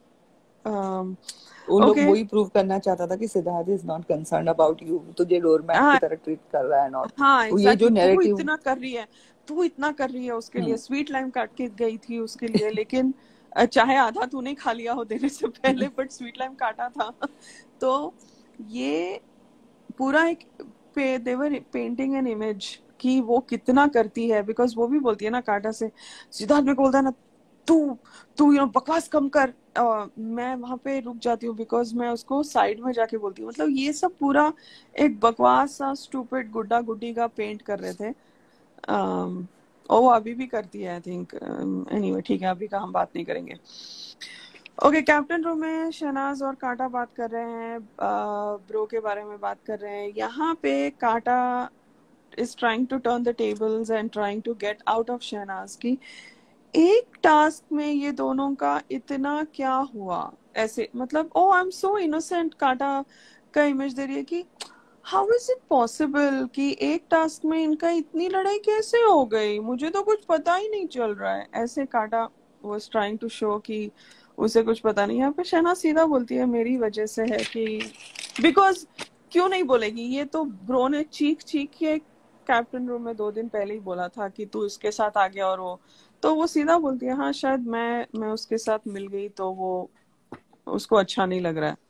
वो लोग ओके। वही प्रूव करना चाहता था कि Siddharth is not concern about you, तुझे डोरमैट की हाँ तरह ट्रीट कर रहा है नॉट। हाँ, तो ये जो एग्जैक्टली। नैरेटिव। तू इतना कर रही है उसके लिए, हम्म स्वीट लाइम काट के गई थी उसके लिए, लेकिन चाहे आधा तूने खा लिया हो देने से पहले, बट स्वीट लाइम काटा था। तो ये पूरा एक देवर पेंटिंग एन इमेज कि वो कितना करती है। बिकॉज वो भी बोलती है ना काटा से, सिद्धार्थ मेरे को बोलता है ना, तू तू बकवास कम कर। मैं वहां पे रुक जाती हूँ बिकॉज मैं उसको साइड में जाके बोलती हूँ। मतलब ये सब पूरा एक बकवास सा स्टूपिड गुड्डा गुड्डी का पेंट कर रहे थे। और वो अभी भी करती है आई थिंक। एनीवे ठीक है, अभी का हम बात नहीं करेंगे। ओके, कैप्टन रूम में शहनाज और कांटा बात कर रहे हैं, ब्रो के बारे में बात कर रहे हैं। यहाँ पे Kaanta is trying to turn the tables and trying to get out of Shehnaaz की एक टास्क में ये दोनों का इतना क्या हुआ ऐसे। मतलब ओ आई एम सो इनोसेंट, कांटा का इमेज दे रही है कि हाउ इज इट पॉसिबल कि एक टास्क में इनका इतनी लड़ाई कैसे हो गई, मुझे तो कुछ पता ही नहीं चल रहा है, ऐसे कांटा वाज ट्राइंग टू शो कि उसे कुछ पता नहीं। यहाँ पे शहनाज सीधा बोलती है मेरी वजह से है कि बिकॉज क्यों नहीं बोलेगी, ये तो ब्रो ने चीख चीख के कैप्टन रूम में 2 दिन पहले ही बोला था कि तू इसके साथ आ गया, और वो सीधा बोलती है हाँ शायद मैं उसके साथ मिल गई तो वो उसको अच्छा नहीं लग रहा है।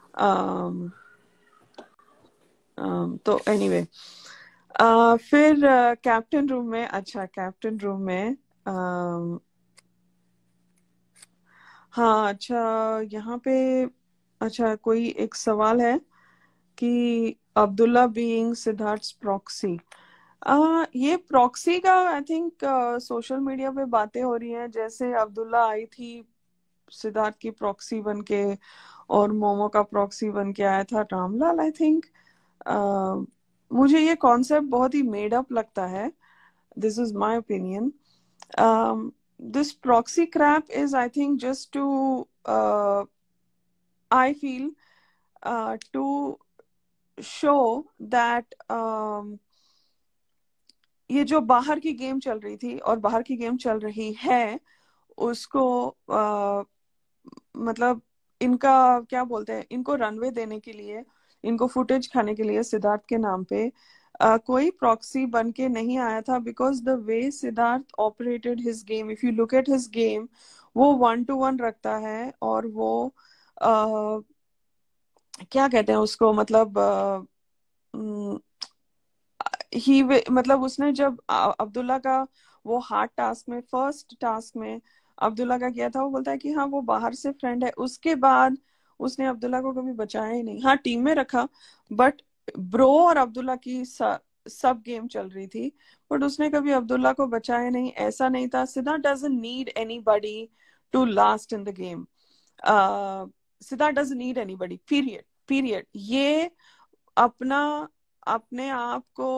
तो एनीवे फिर कैप्टन रूम में, कैप्टन रूम में हाँ अच्छा, यहाँ पे कोई एक सवाल है कि अब्दुल्ला बीइंग सिद्धार्थ प्रॉक्सी। ये प्रॉक्सी का आई थिंक सोशल मीडिया पे बातें हो रही हैं, जैसे अब्दुल्ला आई थी सिद्धार्थ की प्रॉक्सी बन के, और मोमो का प्रॉक्सी बन के आया था रामलाल आई थिंक। मुझे ये कॉन्सेप्ट बहुत ही मेड अप लगता है। This is my opinion. This proxy crap is I think just to I feel to show that ये जो बाहर की गेम चल रही थी और बाहर की गेम चल रही है उसको मतलब इनका क्या बोलते हैं, इनको रनवे देने के लिए, इनको फुटेज खाने के लिए सिद्धार्थ के नाम पे कोई प्रॉक्सी बन के नहीं आया था। Because the way Siddharth operated his game, if you look at his game, वो 1-to-1 रखता है, और वो क्या कहते हैं उसको, मतलब ही मतलब उसने जब अब्दुल्ला का वो हार्ड टास्क में, फर्स्ट टास्क में अब्दुल्ला का किया था, वो बोलता है कि हाँ वो बाहर से फ्रेंड है। उसके बाद उसने अब्दुल्ला को कभी बचाया ही नहीं। हाँ टीम में रखा, बट ब्रो और अब्दुल्ला की सब गेम चल रही थी, बट उसने कभी अब्दुल्ला को बचाया नहीं। ऐसा नहीं था। Siddharth doesn't need anybody to last in the game. Siddharth doesn't need anybody period. Period. ये अपना अपने आप को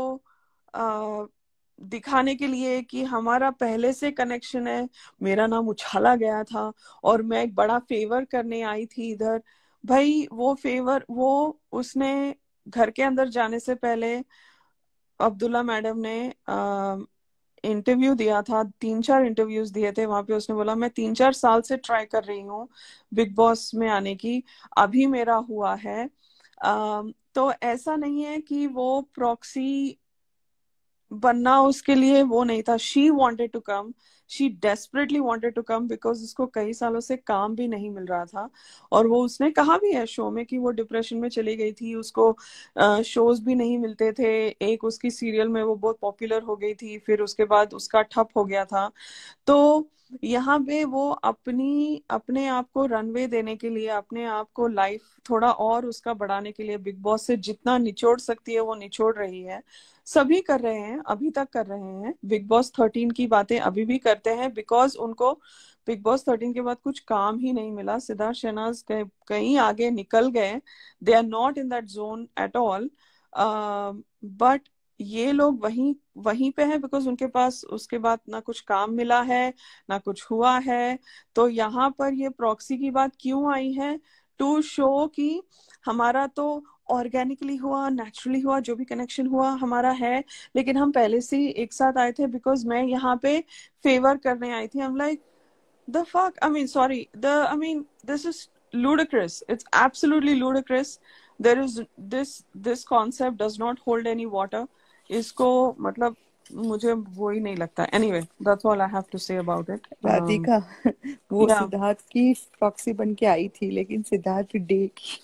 दिखाने के लिए कि हमारा पहले से कनेक्शन है, मेरा नाम उछाला गया था और मैं एक बड़ा फेवर करने आई थी इधर। भाई वो फेवर, वो उसने घर के अंदर जाने से पहले अब्दुल्ला मैडम ने इंटरव्यू दिया था, 3-4 इंटरव्यूज दिए थे। वहां पे उसने बोला मैं 3-4 साल से ट्राई कर रही हूँ बिग बॉस में आने की, अभी मेरा हुआ है। तो ऐसा नहीं है कि वो प्रॉक्सी बनना उसके लिए वो नहीं था। She wanted to come, she desperately wanted to come, because उसको कई सालों से काम भी नहीं मिल रहा था। और वो उसने कहा भी है शो में कि वो डिप्रेशन में चली गई थी, उसको शोज भी नहीं मिलते थे। एक उसकी सीरियल में वो बहुत पॉपुलर हो गई थी, फिर उसके बाद उसका ठप हो गया था। तो यहाँ पे वो अपनी अपने आप को रनवे देने के लिए, अपने आप को लाइफ थोड़ा और उसका बढ़ाने के लिए बिग बॉस से जितना निचोड़ सकती है वो निचोड़ रही है। सभी कर रहे हैं, अभी तक कर रहे हैं। बिग बॉस 13 की बातें अभी भी करते हैं, बिकॉज उनको बिग बॉस 13 के बाद कुछ काम ही नहीं मिला। सिद्धार्थ शहनाज कहीं आगे निकल गए, they are not in that zone at all. But ये लोग वहीं वहीं पे है बिकॉज उनके पास उसके बाद ना कुछ काम मिला है, ना कुछ हुआ है। तो यहाँ पर ये प्रॉक्सी की बात क्यों आई है? टू शो कि हमारा तो ऑर्गेनिकली हुआ, नेचुरली हुआ, जो भी कनेक्शन हुआ हमारा है, लेकिन हम पहले से ही एक साथ आए थे। बिकॉज मैं यहाँ पे फेवर करने आई थी। I'm like, the fuck? I mean, sorry. I mean, this is ludicrous. It's absolutely ludicrous. There is this concept does not hold any water. इसको मतलब मुझे वो ही नहीं लगता। Anyway, that's all I have to say about it. Radhika, वो Yeah. सिद्धार्थ की प्रॉक्सी बन के आई थी, लेकिन सिद्धार्थ डे की।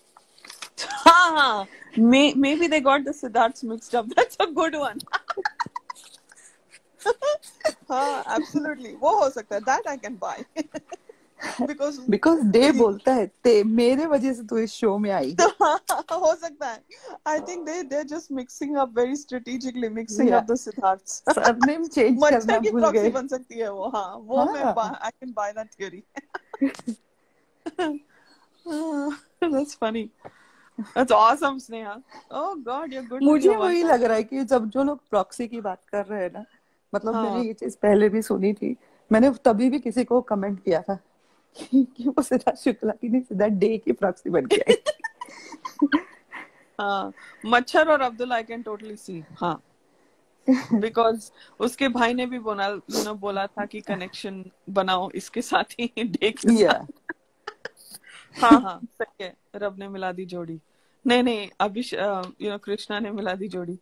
हाँ, maybe they got the Siddharths mixed up. That's a good one. हाँ, absolutely. वो हो सकता है। That I can buy. Because because they बोलता है मेरे वजह से तो इस शो में आई है। हो सकता है। I think they're just mixing up, very strategically mixing या up the Siddharths. Surname change मच्छर करना की भूल प्रॉक्सी गए। बन सकती है वो। हाँ, वो मैं हाँ, I can buy that theory. That's funny. That's awesome, Sneha. Oh God, you're good with मुझे your वही one. लग रहा है कि जब जो लोग प्रॉक्सी की बात कर रहे हैं ना, मतलब मैंने हाँ ये चीज पहले भी सुनी थी। मैंने तभी भी किसी को कमेंट किया था कि वो सिद्धार्थ शुक्ला की नहीं, सिद्धार्थ डे की प्रॉक्सी बन के आई थी। हाँ, मच्छर और Abdul I can totally see. हाँ, बिकॉज उसके भाई ने भी बोला था कि कनेक्शन बनाओ इसके साथ ही, डे के या साथ। हाँ हाँ, सही है, रब ने मिला दी जोड़ी। नहीं नहीं, अभी कृष्णा ने मिला दी जोड़ी।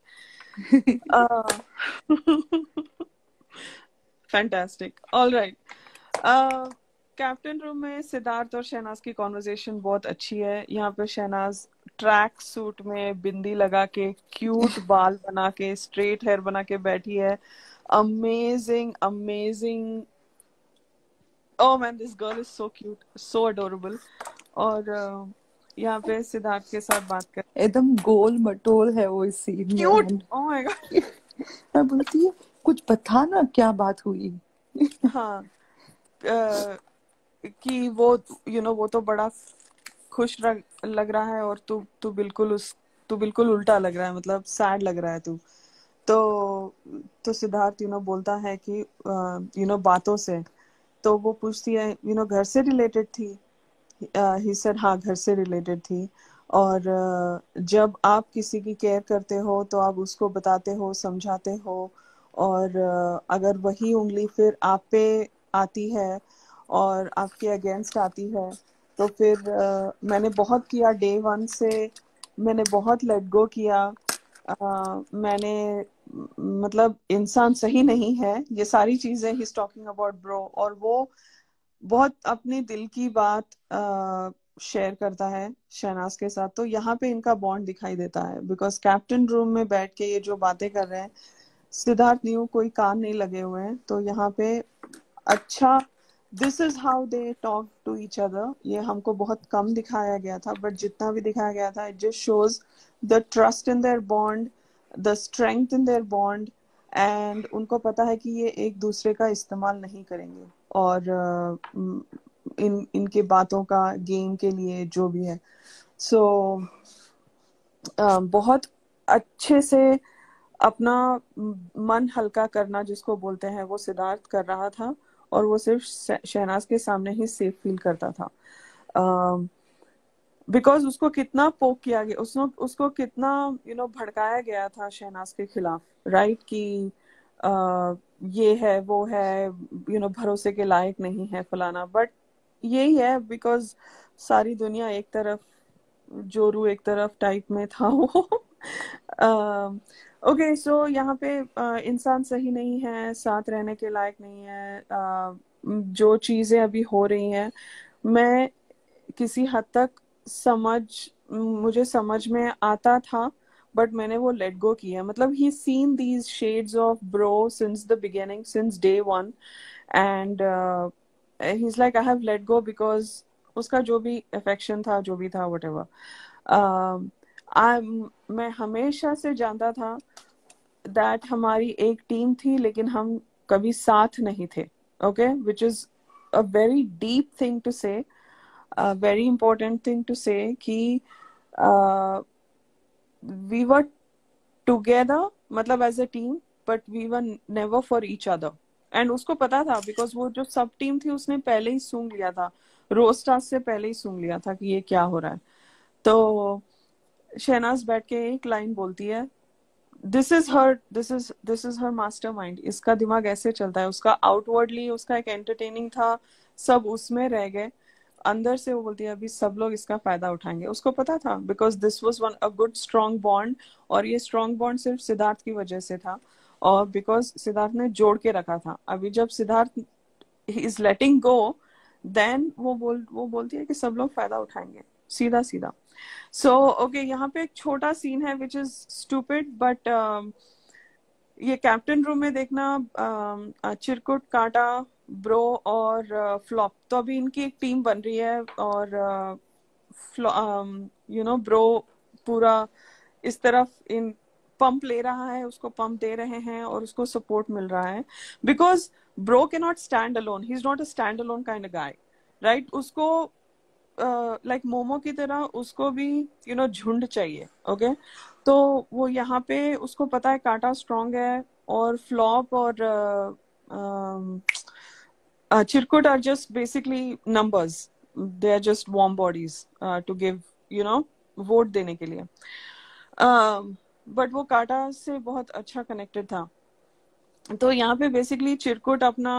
Fantastic. All right. Captain room में सिद्धार्थ और शहनाज की कॉन्वर्जेशन बहुत अच्छी है। यहाँ पे शहनाज ट्रैक सूट में बिंदी लगा के, क्यूट बाल बना के, स्ट्रेट हेयर बना के बैठी है। Amazing amazing. Oh man, this girl is so cute, so adorable. और यहाँ पे सिद्धार्थ के साथ बात कर, एकदम गोल मटोल है वो इस सीन में। क्यूट। Oh my god. मैं बोलती है कुछ बता ना क्या बात हुई। हाँ, कि वो वो तो बड़ा खुश लग रहा है और तू बिल्कुल उल्टा लग रहा है, मतलब सैड लग रहा है तू। तो सिद्धार्थ बोलता है कि बातों से। तो वो पूछती है घर से रिलेटेड थी? ही सेड हाँ, घर से रिलेटेड थी। और जब आप किसी की केयर करते हो तो आप उसको बताते हो, समझाते हो। और अगर वही उंगली फिर आप पे आती है और आपके अगेंस्ट आती है, तो फिर मैंने बहुत किया डे वन से, मैंने बहुत लेट गो किया। मैंने मतलब इंसान सही नहीं है, ये सारी चीजें he is talking about bro. और वो बहुत अपने दिल की बात शेयर करता है शहनाज के साथ। तो यहाँ पे इनका बॉन्ड दिखाई देता है, बिकॉज कैप्टन रूम में बैठ के ये जो बातें कर रहे हैं, सिद्धार्थ न्यू कोई कान नहीं लगे हुए हैं। तो यहाँ पे अच्छा, this is how they talk to each other. ये हमको बहुत कम दिखाया गया था, बट जितना भी दिखाया गया था, it just shows the trust in their bond, the strength in their bond. And उनको पता है कि ये एक दूसरे का इस्तेमाल नहीं करेंगे। और इनके बातों का गेम के लिए जो भी है। सो बहुत अच्छे से अपना मन हल्का करना जिसको बोलते हैं वो सिद्धार्थ कर रहा था, और वो सिर्फ शहनाज के सामने ही सेफ फील करता था। बिकॉज उसको कितना पोक किया गया, उसको कितना भड़काया गया था शहनाज के खिलाफ, राइट? कि ये है वो है, भरोसे के लायक नहीं है फलाना। बट यही है, बिकॉज सारी दुनिया एक तरफ, जोरू एक तरफ टाइप में था वो। ओके, सो यहाँ पे इंसान सही नहीं है, साथ रहने के लायक नहीं है। जो चीजें अभी हो रही हैं, मैं किसी हद तक मुझे समझ में आता था, बट मैंने वो लेट गो किया। मतलब he seen these shades of bro since the beginning, since day one, and he is like I have let go, because उसका जो भी अफेक्शन था, जो भी था, वट एवर। मैं हमेशा से जानता था दैट हमारी एक टीम थी, लेकिन हम कभी साथ नहीं थे। Okay, which is a very deep thing to say, very important thing to say, कि वी वर टुगेदर, मतलब as a team, but we were never for each other. And उसको पता था, बिकॉज वो जो सब टीम थी उसने पहले ही सूंघ लिया था, रोस्टास से पहले ही सूंघ लिया था कि ये क्या हो रहा है। तो शहनाज बैठ के एक लाइन बोलती है, this is her master mind. इसका दिमाग ऐसे चलता है। उसका आउटवर्डली उसका एक एंटरटेनिंग था, सब उसमें रह गए, अंदर से वो बोलती है अभी सब लोग इसका फायदा उठाएंगे। उसको पता था, because this was one a good strong bond, और ये स्ट्रॉन्ग बॉन्ड सिर्फ सिद्धार्थ की वजह से था, और बिकॉज सिद्धार्थ ने जोड़ के रखा था। अभी जब Siddharth is letting go, then वो बोलती है कि सब लोग फायदा उठाएंगे, सीधा सीधा। सो ओके, यहाँ पे एक छोटा सीन है विच इज स्टूपिड, बट ये कैप्टन रूम में देखना, चिरकुट, कांटा, ब्रो और फ्लॉप, तो अभी इनकी एक टीम बन रही है, और ब्रो पूरा इस तरफ इन पंप ले रहा है, उसको पंप दे रहे हैं और उसको सपोर्ट मिल रहा है, because bro can not stand alone, he is not a stand alone kind of guy, right? उसको लाइक मोमो की तरह उसको भी झुंड चाहिए। ओके, तो वो यहाँ पे उसको पता है कांटा स्ट्रांग है, और फ्लॉप और चिरकुट are just basically numbers, they are just warm bodies to give vote देने के लिए। बट वो कांटा से बहुत अच्छा कनेक्टेड था। तो यहाँ पे बेसिकली चिरकुट अपना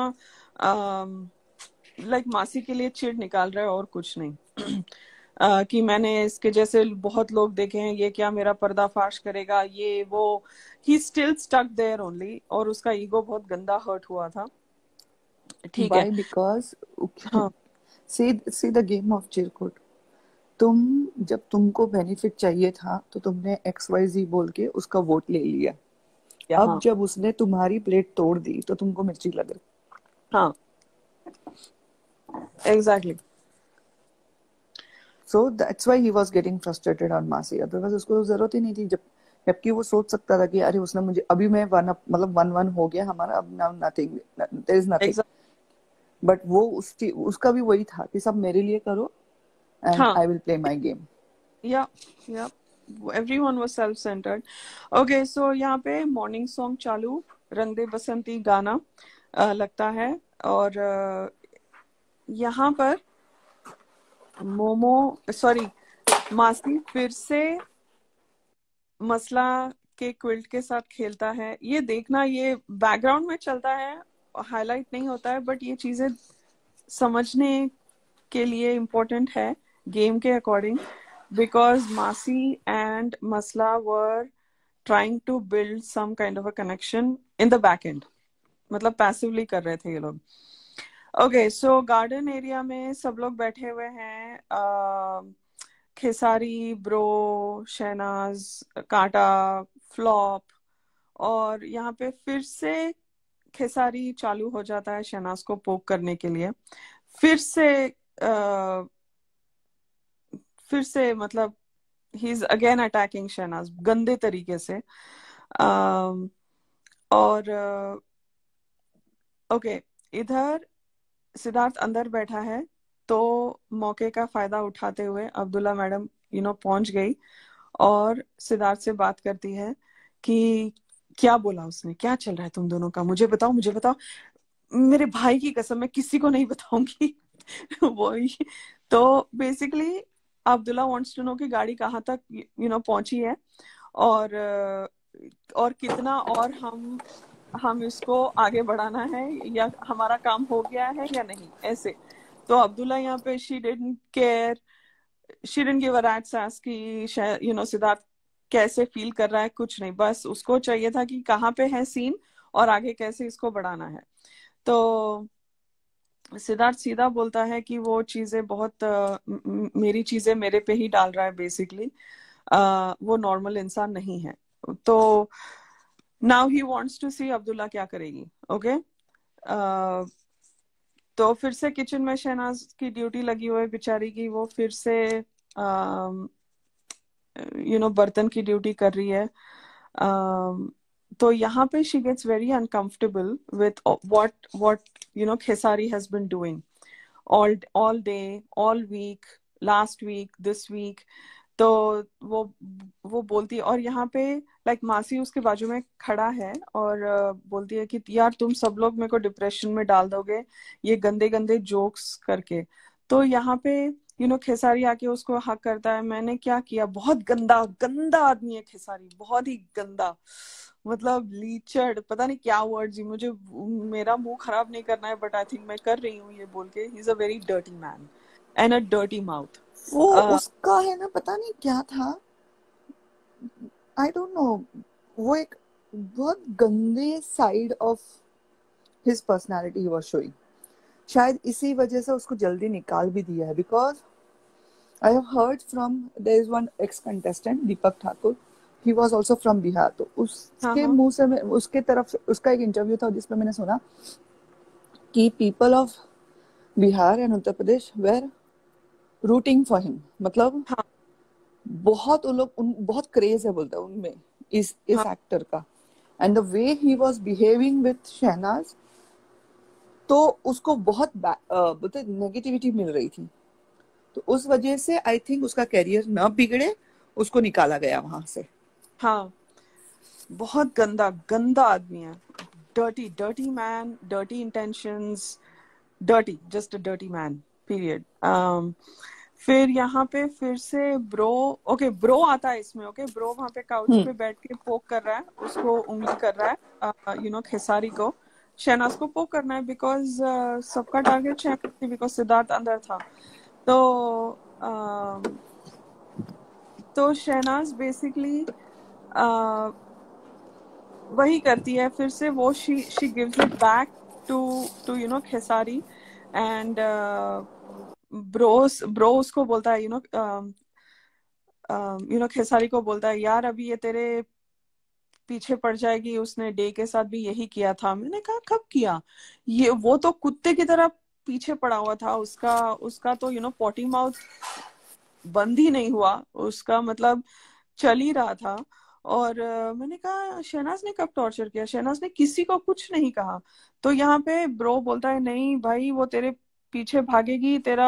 लाइक मासी के लिए चिढ़ निकाल रहा है, और कुछ नहीं। कि मैंने इसके जैसे बहुत लोग देखे हैं, ये क्या मेरा पर्दाफाश करेगा, ये वो। He still stuck there only, और उसका ईगो बहुत गंदा हर्ट हुआ था। ठीक है, Why? Because हाँ see the game of चिरकुट। जब तुमको बेनिफिट चाहिए था तो तुमने XYZ बोल के उसका वोट ले लिया। अब हाँ जब उसने तुम्हारी प्लेट तोड़ दी तो तुमको मिर्ची लग रही। हाँ, exactly. So that's why he was getting frustrated on मासी। अदरवाइज उसको जरूरत ही नहीं थी। जबकि वो सोच सकता था कि अरे उसने मुझे, अभी मैं मतलब 1-1 हो गया हमारा, अब now nothing, there is nothing. But वो उसका भी वही था कि सब मेरे लिए करो and हाँ, I will play my game. या everyone was self centered. Okay, so यहाँ पे मॉर्निंग सॉन्ग चालू, रंग दे बसंती गाना लगता है, और यहाँ पर मासी फिर से मसला के क्विल्ट के साथ खेलता है। ये देखना, ये बैकग्राउंड में चलता है, हाईलाइट नहीं होता है, बट ये चीजें समझने के लिए इम्पोर्टेंट है गेम के according, because Masi and Masla were trying to build some kind of a connection in the back end, मतलब पैसिवली कर रहे थे ये लोग। ओके, सो गार्डन एरिया में सब लोग बैठे हुए हैं, खेसारी, ब्रो, शहनाज, कांटा, फ्लॉप, और यहाँ पे फिर से खेसारी चालू हो जाता है शहनाज को पोक करने के लिए। फिर से मतलब ही इज अगेन अटैकिंग शहनाज गंदे तरीके से। और ओके, इधर सिद्धार्थ अंदर बैठा है, तो मौके का फायदा उठाते हुए अब्दुल्ला मैडम पहुंच गई और सिद्धार्थ से बात करती है कि क्या बोला उसने, क्या चल रहा है तुम दोनों का, मुझे बताओ मुझे बताओ, मेरे भाई की कसम मैं किसी को नहीं बताऊंगी। वही। तो basically Abdullah wants to know कि गाड़ी कहाँ तक पहुंची है, और और कितना और हम इसको आगे बढ़ाना है, या हमारा काम हो गया है या नहीं, ऐसे। तो अब्दुल्ला यहाँ पे she didn't care, she didn't give a rat's ass कि सिद्धार्थ कैसे फील कर रहा है, कुछ नहीं, बस उसको चाहिए था कि कहाँ पे है सीन और आगे कैसे इसको बढ़ाना है। तो सिद्धार्थ सीधा बोलता है कि वो चीजें बहुत मेरी चीजें मेरे पे ही डाल रहा है बेसिकली, वो नॉर्मल इंसान नहीं है। तो now he wants to see Abdullah क्या करेगी। ओके। तो फिर से किचन में शहनाज की ड्यूटी लगी हुई है बेचारी की, वो फिर से बर्तन की ड्यूटी कर रही है। तो यहाँ पे she gets very uncomfortable with what Khesari has been doing all day, all week, last week, this week। तो वो बोलती है, और यहाँ पे लाइक मासी उसके बाजू में खड़ा है और बोलती है कि यार तुम सब लोग मेरे को डिप्रेशन में डाल दोगे ये गंदे गंदे जोक्स करके। तो यहाँ पे खेसारी आके उसको हक करता है, मैंने क्या किया, बहुत गंदा गंदा आदमी है खेसारी, बहुत ही गंदा, मतलब लीचड़, पता नहीं क्या वर्ड जी, मुझे मेरा मुंह खराब नहीं करना है बट आई थिंक मैं कर रही हूँ ये बोल के, he is a very dirty man and a dirty mouth. वो उसका है ना, पता नहीं क्या था, आई डोंट नो, वो एक बहुत गंदे side of his personality he was showing. शायद इसी वजह से उसको जल्दी निकाल भी दिया है, because I have heard from, there is one ex contestant Deepak Thakur, he was also from Bihar, तो उसके मुंह से उसके तरफ से उसका एक इंटरव्यू था जिसमें मैंने सुना कि people of Bihar and Uttar Pradesh were rooting for him, मतलब हाँ बहुत उन लोग बहुत क्रेज है बोलता है उनमें इस हाँ एक्टर का, and the way he was behaving with Shehnaz, तो उसको बहुत बोलते नेगेटिविटी मिल रही थी, तो उस वजह से आई थिंक उसका करियर न बिगड़े, उसको निकाला गया वहां से। हाँ, बहुत गंदा गंदा आदमी है, dirty dirty man, dirty intentions, dirty, just a dirty man, period. फिर यहाँ पे फिर से ब्रो, ओके ब्रो आता है इसमें। ओके, ब्रो वहां पे काउच पे बैठ के पोक कर रहा है, उसको उंगली कर रहा है खेसारी को, शहनाज को पोक करना है, बिकॉज सबका टारगेट शहनाज थी, बिकॉज सिद्धार्थ अंदर था। तो शहनाज बेसिकली वही करती है, फिर से वो she gives it back to Khesari, and bro उसको बोलता है खेसारी को बोलता है, यार अभी ये तेरे पीछे पड़ जाएगी, उसने डे के साथ भी यही किया था। मैंने कहा कब किया, ये वो तो कुत्ते की तरह पीछे पड़ा हुआ था, उसका उसका तो पॉटी माउथ बंद ही नहीं हुआ, उसका मतलब चल ही रहा था। और मैंने कहा शहनाज ने कब टॉर्चर किया, शहनाज ने किसी को कुछ नहीं कहा। तो यहाँ पे ब्रो बोलता है नहीं भाई वो तेरे पीछे भागेगी, तेरा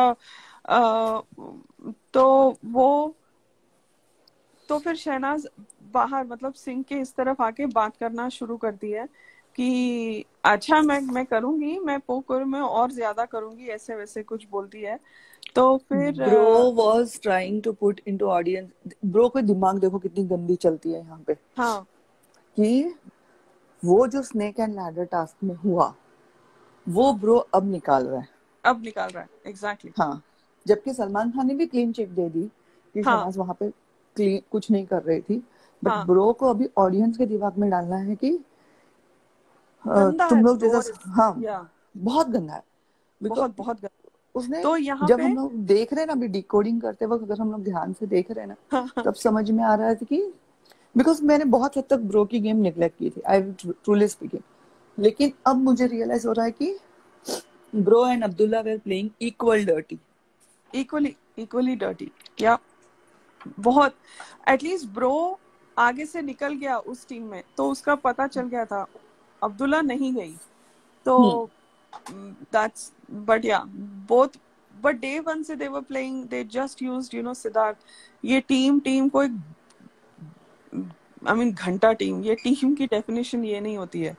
तो वो, तो फिर शहनाज बाहर मतलब सिंक के इस तरफ आके बात करना शुरू करती है कि अच्छा मैं करूंगी, मैं पोक करूँ, मैं और ज्यादा करूंगी, ऐसे वैसे कुछ बोलती है। तो फिर bro was trying to put into audience, bro का दिमाग देखो कितनी गंदी चलती है यहाँ पे, हाँ कि वो जो स्नेक एंड लैडर टास्क में हुआ वो ब्रो अब निकाल रहा है। अब निकाल रहा है, एग्जैक्टली exactly. हाँ, जबकि सलमान खान ने भी क्लीन चिट दे दी कि हाँ शहनाज वहां पे क्लीन कुछ नहीं कर रही थी, बट हाँ, ब्रो को अभी ऑडियंस के दिमाग में डालना है कि गंदा है तुम लोग ब्रो, जैसा, हाँ या बहुत गंदा है। बिकॉज बहुत बहुत गंदा। उसने, तो यहाँ जब पे हम लोग देख रहे हैं ना अभी डिकोडिंग करते वक्त, अगर हम लोग ध्यान से देख रहे हैं ना, हाँ हाँ तब समझ में आ रहा है कि, बिकॉज मैंने बहुत हद तक ब्रो की गेम निगलेक्ट की थी, आई ट्रूली स्पीकिंग, लेकिन अब मुझे रियलाइज हो रहा है कि bro and Abdullah were playing equal dirty, equally equally dirty, या बहुत, एटलीस्ट ब्रो आगे से निकल गया उस टीम में, तो उसका पता चल गया था, अब्दुल्ला नहीं गई। तो that's, but yeah both but day one से they were playing, they just used you know Siddharth. ये टीम को एक, आई मीन घंटा टीम, ये टीम की डेफिनेशन ये नहीं होती है।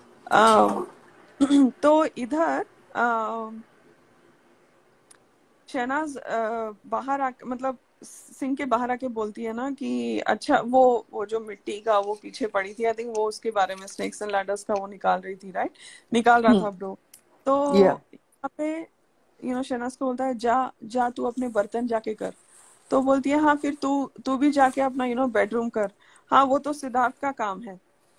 तो इधर शहनाज बाहर आके, मतलब सिंह के बाहर आके बोलती है ना कि अच्छा वो जो मिट्टी का वो पीछे पड़ी थी, आई थिंक वो उसके बारे में स्नेक्स एंड लैडर्स का वो निकाल रही थी, राइट, निकाल रहा था ब्रो। तो या यहाँ पे यू नो शहनाज को बोलता है जा जा तू अपने बर्तन जाके कर। तो बोलती है हाँ फिर तू तू भी जाके अपना यू नो बेडरूम कर। हाँ वो तो सिद्धार्थ का काम है,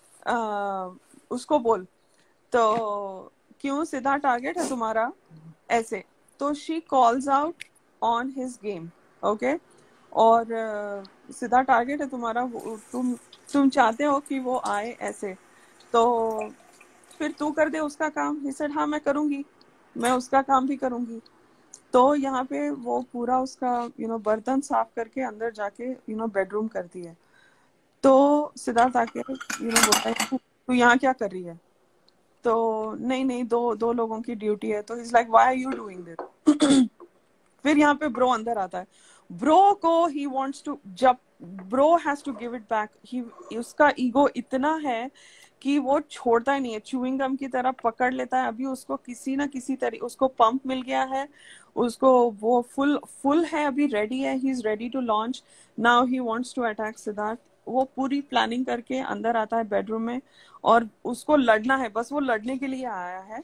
उसको बोल। तो क्यों सिद्धार्थ टारगेट है तुम्हारा, ऐसे। तो she calls out on his game, okay. और सिद्धार्थ टारगेट है तुम्हारा, तुम चाहते हो कि वो आए, ऐसे। तो फिर तू कर दे उसका काम। ही सेड हाँ मैं करूंगी, मैं उसका काम भी करूंगी। तो यहाँ पे वो पूरा उसका यू नो बर्तन साफ करके अंदर जाके यू नो बेडरूम करती है। तो सिद्धार्थ आके यू नो बोलता है तू यहाँ क्या कर रही है। तो नहीं नहीं, दो दो लोगों की ड्यूटी है। तो is like why are you doing this. फिर यहाँ पे ब्रो अंदर आता है। ब्रो को ही वांट्स टू, जब bro has to give it back, he उसका ईगो इतना है कि वो छोड़ता ही नहीं है, च्युइंग गम की तरह पकड़ लेता है। अभी उसको किसी ना किसी तरह उसको पंप मिल गया है, उसको वो फुल फुल है, अभी रेडी है, he is ready to launch. Now he wants to attack Siddharth. वो पूरी प्लानिंग करके अंदर आता है बेडरूम में, और उसको लड़ना है, बस वो लड़ने के लिए आया है।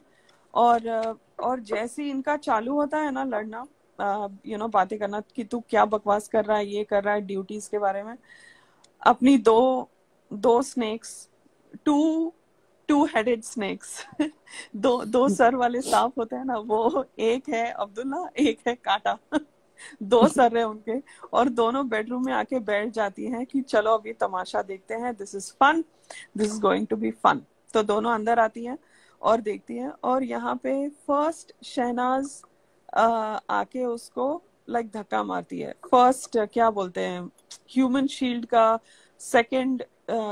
और जैसे ही इनका चालू होता है ना लड़ना, यू नो बातें करना कि तू क्या बकवास कर रहा है, ये कर रहा है ड्यूटीज के बारे में, अपनी दो दो snakes, two two headed snakes दो दो सर वाले सांप होते हैं ना, वो एक है अब्दुल्ला, एक है काटा दो सर है उनके। और दोनों बेडरूम में आके बैठ जाती हैं कि चलो अभी तमाशा देखते हैं, this is fun, this is going to be fun. तो दोनों अंदर आती हैं और देखती हैं। और यहाँ पे फर्स्ट शहनाज आके उसको लाइक धक्का मारती है। फर्स्ट क्या बोलते हैं, ह्यूमन शील्ड का सेकंड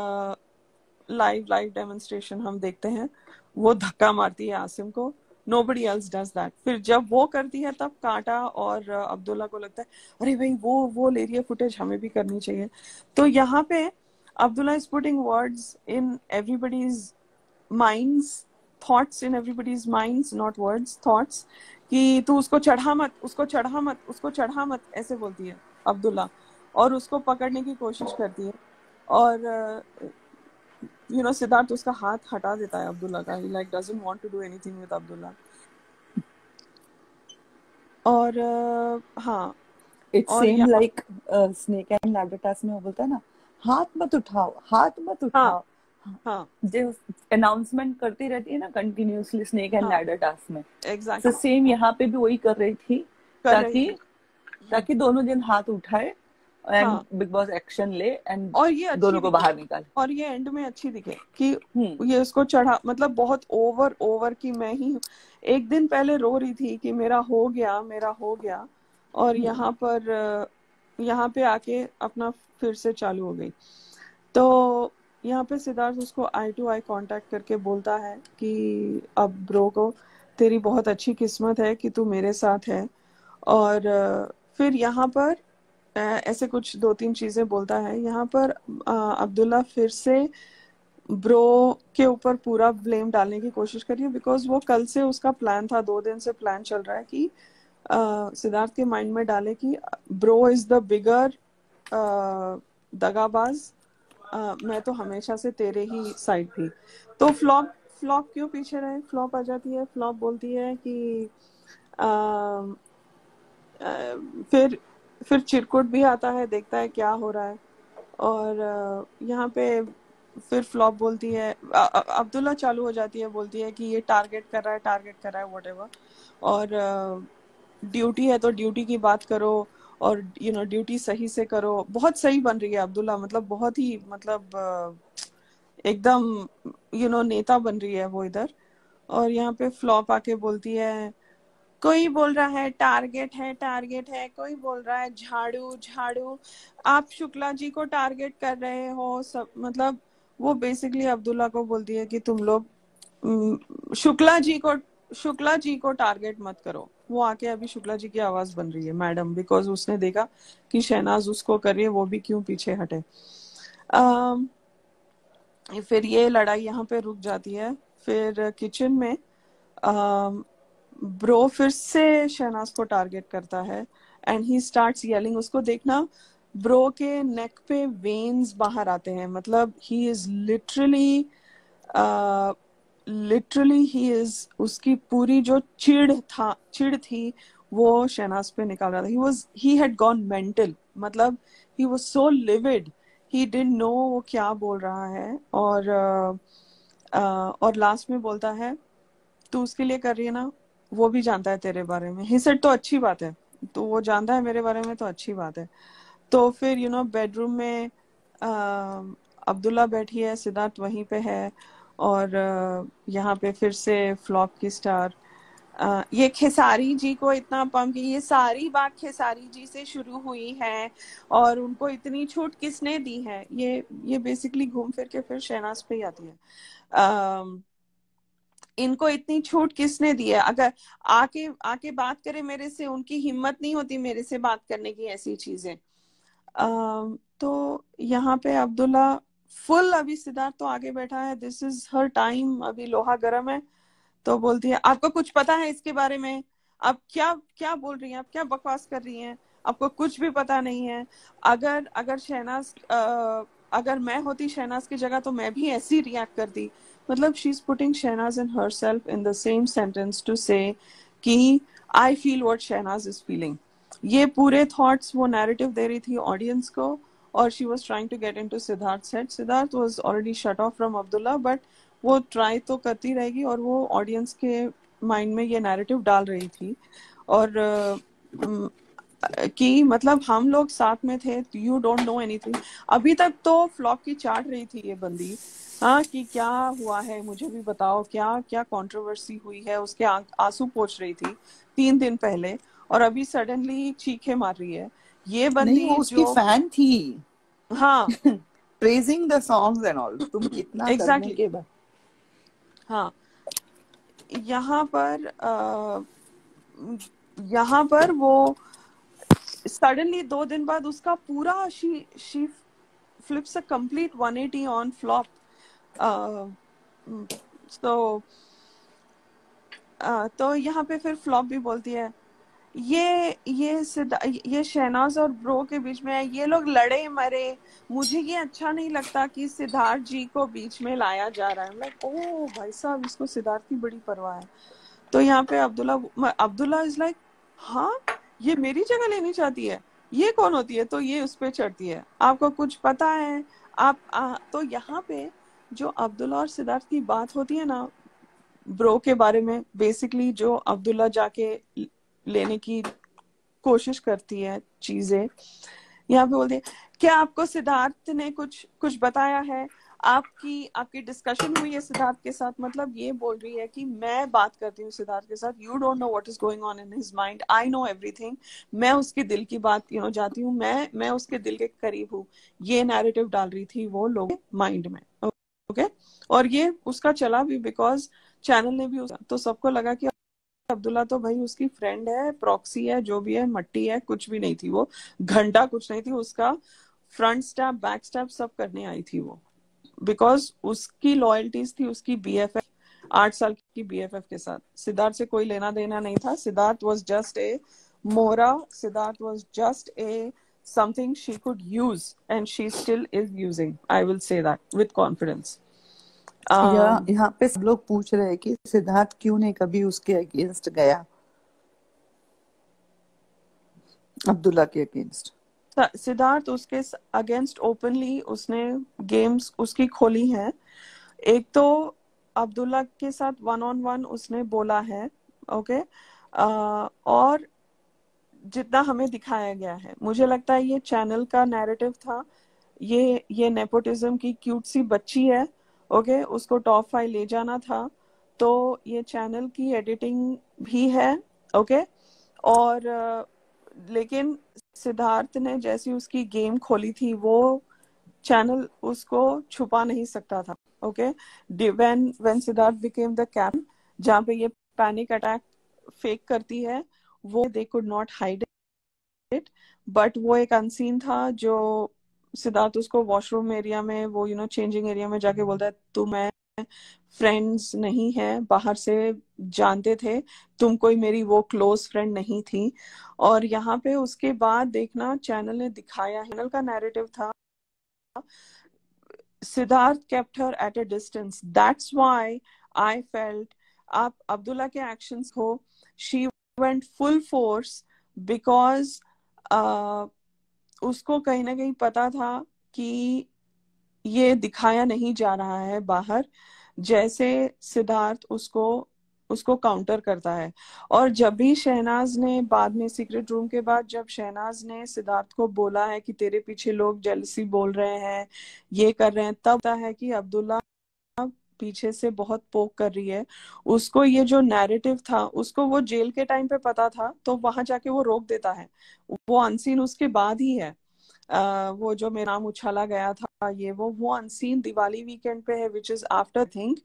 लाइव लाइव डेमोन्स्ट्रेशन हम देखते हैं, वो धक्का मारती है आसिम को। Nobody else does that. फिर जब वो करती है तब कांटा और अब्दुल्ला को लगता है अरे भाई वो ले रही है फुटेज, हमें भी करनी चाहिए। तो यहाँ पे Abdullah is putting words in everybody's minds, thoughts in everybody's minds, not words, thoughts, कि तू उसको चढ़ा मत, उसको चढ़ा मत, उसको चढ़ा मत, ऐसे बोलती है अब्दुल्ला। और उसको पकड़ने की कोशिश करती है। और यू नो सिद्धार्थ उसका हाथ हटा देता है अब्दुल्ला का। He like doesn't want to do anything with Abdullah. और हाँ, इट्स और सेम यहाँ, like snake and ladder task में वो बोलता है ना, हाथ मत उठाओ, हाथ मत हाँ उठाओ। हाँ जो अनाउंसमेंट करती रहती है ना कंटिन्यूअसली स्नेक एंड हाँ लैडर टास्क में, तो एग्जैक्टली सेम यहाँ पे भी वही कर रही थी, कर रही ताकि थी। ताकि दोनों जन हाथ उठाए एंड हाँ, बिग बॉस एक्शन ले एंड और ये अच्छी दोनों को दिखे, बाहर निकाले। और ये एंड में अच्छी दिखे कि हम्म ये उसको चढ़ा, मतलब बहुत ओवर ओवर की मैं ही एक दिन पहले रो रही थी कि मेरा हो गया, मेरा हो गया। और यहाँ पे आके अपना फिर से चालू हो गई। तो यहाँ पे सिद्धार्थ उसको आई टू आई कांटेक्ट करके बोलता है कि अब ब्रो को, तेरी बहुत अच्छी किस्मत है कि तू मेरे साथ है। और फिर यहाँ पर ऐसे कुछ दो तीन चीजें बोलता है। यहाँ पर अब्दुल्ला फिर से ब्रो के ऊपर पूरा ब्लेम डालने की कोशिश करी है, बिकॉज वो कल से उसका प्लान था, 2 दिन से प्लान चल रहा है कि सिद्धार्थ के माइंड में डाले कि ब्रो इज द बिगर दगाबाज, मैं तो हमेशा से तेरे ही साइड थी। तो फ्लॉप फ्लॉप क्यों पीछे रहे, फ्लॉप आ जाती है। फ्लॉप बोलती है कि अ, फिर फिर चिरकुट भी आता है, देखता है क्या हो रहा है। और यहाँ पे फिर फ्लॉप बोलती है, अब्दुल्ला चालू हो जाती है, बोलती है कि ये टारगेट कर रहा है, टारगेट कर रहा है, व्हाटएवर। और ड्यूटी है तो ड्यूटी की बात करो, और यू नो ड्यूटी सही से करो। बहुत सही बन रही है अब्दुल्ला, मतलब बहुत ही, मतलब एकदम यू नो नेता बन रही है वो इधर। और यहाँ पे फ्लॉप आके बोलती है, कोई बोल रहा है टारगेट है, टारगेट है, कोई बोल रहा है झाड़ू झाड़ू, आप शुक्ला जी को टारगेट कर रहे हो सब। मतलब वो बेसिकली अब्दुल्ला को बोलती है कि तुम लोग शुक्ला जी को टारगेट मत करो। वो आके अभी शुक्ला जी की आवाज बन रही है मैडम, बिकॉज उसने देखा कि शहनाज उसको कर रही है, वो भी क्यों पीछे हटे। अम, फिर ये लड़ाई यहाँ पे रुक जाती है। फिर किचन में ब्रो फिर से शहनाज को टारगेट करता है एंड ही स्टार्ट्स येलिंग। उसको देखना, ब्रो के नेक पे वेन्स बाहर आते हैं, मतलब ही इज लिटरली ही इज, उसकी पूरी जो चिढ़ थी वो शहनाज पे निकाल रहा था। ही हैड गॉन मेंटल, मतलब he was so livid, he didn't know वो क्या बोल रहा है। और लास्ट में बोलता है तू उसके लिए कर रही है ना, वो भी जानता है तेरे बारे में। ही सेड तो अच्छी बात है, तो वो जानता है मेरे बारे में तो अच्छी बात है। तो फिर बेडरूम में अब्दुल्ला बैठी है, सिद्धार्थ वहीं पे है, और यहाँ पे फिर से फ्लॉप की स्टार ये खेसारी जी को इतना पंप की, ये सारी बात खेसारी जी से शुरू हुई है और उनको इतनी छूट किसने दी है, ये बेसिकली घूम फिर के फिर शहनाज पे ही आती है। इनको इतनी छूट किसने दी है, अगर आके आके बात करे मेरे से, उनकी हिम्मत नहीं होती मेरे से बात करने की, ऐसी चीजें। तो यहाँ पे अब्दुल्ला फुल, अभी सिद्धार्थ तो आगे बैठा है, दिस इज हर टाइम, अभी लोहा गर्म है। तो बोलती है आपको कुछ पता है इसके बारे में, आप क्या क्या बोल रही हैं, आप क्या बकवास कर रही हैं, आपको कुछ भी पता नहीं है। अगर अगर शहनाज अगर मैं होती शहनाज की जगह तो मैं भी ऐसी रिएक्ट करती। मतलब she is putting Shehnaz in herself in the same sentence to say कि I feel what Shehnaz is feeling. ये पूरे थॉट्स वो नैरेटिव दे रही थी ऑडियंस को, और she was trying to get in to Siddharth head. Siddharth was already shut off from Abdullah, but वो ट्राई तो करती रहेगी, और वो ऑडियंस के माइंड में ये नैरेटिव डाल रही थी। और कि मतलब हम लोग साथ में थे, यू डोंट नो एनीथिंग। अभी तक तो फ्लॉप की चाट रही थी ये बंदी, हाँ, कि क्या हुआ है मुझे भी बताओ, क्या क्या कंट्रोवर्सी हुई है, उसके आंसू पोंछ रही थी 3 दिन पहले, और अभी सडनली चीखे मार रही है ये नहीं, वो बंदी उसकी जो। फैन थी। हाँ, praising the songs and all, तुम इतना करने एग्जैक्टली के बाद। हाँ। यहाँ पर यहाँ पर वो सडनली 2 दिन बाद उसका पूरा she flips a complete 180 on flop. तो तो यहाँ पे फिर फ्लॉप भी बोलती है ये शहनाज और ब्रो के बीच में है, ये लोग लड़े मरे, मुझे ये अच्छा नहीं लगता कि सिद्धार्थ जी को बीच में लाया जा रहा है। लाइक ओ भाई साहब, इसको सिद्धार्थ की बड़ी परवाह है। तो यहाँ पे अब्दुल्ला इज लाइक हाँ, ये मेरी जगह लेनी चाहती है, ये कौन होती है, तो ये उस पे चढ़ती है, आपको कुछ पता है आप तो यहाँ पे जो अब्दुल्ला और सिद्धार्थ की बात होती है ना ब्रो के बारे में, बेसिकली जो अब्दुल्ला जाके लेने की कोशिश करती है चीजें, यहाँ पे बोलते हैं क्या आपको सिद्धार्थ ने कुछ कुछ बताया है, आपकी आपकी डिस्कशन हुई है सिद्धार्थ के साथ। मतलब ये बोल रही है कि मैं बात करती हूँ सिद्धार्थ के साथ, you don't know what is going on in his mind, I know everything, मैं उसके दिल की बात जाती हूँ, मैं उसके दिल के करीब हूँ। ये नैरेटिव डाल रही थी वो लोग माइंड में। ओके, और ये उसका चला भी, बिकॉज चैनल ने भी तो सबको लगा कि अब्दुल्ला तो भाई उसकी फ्रेंड है, प्रॉक्सी है, जो भी है, मट्टी है, कुछ भी नहीं थी वो, घंटा कुछ नहीं थी, उसका फ्रंट स्टैप बैक स्टैप सब करने आई थी वो, बिकॉज उसकी लॉयल्टीज थी उसकी बीएफएफ, 8 साल की बीएफएफ के साथ। सिद्धार्थ से कोई लेना देना नहीं था, सिद्धार्थ वॉज जस्ट ए मोरा, Siddharth was just a something she could use and she still is using, I will say that with confidence. यहाँ पे सब लोग पूछ रहे हैं कि सिद्धार्थ क्यों नहीं कभी उसके अगेंस्ट गया, अब्दुल्ला के अगेंस्ट। सिद्धार्थ उसके अगेंस्ट ओपनली उसने गेम्स उसकी खोली है। एक तो अब्दुल्ला के साथ 1-on-1 उसने बोला है, ओके। और जितना हमें दिखाया गया है, मुझे लगता है ये चैनल का नैरेटिव था, ये नेपोटिज्म की क्यूट सी बच्ची है, ओके, उसको टॉप 5 ले जाना था, तो ये चैनल की एडिटिंग भी है, ओके। और लेकिन सिद्धार्थ ने जैसी उसकी गेम खोली थी, वो चैनल उसको छुपा नहीं सकता था, okay. When Siddharth became the captain, जहाँ पे ये पैनिक अटैक फेक करती है, वो they could not hide it, but वो एक अनसीन था जो सिद्धार्थ उसको वॉशरूम एरिया में, वो चेंजिंग एरिया में जाके बोलता है, तू मैं फ्रेंड्स नहीं है, बाहर से जानते थे, तुम कोई मेरी वो क्लोज फ्रेंड नहीं थी। और यहाँ पे उसके बाद देखना, चैनल ने दिखाया, चैनल का नैरेटिव था, Siddharth kept her at a distance. That's why I felt आप अब्दुल्ला के एक्शंस को, she went full force because उसको कहीं ना कहीं पता था कि ये दिखाया नहीं जा रहा है बाहर, जैसे सिद्धार्थ उसको उसको काउंटर करता है। और जब भी शहनाज ने बाद में सीक्रेट रूम के बाद जब शहनाज ने सिद्धार्थ को बोला है कि तेरे पीछे लोग जेलसी बोल रहे हैं, ये कर रहे हैं, तब पता है कि अब्दुल्ला पीछे से बहुत पोक कर रही है उसको। ये जो नैरेटिव था उसको वो जेल के टाइम पे पता था, तो वहां जाके वो रोक देता है। वो अनसीन उसके बाद ही है। वो जो मेरा नाम उछाला गया था, ये वो अनसीन दिवाली वीकेंड पे है, which is after think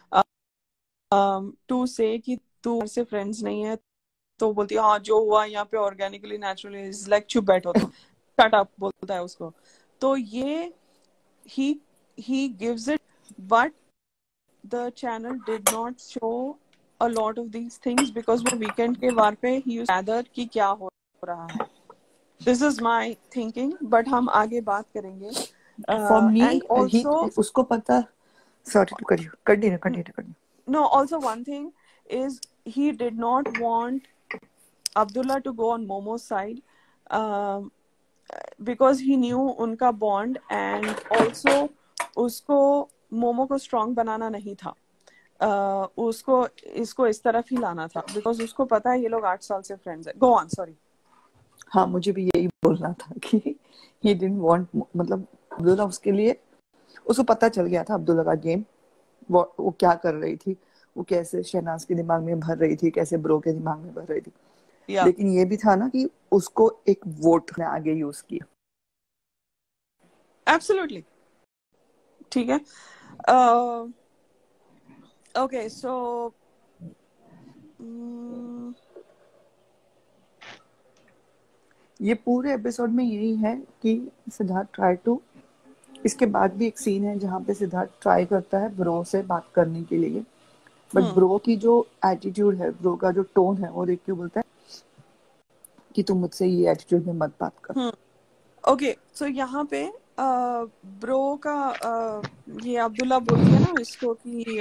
to say कि तू से फ्रेंड्स नहीं है, तो बोलती है हाँ जो हुआ यहाँ पे ऑर्गेनिकली नेचुरली, इज लाइक चुप बैठो तुम, शट अप बोलता है उसको। तो ये he he gives it, but the channel did not show a lot of these things because वो weekend के वार पे he used to gather कि क्या हो रहा है। This is my thinking, but हम आगे बात करेंगे। For me, And also उसको पता, sorry to continue. No, also one thing is he did not want Abdullah to go on Momo's side, um, because he knew उनका bond, and also उसको मोमो को स्ट्रांग बनाना नहीं था। उसको इसको इस तरफ ही लाना था, बिकॉज उसको पता है ये लोग 8 साल से फ्रेंड्स है। Go on, sorry. हाँ, मुझे भी यही बोलना था कि he didn't want, मतलब अब्दुल्ला उसके लिए, उसको पता चल गया था अब्दुल्ला का गेम, वो क्या कर रही थी, वो कैसे शहनाज के दिमाग में भर रही थी, कैसे ब्रो के दिमाग में भर रही थी। Yeah. लेकिन ये भी था ना कि उसको एक वोट ने आगे यूज किया। Absolutely. ठीक है। Okay, so ये पूरे एपिसोड में यही है कि सिद्धार्थ ट्राई टू, इसके बाद भी एक सीन है जहाँ पे सिद्धार्थ ट्राई करता है ब्रो से बात करने के लिए, बट ब्रो की जो एटीट्यूड है, ब्रो का जो टोन है, वो देख के बोलता है कि तुम मुझसे ये एटीट्यूड में मत बात कर। ओके, सो यहाँ पे ब्रो का ये अब्दुल्ला बोलती है ना इसको कि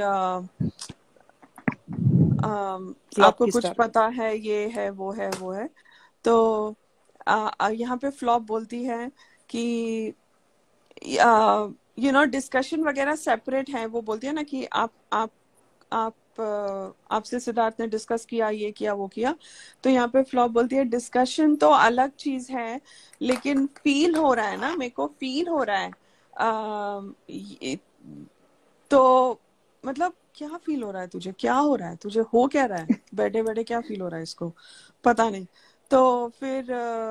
आपको कुछ पता है, ये है वो है वो है। तो यहाँ पे फ्लॉप बोलती है कि डिस्कशन वगैरह सेपरेट है। वो बोलती है ना कि आपसे सिद्धार्थ ने डिस्कस किया, ये किया वो किया। तो यहाँ पे फ्लॉप बोलती है डिस्कशन तो अलग चीज है, लेकिन फील हो रहा है ना, मेरे को फील हो रहा है। तो मतलब क्या फील हो रहा है तुझे, क्या हो रहा है तुझे, हो क्या रहा है, बैठे बैठे क्या फील हो रहा है इसको पता नहीं। तो फिर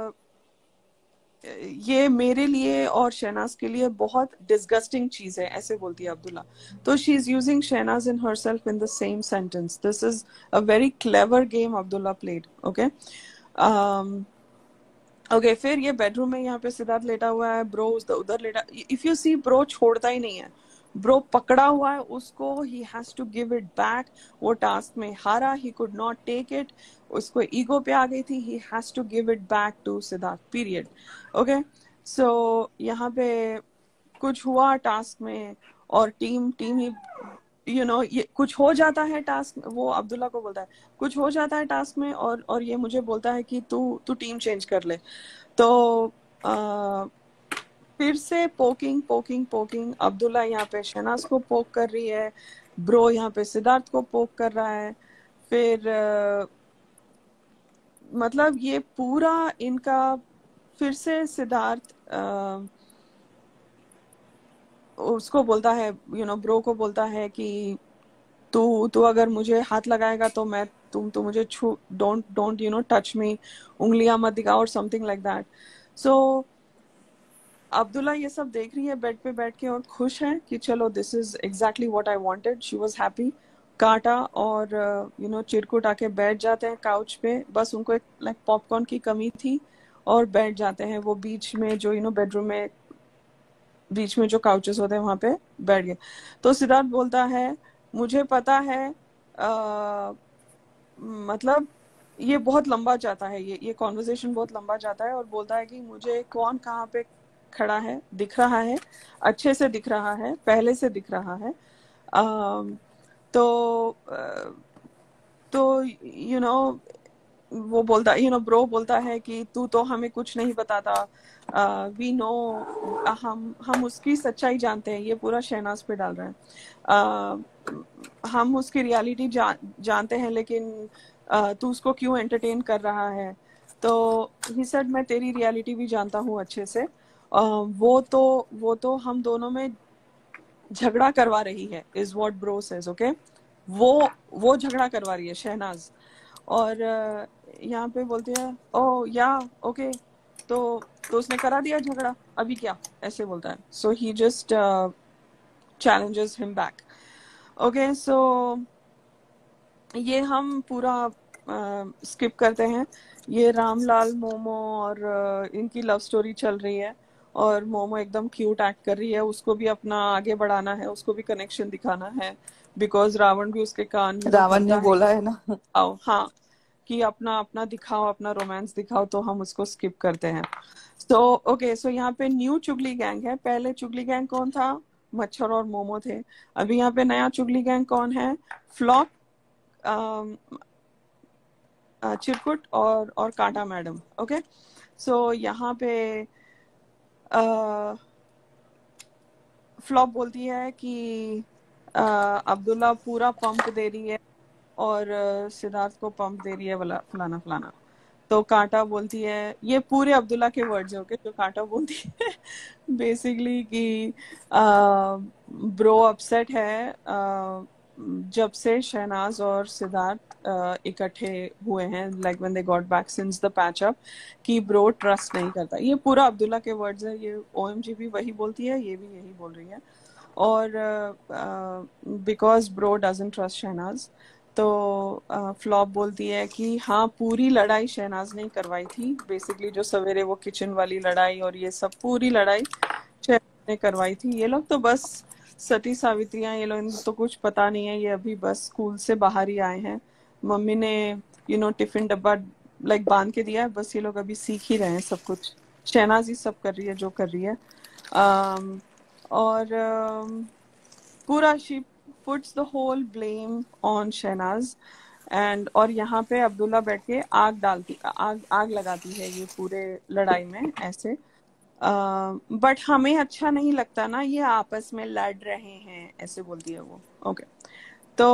ये मेरे लिए और शहनाज के लिए बहुत डिस्गस्टिंग चीज है, ऐसे बोलती है अब्दुल्ला। तो she is using Shehnaz in herself in the same sentence. This is a very clever game Abdullah played. Okay okay, फिर ये बेडरूम में यहाँ पे सिद्धार्थ लेटा हुआ है, ब्रो उधर लेटा। इफ यू सी, ब्रो छोड़ता ही नहीं है, ब्रो पकड़ा हुआ है उसको। He has to give it back. वो टास्क में हारा, he could not take it, उसको ईगो पे आ गई थी। He has to give it back to Siddharth, period. Okay, so यहाँ पे कुछ हुआ टास्क में, और टीम ही ये कुछ हो जाता है टास्क, वो अब्दुल्ला को बोलता है कुछ हो जाता है टास्क में, और ये मुझे बोलता है कि तू टीम चेंज कर ले। तो फिर से पोकिंग अब्दुल्ला यहाँ पे शहनाज को पोक कर रही है, ब्रो यहाँ पे सिद्धार्थ को पोक कर रहा है। फिर मतलब ये पूरा इनका, फिर से सिद्धार्थ उसको बोलता है, ब्रो को बोलता है कि तू अगर मुझे हाथ लगाएगा तो मैं तुम मुझे छू, डोंट टच मी, उंगलियां मत दिखाओ, और something like that. So Abdullah ये सब देख रही है बेड पे बैठ के और खुश है कि चलो this is exactly what I wanted. She was happy. कांटा और चिरकुट आके बैठ जाते हैं काउच पे, बस उनको एक लाइक पॉपकॉर्न की कमी थी और बैठ जाते हैं वो बीच में जो बेडरूम में बीच में जो काउचेस होते हैं वहां पे बैठ गए। तो सिद्धार्थ बोलता है मुझे पता है, मतलब ये बहुत लंबा जाता है, ये कॉन्वर्सेशन बहुत लंबा जाता है, और बोलता है कि मुझे कौन कहाँ पे खड़ा है दिख रहा है, अच्छे से दिख रहा है, पहले से दिख रहा है। तो यू नो वो बोलता ब्रो बोलता है कि तू तो हमें कुछ नहीं बताता, वी नो, हम उसकी सच्चाई जानते हैं। ये पूरा शहनाज पे डाल रहे हैं। हम उसकी रियलिटी जानते हैं, लेकिन तू उसको क्यों एंटरटेन कर रहा है। तो ही सेड मैं तेरी रियलिटी भी जानता हूँ अच्छे से। वो तो हम दोनों में झगड़ा करवा रही है, is what bro says, okay. वो झगड़ा करवा रही है शहनाज। और यहाँ पे बोलती है ओ या ओके, तो उसने करा दिया झगड़ा, अभी क्या, ऐसे बोलता है। So he just challenges him back. Okay, so ये हम पूरा स्किप करते हैं। ये रामलाल, मोमो और इनकी लव स्टोरी चल रही है, और मोमो एकदम क्यूट एक्ट कर रही है, उसको भी अपना आगे बढ़ाना है, उसको भी कनेक्शन दिखाना है, बिकॉज रावण भी उसके कान रावण ने बोलता है बोला है ना। आओ, हाँ, कि अपना अपना दिखाओ, अपना रोमांस दिखाओ, तो हम उसको स्किप करते हैं। तो ओके, सो यहाँ पे न्यू चुगली गैंग है। पहले चुगली गैंग कौन था? मच्छर और मोमो थे। अभी यहाँ पे नया चुगली गैंग कौन है? फ्लॉप, चिरकुट और कांटा मैडम। ओके, सो यहाँ पे फ्लॉप बोलती है कि अब्दुल्ला पूरा पंप दे रही है, और सिद्धार्थ को पंप दे रही है, वाला फलाना फलाना। तो कांटा बोलती है, ये पूरे अब्दुल्ला के वर्ड्स है, ओके, जो कांटा बोलती है बेसिकली कि ब्रो अपसेट है जब से शहनाज और सिद्धार्थ इकट्ठे हुए हैं, like when they got back since the patch up, कि ब्रो ट्रस्ट नहीं करता। ये पूरा अब्दुल्ला के वर्ड्स है, ये ओएमजी भी वही बोलती है, ये भी यही बोल रही है। और because bro doesn't trust Shehnaz, तो फ्लॉप बोलती है कि हाँ, पूरी लड़ाई शहनाज ने करवाई थी, बेसिकली जो सवेरे वो किचन वाली लड़ाई और ये सब पूरी लड़ाई शहनाज ने करवाई थी। ये लोग तो बस सती सावित्रियां, ये लोग, इनको तो कुछ पता नहीं है, ये अभी बस स्कूल से बाहर ही आए हैं, मम्मी ने टिफिन डब्बा लाइक बांध के दिया है, बस ये लोग अभी सीख ही रहे हैं सब कुछ। शहनाज ही सब कर रही है जो कर रही है। और पूरा she puts the whole blame on Shehnaz, and और यहाँ पे अब्दुल्ला बैठ के आग लगाती है ये पूरे लड़ाई में ऐसे। बट हमें अच्छा नहीं लगता ना, ये आपस में लड़ रहे हैं, ऐसे बोलती है वो। ओके, तो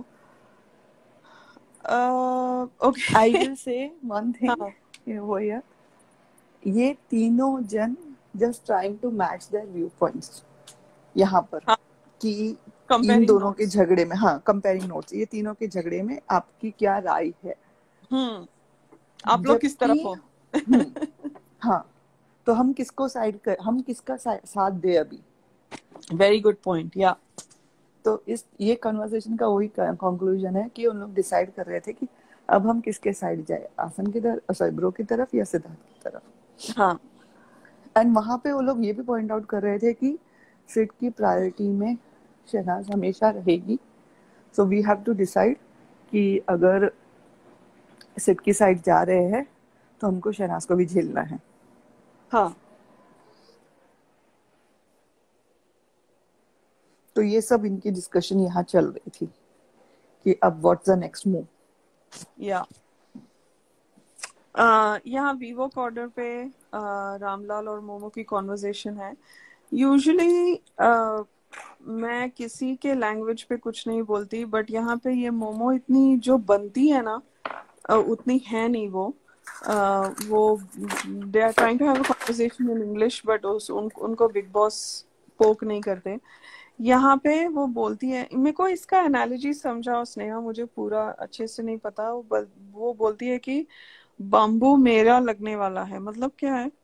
okay, I will say one thing, वो यार, ये तीनों जन just trying to match their viewpoints यहाँ पर, हाँ, कि इन कंपेयरिंग दोनों के नोट्स। झगड़े में, हाँ, कंपेयरिंग नोट्स, ये तीनों के झगड़े में आपकी क्या राय है। आप लोग किस तरफ जबकि हो? हाँ, तो हम किसको हम किसका साथ दे अभी। वेरी गुड पॉइंट, या। तो ये कन्वर्सेशन का वही कंक्लूजन है कि उन लोग डिसाइड कर रहे थे कि अब हम किसके साइड जाए, आसन की तरफ, सॉरी, ब्रो की तरफ या सिद्धार्थ की तरफ। हाँ, एंड वहां पे वो लोग ये भी पॉइंट आउट कर रहे थे कि सिड की प्रायोरिटी में शहनाज हमेशा रहेगी। So we have to decide कि अगर सिड की साइड जा रहे हैं तो हमको शहनाज को भी झेलना है। हाँ, तो ये सब इनकी डिस्कशन यहाँ चल रही थी कि अब व्हाट्स द नेक्स्ट मूव। या यहाँ वीवो कॉर्डर पे रामलाल और मोमो की कॉन्वर्जेशन है। यूजुअली मैं किसी के लैंग्वेज पे कुछ नहीं बोलती, बट यहाँ पे ये मोमो इतनी जो बनती है ना, उतनी है नहीं वो। They are trying to have a conversation in English, but उनको बिग बॉस पोक नहीं करते। यहाँ पे वो बोलती है, मेरे को इसका एनालॉजी समझाओ स्नेहा, मुझे पूरा अच्छे से नहीं पता। वो बोलती है कि बाम्बू मेरा लगने वाला है, मतलब क्या है?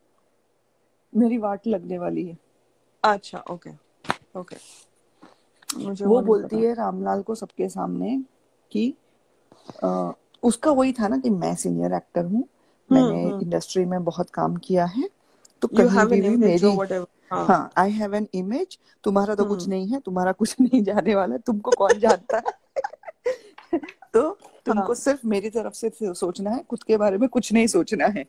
मेरी वाट लगने वाली है। अच्छा, ओके, ओके, मुझे वो वो नहीं बोलती पता। है रामलाल को सबके सामने कि उसका वही था ना कि मैं सीनियर एक्टर हूँ, मैंने हम्म। इंडस्ट्री में बहुत काम किया है, तो यू कहीं हैव भी एन भी इमेज और मेरी, व्हाटएवर। हाँ। हाँ आई हैव एन इमेज, तुम्हारा तो कुछ हम्म। नहीं है, तुम्हारा कुछ नहीं जाने वाला, तुमको कौन जानता है। तो तुमको हाँ। सिर्फ मेरी तरफ से सोचना है, खुद के बारे में कुछ नहीं सोचना है।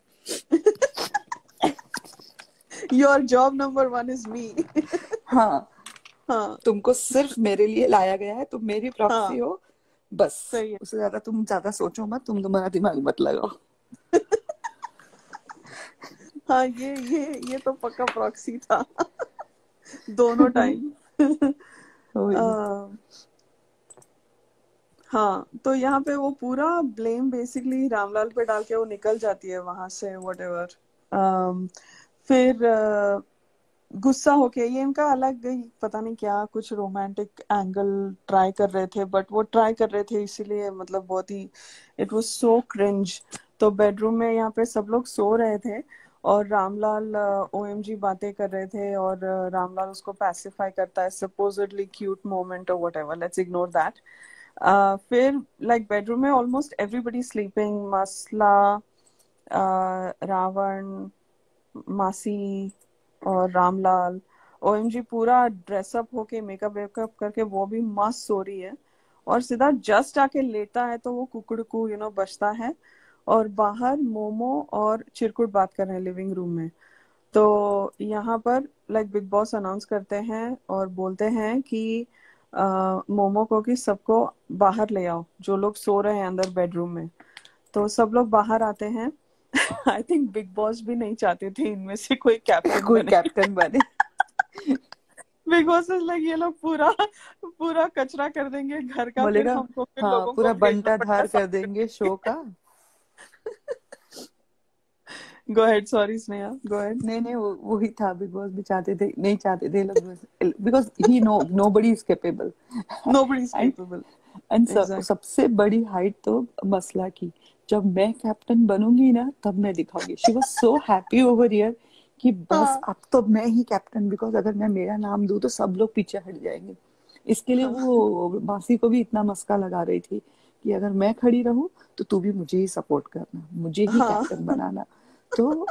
Your job number 1 is me. हाँ, हाँ। तुमको सिर्फ मेरे लिए लाया गया है, तुम मेरी प्रॉक्सी हाँ। हो, बस। सही है। उससे ज्यादा तुम ज्यादा सोचो मत, तुम तुम्हारा दिमाग मत लगाओ। हाँ, ये तो पक्का प्रॉक्सी था। दोनों टाइम। वही। हाँ, तो यहाँ पे वो पूरा ब्लेम बेसिकली रामलाल पे डाल के वो निकल जाती है वहां से व्हाटएवर। फिर गुस्सा होके, ये इनका अलग ही पता नहीं क्या कुछ रोमांटिक एंगल ट्राई कर रहे थे, बट वो ट्राई कर रहे थे इसीलिए मतलब बहुत ही इट वाज सो क्रिंज। तो बेडरूम में यहाँ पे सब लोग सो रहे थे और रामलाल ओएमजी बातें कर रहे थे और रामलाल उसको पैसिफाई करता है, सपोजिटली क्यूट मोमेंट और व्हाटएवर, लेट्स इग्नोर दैट। फिर लाइक बेडरूम में almost everybody sleeping, Masla, Ravan, Masi और रामलाल। ओएमजी पूरा ड्रेसअप होके मेकअप वेकअप करके वो भी मस्त सो रही है, और सीधा जस्ट आके लेटा है तो वो कुकड़कू बजता है, और बाहर मोमो और चिरकुट बात कर रहे हैं लिविंग रूम में। तो यहाँ पर लाइक बिग बॉस अनाउंस करते हैं और बोलते हैं कि मोमो को कि सबको बाहर ले आओ जो लोग सो रहे हैं अंदर बेडरूम में। तो सब लोग बाहर आते हैं। आई थिंक बिग बॉस भी नहीं चाहते थे इनमें से कोई कैप्टन कोई बने। कैप्टन बने। बिग बॉस इज लाइक ये लोग पूरा पूरा कचरा कर देंगे घर का, फिर बोलेगा हमको फिर हाँ लोगों को पूरा भेजना पड़ेगा बंटाधार कर साथ देंगे शो का। में। Go ahead, sorry Sneha, go ahead. नहीं नहीं, वो ही था, बिग बॉस भी चाहते थे, नहीं चाहते थे लोग, because he nobody is capable. Nobody is and capable. And exact. सबसे बड़ी हाइट तो मसला की, जब मैं कैप्टन बनूंगी ना तब मैं दिखाऊंगी। She was so happy over here कि बस हाँ। अब तो मैं ही कैप्टन, बिकॉज अगर मैं मेरा नाम दूं तो सब लोग पीछे हट जाएंगे। इसके लिए हाँ। वो मासी को भी इतना मस्का लगा रही थी कि अगर मैं खड़ी रहूं तो तू भी मुझे ही सपोर्ट करना, मुझे ही हाँ। कैप्टन बनाना। तो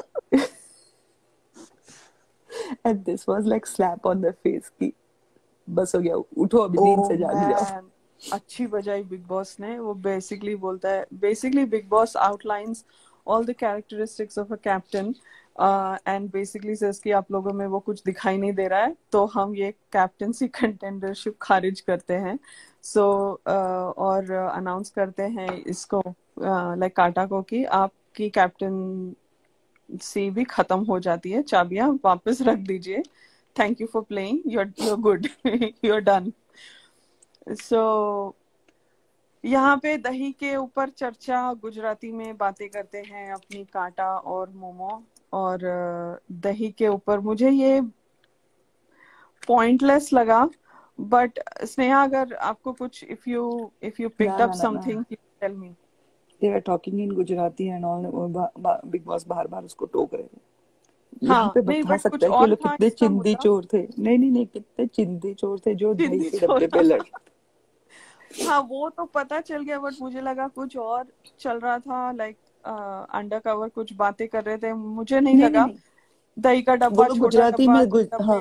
and this was like slap on the face की बस हो गया, उठो अभी नींद ओ से जाग जाओ। मैन, अच्छी बजाई बिग बॉस ने। वो बेसिकली बोलता है, basically Bigg Boss outlines all the characteristics of a captain and basically says कि आप लोगों में वो कुछ दिखाई नहीं दे रहा है तो हम ये कैप्टनसी कंटेंडरशिप खारिज करते हैं। सो और अनाउंस करते हैं इसको लाइक काटा को कि आपकी कैप्टन सी भी खत्म हो जाती है, चाबियां वापस रख दीजिए, thank you for playing, you're good, you're done. So यहाँ पे दही के ऊपर चर्चा, गुजराती में बातें करते हैं अपनी काटा और मोमो। और दही के ऊपर मुझे ये पॉइंटलेस लगा, बट स्नेहा अगर आपको कुछ, इफ यू ना पिक्ड अप ना ना ना, something tell me. They are talking in Gujarati and all. Bigg Boss बार बार उसको टोक रहे हैं। यहाँ हाँ पे नहीं, बता बट सकता कुछ है कि ये और लोग था कितने इसका चिंदी मुद्दा। चोर थे। नहीं नहीं नहीं, कितने चिंदी चोर थे जो दही चिंदी के डब्बे पे छोड़ा। लड़े। हाँ वो तो पता चल गया, बट मुझे लगा कुछ और चल रहा था, लाइक अंडर कवर कुछ बातें कर रहे थे, मुझे नहीं नहीं नहीं लगा। नहीं, दही का वो डब्बा, लोग छोटा गुजराती डब्बा, में हाँ डब्बे।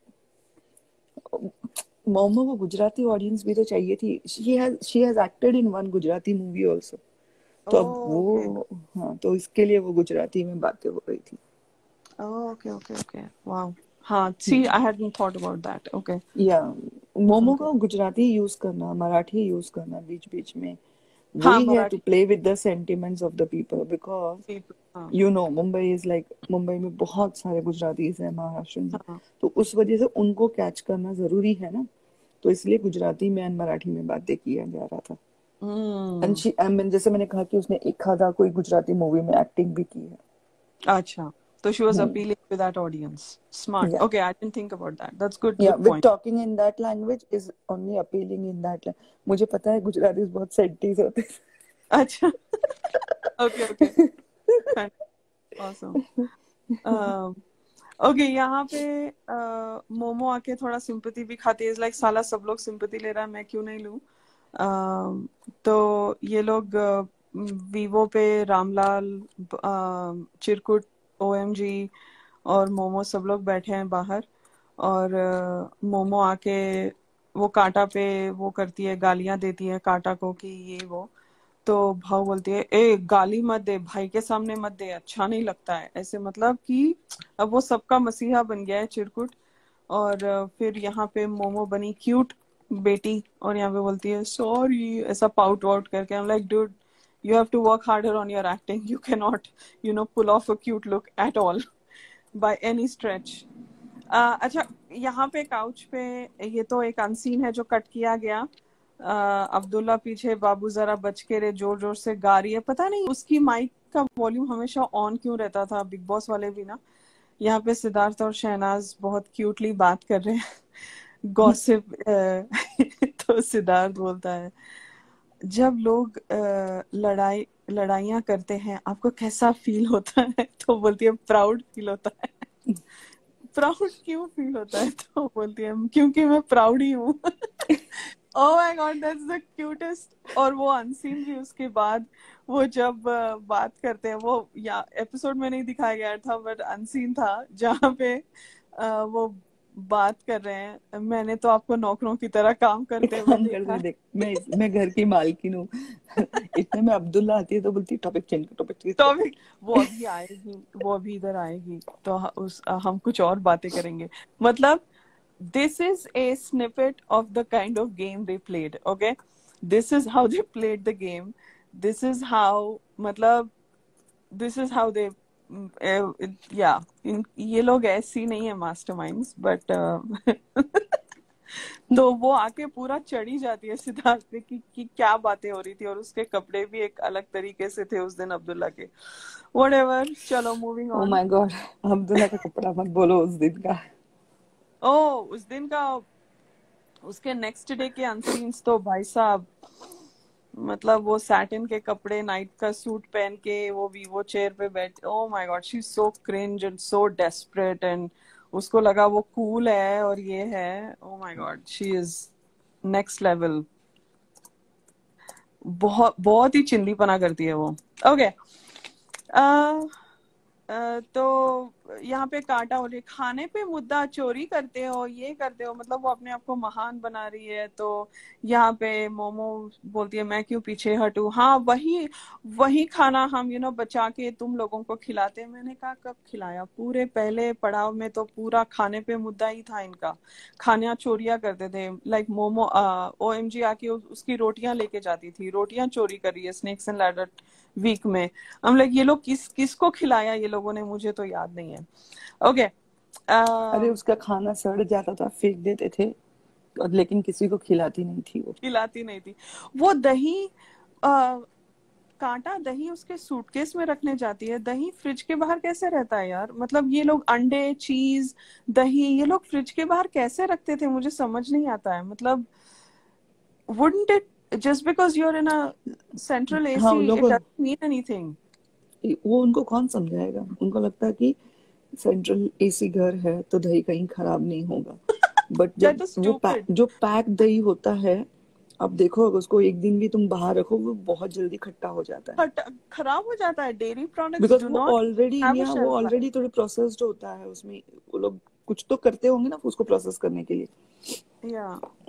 मोमो को गुजराती ऑडियंस भी तो चाहिए थी। She has acted in one Gujarati movie also. तो अब ओके वो, हाँ तो इसके लिए वो गुजराती में बातें हो रही थी। Okay okay okay, wow. हाँ, see hmm. I hadn't thought about that. Okay yeah Momo okay. का गुजराती यूज करना, मराठी यूज करना बीच बीच में, हाँ वही है to Marathi. Play with the sentiments of the people, because हाँ मुंबई इज लाइक, मुंबई में बहुत सारे गुजरातीज हैं, महाराष्ट्रियंस हैं। हाँ। तो उस वजह से उनको कैच करना जरूरी है ना, तो इसलिए गुजराती में एंड मराठी में बातें किया जा रहा था। And hmm. She I mean, जैसे मैंने कहा कि उसने एक आधा कोई गुजराती मूवी में एक्टिंग भी की है। अच्छा, तो she was hmm. Appealing to that audience. Smart. Yeah okay, I didn't think about that, that's good, yeah good with point. Talking in that language is only appealing in that. मुझे पता है गुजराती बहुत सेंटीज होते अच्छा। ओके ओके, हैं। ऑसम। ओके, यहाँ पे मोमो आके थोड़ा सिंपैथी भी खाती है, लाइक साला सब लोग सिंपैथी ले रहा है, मैं क्यों नहीं लूं। तो ये लोग वीवो पे रामलाल, चिरकुट, ओएमजी और मोमो सब लोग बैठे हैं बाहर। और मोमो आके वो कांटा पे वो करती है, गालियां देती है कांटा को कि ये वो। तो भाव बोलती है, ए गाली मत दे, भाई के सामने मत दे, अच्छा नहीं लगता है ऐसे, मतलब कि अब वो सबका मसीहा बन गया है चिरकुट। और फिर यहाँ पे मोमो बनी क्यूट बेटी, और यहाँ पे बोलती है सॉरी, ऐसा पाउट वाउट करके। I am like dude, you have to work harder on your acting. You cannot, pull off a cute look at all by any stretch. अच्छा, यहाँ पे काउच पे ये तो एक अनसीन है जो कट किया गया। अब्दुल्ला पीछे, बाबू जरा बच के रे, जोर जोर से गा रही है, पता नहीं उसकी माइक का वॉल्यूम हमेशा ऑन क्यों रहता था, बिग बॉस वाले भी ना। यहाँ पे सिद्धार्थ और शहनाज बहुत क्यूटली बात कर रहे हैं, गॉसिप। तो सिद्धार्थ बोलता है, जब लोग लड़ाइयाँ करते हैं आपको कैसा फील होता है? तो बोलती है प्राउड फील होता है। प्राउड क्यों फील होता है? तो बोलती है क्योंकि मैं प्राउड ही हूँ। Oh my god, that's the cutest. और वो अनसीन भी उसके बाद, वो जब बात करते हैं, वो या एपिसोड में नहीं दिखाया गया था बट अनसीन था, जहाँ पे वो बात कर रहे हैं, मैंने तो आपको नौकरों की तरह काम करते हुए काम देखा करते है। देख, मैं घर की मालकिन हूँ। इतने में अब्दुल्ला आती है तो बोलती टॉपिक चेंज कर, टॉपिक चेंज तो कर। अभी वो अभी आएगी, वो अभी इधर आएगी, तो हम कुछ और बातें करेंगे। मतलब this is a snippet of the kind of game they played. Okay, this is how they played the game. This is how, मतलब this is how they yeah, ये लोग ऐसी नहीं है मास्टरमाइंड्स, बट तो वो आके पूरा चढ़ी जाती है सिद्धार्थ पे कि क्या बातें हो रही थी, और उसके कपड़े भी एक अलग तरीके से थे उस दिन अब्दुल्ला के। व्हाटएवर, चलो moving oh on. My god, Abdullah का कपड़ा मत बोलो उस दिन का। ओ, उस दिन का, उसके नेक्स्ट डे के अनसीन्स तो भाई साहब, मतलब वो सैटिन के कपड़े, नाइट का सूट पहन के वो वीवो चेयर पे बैठ, oh my god, she is so cringe and so desperate, and उसको लगा वो कूल है और ये है। Oh my god, she is next level. बहुत बहुत ही चिल्लीपना करती है वो। ओके, तो यहाँ पे कांटा हो रही है, खाने पे मुद्दा, चोरी करते हो, ये करते हो, मतलब वो अपने आप को महान बना रही है। तो यहाँ पे मोमो बोलती है मैं क्यों पीछे हटूं, हाँ वही वही खाना हम बचा के तुम लोगों को खिलाते हैं। मैंने कहा कब खिलाया? पूरे पहले पड़ाव में तो पूरा खाने पे मुद्दा ही था इनका, खाना चोरियां करते थे। लाइक मोमो ओएमजी आके उसकी रोटियां लेके जाती थी, रोटियां चोरी करी है स्नेक्स एंड लैडर वीक में। हम लाइक ये लोग किसको खिलाया ये लोगों ने, मुझे तो याद नहीं है। ओके, अरे उसका खाना सड़ जाता था, फेंक देते थे, लेकिन किसी को खिलाती नहीं थी वो। खिलाती नहीं थी वो। दही, आ, कांटा दही उसके सूटकेस में रखने जाती है, दही फ्रिज के बाहर कैसे रहता है यार? मतलब ये लोग अंडे, चीज, दही, ये लोग फ्रिज के बाहर कैसे रखते थे, मुझे समझ नहीं आता है। मतलब wouldn't it, just because you're in a central हाँ, उन AC, लोगों it को doesn't mean anything. वो उनको कौन समझाएगा, उनको लगता है कि सेंट्रल एसी घर है तो दही कहीं खराब नहीं होगा। बट जब That is वो stupid. जो पैक दही होता है, अब देखो अगर उसको एक दिन भी तुम बाहर रखो वो बहुत जल्दी खट्टा हो जाता है। खराब हो जाता है। डेयरी प्रोडक्ट्स बिकॉज डू वो not already have a India, वो शेल्फ लाइफ। ऑलरेडी थोड़ी प्रोसेस्ड होता है उसमें, वो लोग कुछ तो करते होंगे ना उसको प्रोसेस करने के लिए। या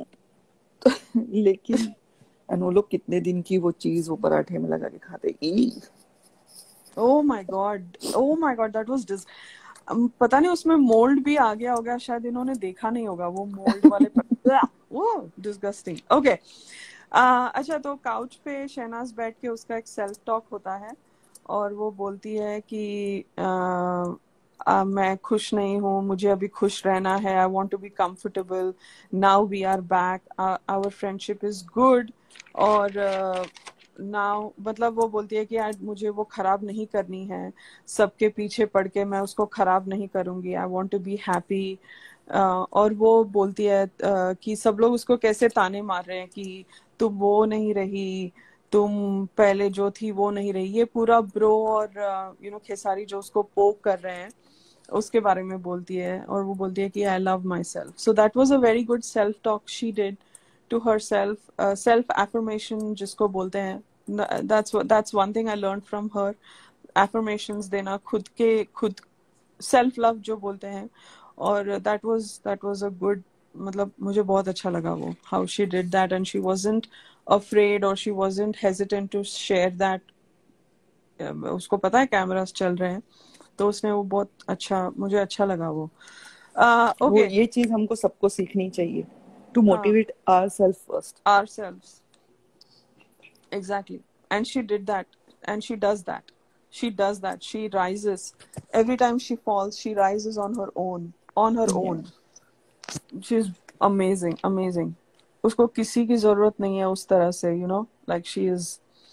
लेकिन एंड वो लोग कितने दिन की वो चीज वो पराठे में लगा के खाते। ई oh my god, oh my god, that was this, पता नहीं उसमें मोल्ड भी आ गया होगा, शायद इन्होंने देखा नहीं होगा वो मोल्ड वाले वो डिस्गस्टिंग। ओके, अच्छा, तो काउच पे शहनाज बैठ के उसका एक सेल्फ टॉक होता है, और वो बोलती है कि मैं खुश नहीं हूँ, मुझे अभी खुश रहना है, I want to be comfortable, now we are back, our friendship is good. और नाउ, मतलब वो बोलती है कि आज मुझे वो खराब नहीं करनी है, सबके पीछे पड़ के मैं उसको खराब नहीं करूंगी, I want to be happy. और वो बोलती है कि सब लोग उसको कैसे ताने मार रहे हैं कि तुम वो नहीं रही, तुम पहले जो थी वो नहीं रही, ये पूरा ब्रो और खेसारी जो उसको पोक कर रहे हैं। उसके बारे में बोलती है और वो बोलती है कि I love myself. So that was a very good self talk she did to herself. Self affirmation जिसको बोलते हैं, that's one thing I learned from her. Affirmations देना खुद सेल्फ लव जो बोलते हैं. और that was a good, मतलब मुझे बहुत अच्छा लगा वो how she did that and she wasn't afraid or she wasn't hesitant to share that. उसको पता है कैमरास चल रहे हैं, तो उसने वो बहुत अच्छा, मुझे अच्छा लगा वो. वो ओके. ये चीज हमको सबको सीखनी चाहिए, टू हाँ, motivate ourselves first. ourselves. Exactly. And she did that. And she does that. She does that. She rises. Every time she falls, she rises on her own. On her Yeah. own. She's amazing. Amazing. उसको किसी की जरूरत नहीं है उस तरह से, you know, like she is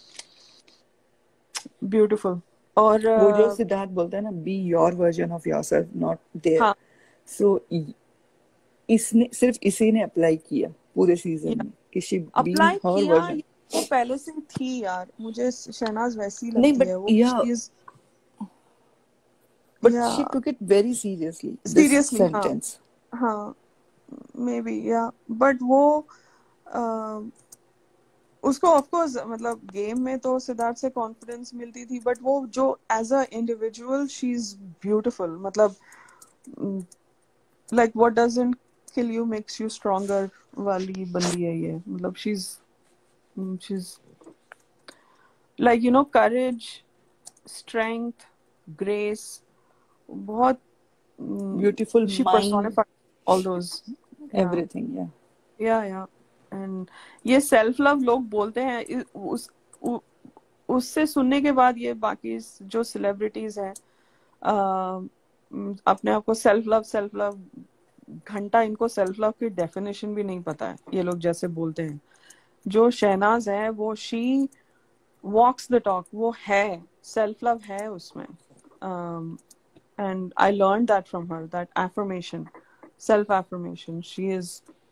beautiful. और वो जो सिद्धार्थ बोलता है ना, be your version of yourself, not there. हाँ, सो इसने सिर्फ इसी ने अप्लाई किया पूरे सीजन में कि शी बीइंग अप्लाई हर किया. वर्जन. वो पहले से थी यार, मुझे शहनाज वैसी नहीं, लगती है. वो but she took it very seriously, this seriously. हाँ, sentence. हाँ, मे बी या. बट वो उसको ऑफ कोर्स मतलब गेम में तो सिद्धार्थ से कॉन्फिडेंस मिलती थी, बट वो जो as a individual she is beautiful. मतलब like what doesn't kill you makes you stronger वाली बंदी है ये. मतलब she is like, you know, courage, strength, grace. बहुत Beautiful she mind, personified all those. everything. Yeah and ये सेल्फ लव लोग बोलते हैं उससे सुनने के बाद ये बाकी जो सेलिब्रिटीज हैं अपने आप को सेल्फ लव घंटा इनको सेल्फ लव की डेफिनेशन भी नहीं पता है ये लोग जैसे बोलते हैं. जो शहनाज है वो शी वॉक्स द टॉक. वो है, सेल्फ लव है उसमें. and I learned that from her, that affirmation, self affirmation. She is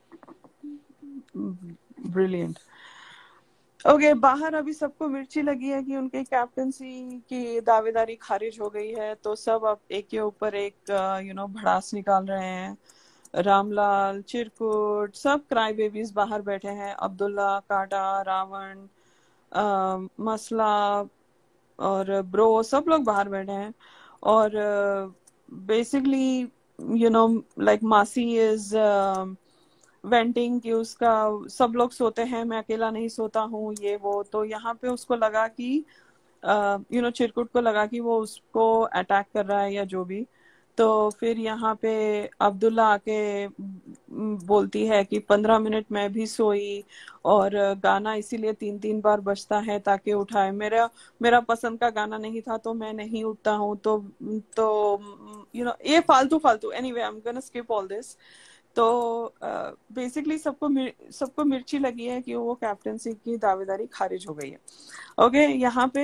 brilliant. Okay, बाहर अभी सबको मिर्ची लगी है कि उनके कैप्टनसी की दावेदारी खारिज हो गई है, तो सब अब एक के ऊपर एक भड़ास निकाल रहे हैं. रामलाल, चिरकुट, सब क्राई बेबीज बाहर बैठे हैं. अब्दुल्ला, काटा, रावण, मसला और ब्रो, सब लोग बाहर बैठे हैं. और बेसिकली लाइक मासी इज वेंटिंग कि उसका सब लोग सोते हैं, मैं अकेला नहीं सोता हूँ, ये वो. तो यहाँ पे उसको लगा कि चिरकुट को लगा कि वो उसको अटैक कर रहा है या जो भी. तो फिर यहाँ पे अब्दुल्ला आके बोलती है कि 15 मिनट मैं भी सोई और गाना इसीलिए 3-3 बार बजता है ताकि उठाए. मेरा पसंद का गाना नहीं था तो मैं नहीं उठता हूँ. तो ये फालतू anyway, I am gonna skip all this. तो बेसिकली सबको मिर्ची लगी है कि वो कैप्टनसी की दावेदारी खारिज हो गई है. ओके, यहाँ पे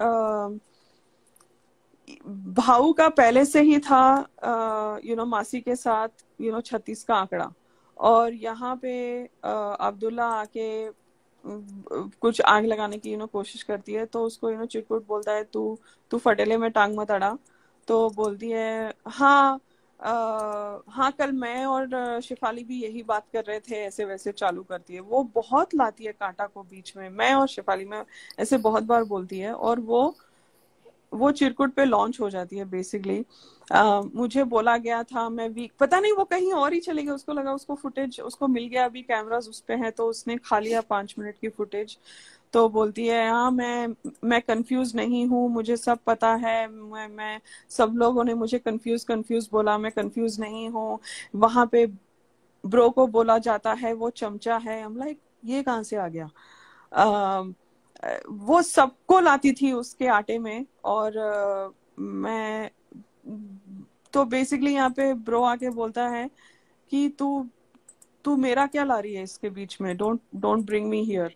भाऊ का पहले से ही था मासी के साथ 36 का आंकड़ा. और यहाँ पे अब्दुल्ला आके कुछ आग लगाने की कोशिश करती है, तो उसको चिरकुट बोलता है तू फटेले में टांग मत अड़ा. तो बोलती है हाँ कल मैं और शिफाली भी यही बात कर रहे थे, ऐसे वैसे चालू करती है. वो बहुत लाती है कांटा को बीच में, मैं और शिफाली में ऐसे बहुत बार बोलती है. और वो चिरकुट पे लॉन्च हो जाती है बेसिकली. मुझे बोला गया था, मैं भी पता नहीं, वो कहीं और ही चले गए. उसको लगा उसको फुटेज उसको मिल गया, अभी कैमरास उस पे हैं, तो उसने खा लिया 5 मिनट की फुटेज. तो बोलती है हाँ मैं कंफ्यूज नहीं हूँ, मुझे सब पता है, मैं सब लोगों ने मुझे कंफ्यूज बोला, मैं कंफ्यूज नहीं हूँ. वहां पे ब्रो को बोला जाता है वो चमचा है. हम लाइक ये कहाँ से आ गया. वो सबको लाती थी उसके आटे में. और मैं तो बेसिकली यहाँ पे ब्रो आके बोलता है कि तू मेरा क्या ला रही है इसके बीच में, डोंट ब्रिंग मी हियर.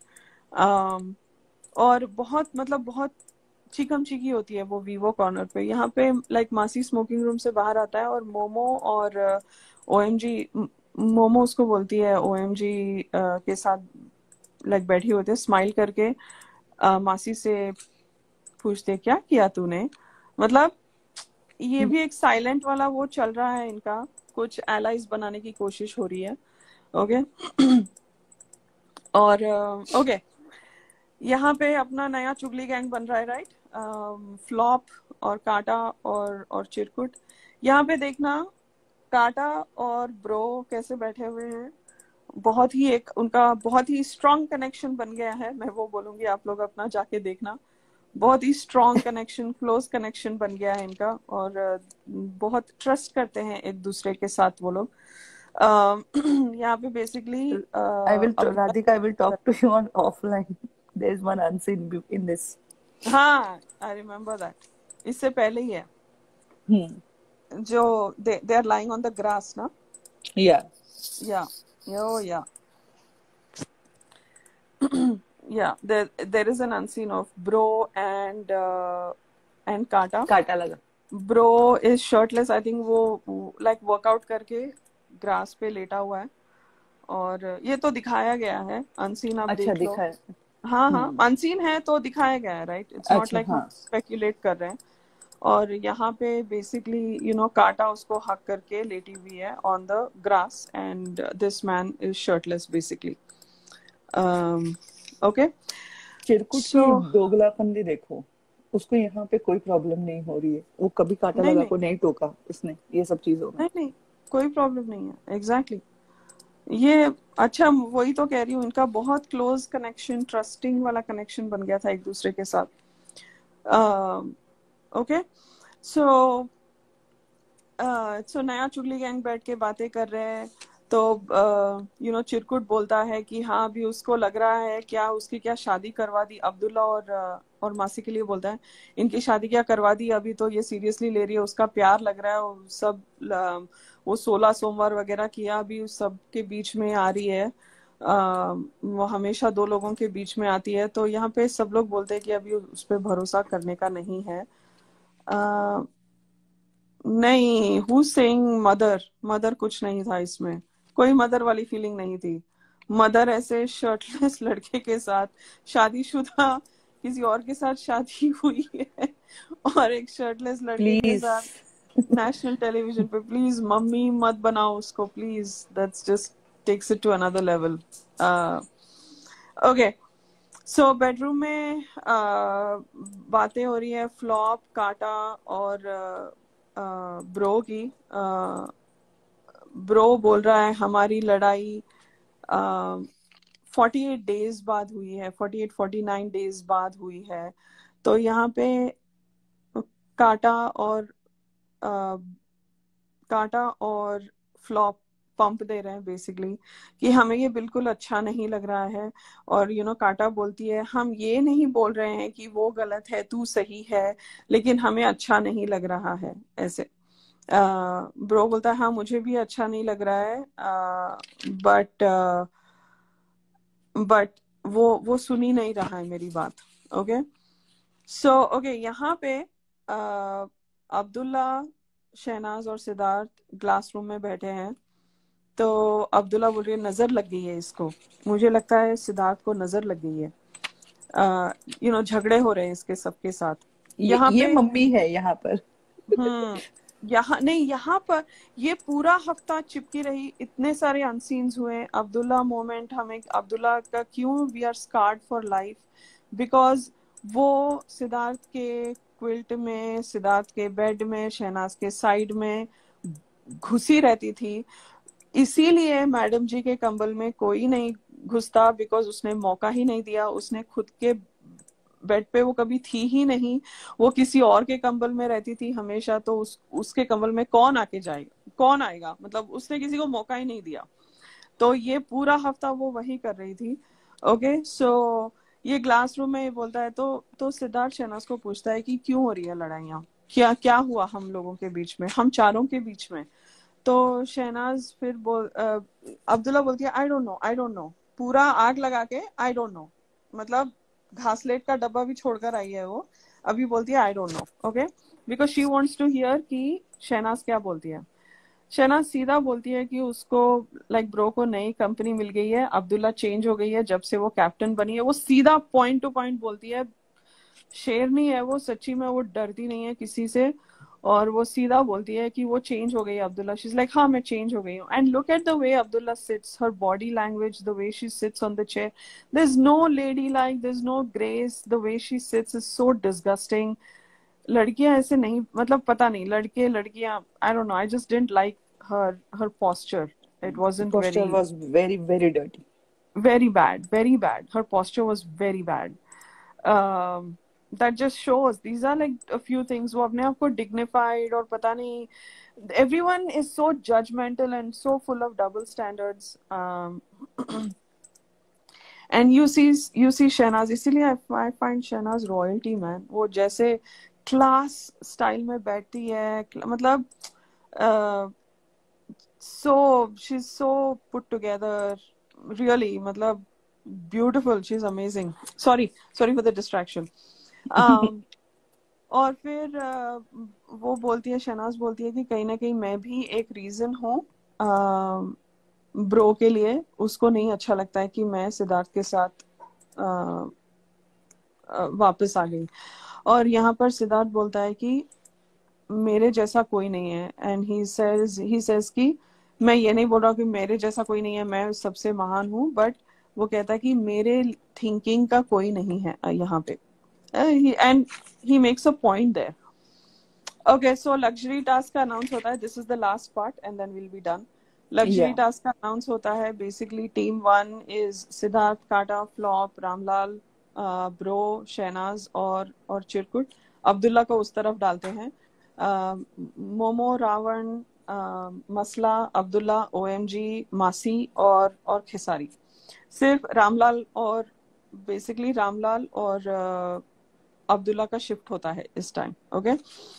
और बहुत चीखम चीखी होती है वो वीवो कॉर्नर पे. यहाँ पे लाइक मासी स्मोकिंग रूम से बाहर आता है और मोमो और ओएमजी, मोमो उसको बोलती है ओएमजी के साथ लाइक बैठी होती है स्माइल करके. मासी से पूछते क्या किया तूने. मतलब ये भी एक साइलेंट वाला वो चल रहा है इनका, कुछ एलाइज बनाने की कोशिश हो रही है। ओके और ओके यहाँ पे अपना नया चुगली गैंग बन रहा है, राइट। फ्लॉप और कांटा और चिरकुट। यहाँ पे देखना कांटा और ब्रो कैसे बैठे हुए हैं, बहुत ही एक उनका बहुत ही स्ट्रॉन्ग कनेक्शन बन गया है। मैं वो बोलूंगी, आप लोग अपना जाके देखना, बहुत ही स्ट्रॉन्ग कनेक्शन, क्लोज कनेक्शन बन गया है इनका, और बहुत ट्रस्ट करते हैं एक दूसरे के साथ वो लोग। यहाँ पे basically Radhika, I will talk to you on offline. There is one unseen in this. हाँ, आई रिमेम्बर दैट, इससे पहले ही है जो they are lying on the grass ना। Yeah. या या yeah, there is an unseen of bro and Kata. काटा लगा. Bro is shirtless, I think वो like workout करके ग्रास पे लेटा हुआ है, और ये तो दिखाया गया है। अनसीन आप अच्छा देख लो। दिखाया. हाँ हाँ, अनसीन है तो दिखाया गया है, राइट। इट्स नॉट लाइक हम स्पेक्युलेट कर रहे हैं। और यहाँ पे बेसिकली यू नो काटा उसको हक करके लेटी हुई है on the grass, and this man is shirtless basically. Okay, चिरकुट की दोगलापंदी देखो, उसको यहाँ पे कोई प्रॉब्लम नहीं हो रही है, वो कभी काटा लगा को नहीं टोका उसने, ये सब चीजों में नहीं कोई प्रॉब्लम नहीं है। एग्जैक्टली ये अच्छा, वही तो कह रही हूँ, इनका बहुत क्लोज कनेक्शन, ट्रस्टिंग वाला कनेक्शन बन गया था एक दूसरे के साथ। ओके सो नया चुगली गैंग बैठ के बातें कर रहे हैं, तो यू नो चिरकुट बोलता है कि हाँ अभी उसको लग रहा है क्या उसकी क्या शादी करवा दी अब्दुल्ला और मासी के लिए बोलता है इनकी शादी क्या करवा दी, अभी तो ये सीरियसली ले रही है, उसका प्यार लग रहा है, वो सब वो 16 सोमवार वगैरह किया, अभी उस सब के बीच में आ रही है। वो हमेशा दो लोगों के बीच में आती है, तो यहाँ पे सब लोग बोलते हैं कि अभी उस पर भरोसा करने का नहीं है। नहीं, हु सेइंग मदर कुछ नहीं था इसमें, कोई मदर वाली फीलिंग नहीं थी। मदर ऐसे शर्टलेस लड़के के साथ, शादीशुदा किसी और के साथ शादी हुई है, और एक शर्टलेस लड़के के साथ नेशनल टेलीविजन पे, प्लीज मम्मी मत बनाओ उसको please, that's just takes it to another level. Okay so bedroom में बातें हो रही है फ्लॉप, काटा और ब्रो की। ब्रो बोल रहा है हमारी लड़ाई 48 डेज बाद हुई है, 49 डेज बाद हुई है। तो यहाँ पे काटा और फ्लॉप पंप दे रहे हैं बेसिकली कि हमें ये बिल्कुल अच्छा नहीं लग रहा है, और यू नो काटा बोलती है हम ये नहीं बोल रहे हैं कि वो गलत है तू सही है, लेकिन हमें अच्छा नहीं लग रहा है ऐसे। ब्रो बोलता है हाँ मुझे भी अच्छा नहीं लग रहा है, बट वो सुन ही नहीं रहा है मेरी बात। ओके सो ओके यहाँ पे अब्दुल्ला, शहनाज और सिद्धार्थ ग्लास रूम में बैठे हैं, तो अब्दुल्ला बोल रही है नजर लग गई है इसको, मुझे लगता है सिद्धार्थ को नजर लग गई है, यू नो झगड़े हो रहे हैं इसके सबके साथ। यहाँ ये मम्मी है यहाँ पर। यहाँ नहीं, यहाँ पर ये पूरा हफ्ता चिपकी रही, इतने सारे अनसीन्स हुए। अब्दुल्ला मोमेंट, हमें अब्दुल्ला का क्यों we are scared for life, because वो सिद्धार्थ के क्विल्ट में, सिद्धार्थ के बेड में, शहनाज के साइड में घुसी रहती थी, इसीलिए मैडम जी के कंबल में कोई नहीं घुसता, बिकॉज उसने मौका ही नहीं दिया, उसने खुद के बेड पे वो कभी थी ही नहीं, वो किसी और के कंबल में रहती थी हमेशा, तो उसके कंबल में कौन आके जाएगा, कौन आएगा, मतलब उसने किसी को मौका ही नहीं दिया। तो ये पूरा हफ्ता वो वही कर रही थी। ओके सो ये ग्लास रूम में ये बोलता है, तो सिद्धार्थ शहनाज को पूछता है कि क्यों हो रही है लड़ाइयाँ, क्या क्या हुआ हम लोगों के बीच में, हम चारों के बीच में। तो शहनाज फिर अब्दुल्ला बोलती है आई डोंट नो, पूरा आग लगा के आई डोंट नो, मतलब घासलेट का डब्बा भी छोड़कर आई है वो, अभी बोलती है I don't know. Okay because she wants to hear कि शहनाज क्या बोलती है। शहनाज सीधा बोलती है कि उसको लाइक ब्रो को नई कंपनी मिल गई है, अब्दुल्ला चेंज हो गई है जब से वो कैप्टन बनी है, वो सीधा पॉइंट टू पॉइंट बोलती है, शेरनी है वो, सच्ची में वो डरती नहीं है किसी से, और वो सीधा बोलती है कि वो चेंज हो गई है अब्दुल्ला. शी इज लाइक हाँ मैं चेंज हो गई हूँ. And look at the way Abdullah sits, her body language, the way she sits on the chair, there is no lady like, there is no grace, the way she sits is so disgusting. लड़कियां ऐसे नहीं, मतलब पता नहीं, लड़के लड़कियां, I don't know, I just didn't like her her posture. It wasn't Posture very, was very dirty. very bad, very bad. Her posture was very bad. That just shows these are like a few things. वो अपने आप को dignified और पता नहीं, everyone is so judgmental and so full of double standards. And you see Shehnaz, इसीलिए I find Shehnaz royalty man. वो जैसे class style में बैठती है, मतलब so she's so put together, really, मतलब beautiful, she's amazing. Sorry for the distraction. और फिर वो बोलती है, शहनाज बोलती है कि कहीं ना कहीं मैं भी एक रीजन हूँ ब्रो के लिए. उसको नहीं अच्छा लगता है कि मैं सिद्धार्थ के साथ वापस आ गई. और यहाँ पर सिद्धार्थ बोलता है कि मेरे जैसा कोई नहीं है. एंड ही सेज कि मैं ये नहीं बोल रहा कि मेरे जैसा कोई नहीं है, मैं सबसे महान हूँ, बट वो कहता है कि मेरे थिंकिंग का कोई नहीं है यहाँ पे. And he makes a point there. Okay, so luxury task का अनाउंस होता है. This is the last part and then will be done. Luxury task का अनाउंस होता है. बेसिकली टीम 1 इज सिद्धार्थ, काटा, फ्लॉप, रामलाल, ब्रो, शहनाज और चिरकुट. अब्दुल्ला को उस तरफ डालते हैं. मोमो, रावण, मसला, अब्दुल्ला, ओएमजी, मासी और खेसारी. सिर्फ रामलाल और बेसिकली रामलाल और अब्दुल्ला का शिफ्ट होता है इस टाइम. ओके.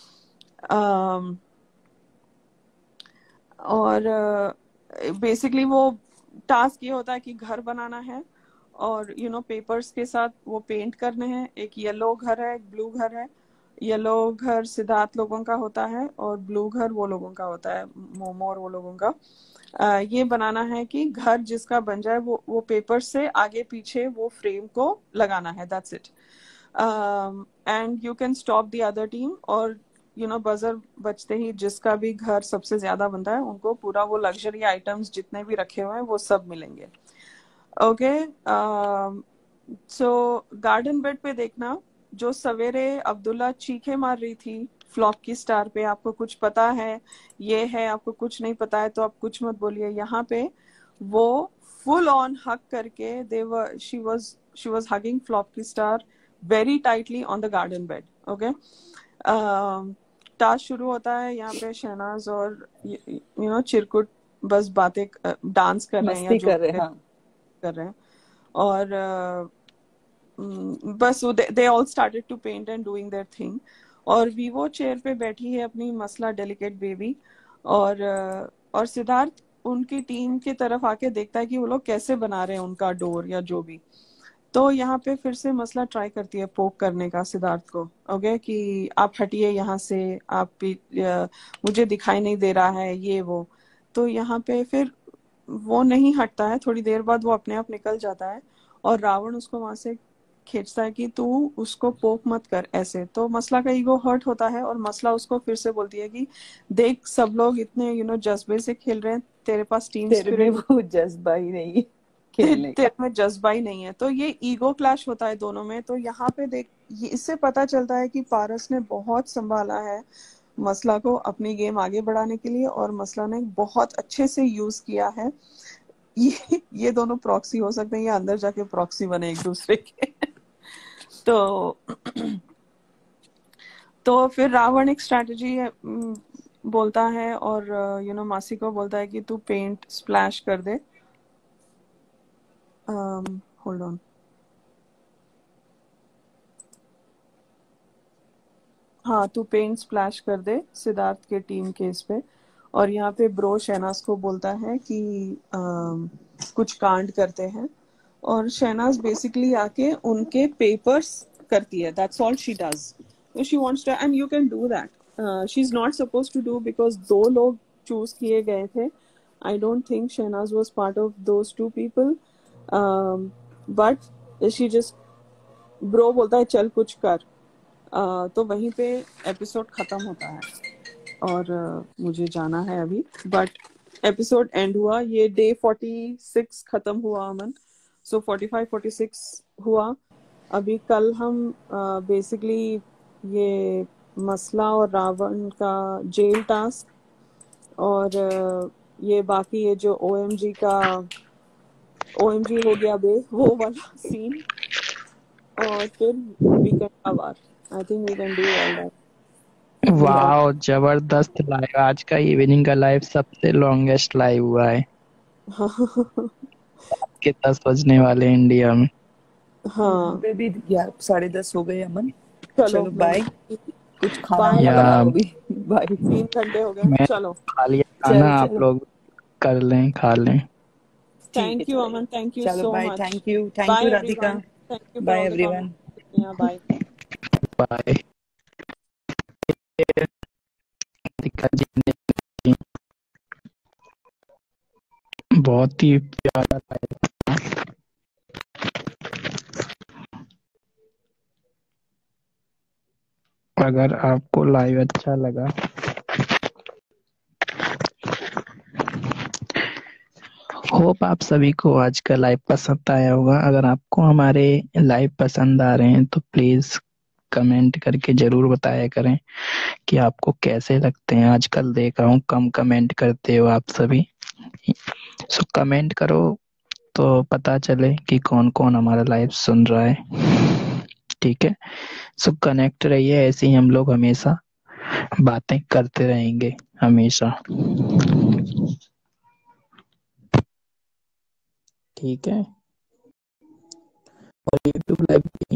और बेसिकली वो टास्क ये होता है कि घर बनाना है और पेपर्स के साथ वो पेंट करने हैं. एक येलो घर है, एक ब्लू घर है. येलो घर सिद्धार्थ लोगों का होता है और ब्लू घर वो लोगों का होता है, मोमो और वो लोगों का. ये बनाना है कि घर जिसका बन जाए वो पेपर से आगे पीछे वो फ्रेम को लगाना है. That's it. And you can stop the other team. और बजर बजते ही जिसका भी घर सबसे ज्यादा बनता है उनको पूरा वो लग्जरी आइटम्स जितने भी रखे हुए हैं वो सब मिलेंगे. ओके. सो गार्डन बेड पे देखना, जो सवेरे अब्दुल्ला चीखे मार रही थी फ्लॉप की स्टार पे, आपको कुछ पता है ये है, आपको कुछ नहीं पता है तो आप कुछ मत बोलिए. यहाँ पे वो फुल ऑन हग करके शी वाज हगिंग फ्लॉप की star very tightly on the garden bed. Okay. Task शुरू होता है. यहाँ पे शहनाज और चिरकुट बस बातें डांस कर रहे हैं या जो कर रहे हैं. और बस they all started to paint and doing their thing. और वीवो चेयर पे बैठी है अपनी मसला डेलिकेट बेबी. और सिद्धार्थ उनकी टीम की तरफ आके देखता है कि वो लोग कैसे बना रहे हैं उनका डोर या जो भी. तो यहाँ पे फिर से मसला ट्राई करती है पोक करने का सिद्धार्थ को. ओके, कि आप हटिए यहाँ से, आप मुझे दिखाई नहीं दे रहा है ये वो. तो यहाँ पे फिर वो नहीं हटता है. थोड़ी देर बाद वो अपने आप निकल जाता है और रावण उसको वहां से खींचता है कि तू उसको पोक मत कर ऐसे. तो मसला का ईगो हर्ट होता है और मसला उसको फिर से बोलती है कि देख सब लोग इतने जज्बे से खेल रहे हैं, तेरे पास टीम स्पिरिट, वो जज्बा ही नहीं तेरे में जज्बा ही नहीं है. तो ये ईगो क्लैश होता है दोनों में. तो यहाँ पे देख इससे पता चलता है कि पारस ने बहुत संभाला है मसला को अपनी गेम आगे बढ़ाने के लिए और मसला ने बहुत अच्छे से यूज किया है. ये दोनों प्रॉक्सी हो सकते हैं या अंदर जाके प्रॉक्सी बने एक दूसरे के. तो फिर रावण एक स्ट्रैटेजी बोलता है और मासी को बोलता है कि तू पेंट स्प्लैश कर दे. Hold on. हाँ, तू पेंट स्प्लैश कर दे सिद्धार्थ के टीम के इस पे. और यहाँ पे ब्रो शहनाज को बोलता है कि कुछ कांड करते हैं और शहनाज बेसिकली आके उनके पेपर्स करती है. That's all she does. She wants to, and you can do that. She is not supposed to do because 2 लोग चूज किए गए थे. I don't think Shehnaaz was part of those 2 people. But she just, bro बोलता है चल कुछ कर. तो वहीं पे एपिसोड खत्म होता है. और मुझे जाना है अभी, बट एपिसोड एंड हुआ, ये डे 46 खत्म हुआ अमन, सो 45 46 हुआ। अभी कल हम बेसिकली ये मसला और रावण का जेल टास्क और ये बाकी ये जो ओएमजी का ओएमजी हो गया बे वो वाला सीन, और फिर वीकेंड का वार। I think we can do all that. वाह, जबरदस्त लाइव। आज का इवनिंग का लाइव सबसे लॉन्गेस्ट लाइव हुआ है के 10 बजने वाले इंडिया में। हाँ पे भी 10:30 हो गए अमन। चलो चलो बाय, कुछ खाना बाय वाना या अमन, बनाओ अभी। बाय। 3 घंटे हो गए, मैं चलो। खा लिया खाना, चलो आप चलो, लोग कर लें, खा लें। ठीक है थैंक यू चलेगा। अमन, थैंक यू चलो so bye, much. Thank bye you Radhika, everyone, thank you for bye all the everyone. Comments. Bye. Bye. दिक्कत जी ने बहुत ही प्यारा लाइव। अगर आपको लाइव अच्छा लगा होप आप सभी को आज का लाइव पसंद आया होगा। अगर आपको हमारे लाइव पसंद आ रहे हैं तो प्लीज कमेंट करके जरूर बताया करें कि आपको कैसे लगते हैं। आजकल देख रहा हूँ कम कमेंट करते हो आप सभी, सो कमेंट करो तो पता चले कि कौन कौन हमारा लाइव सुन रहा है। ठीक है, सो कनेक्ट रहिए, ऐसे ही हम लोग हमेशा बातें करते रहेंगे हमेशा। ठीक है, और यूट्यूब लाइव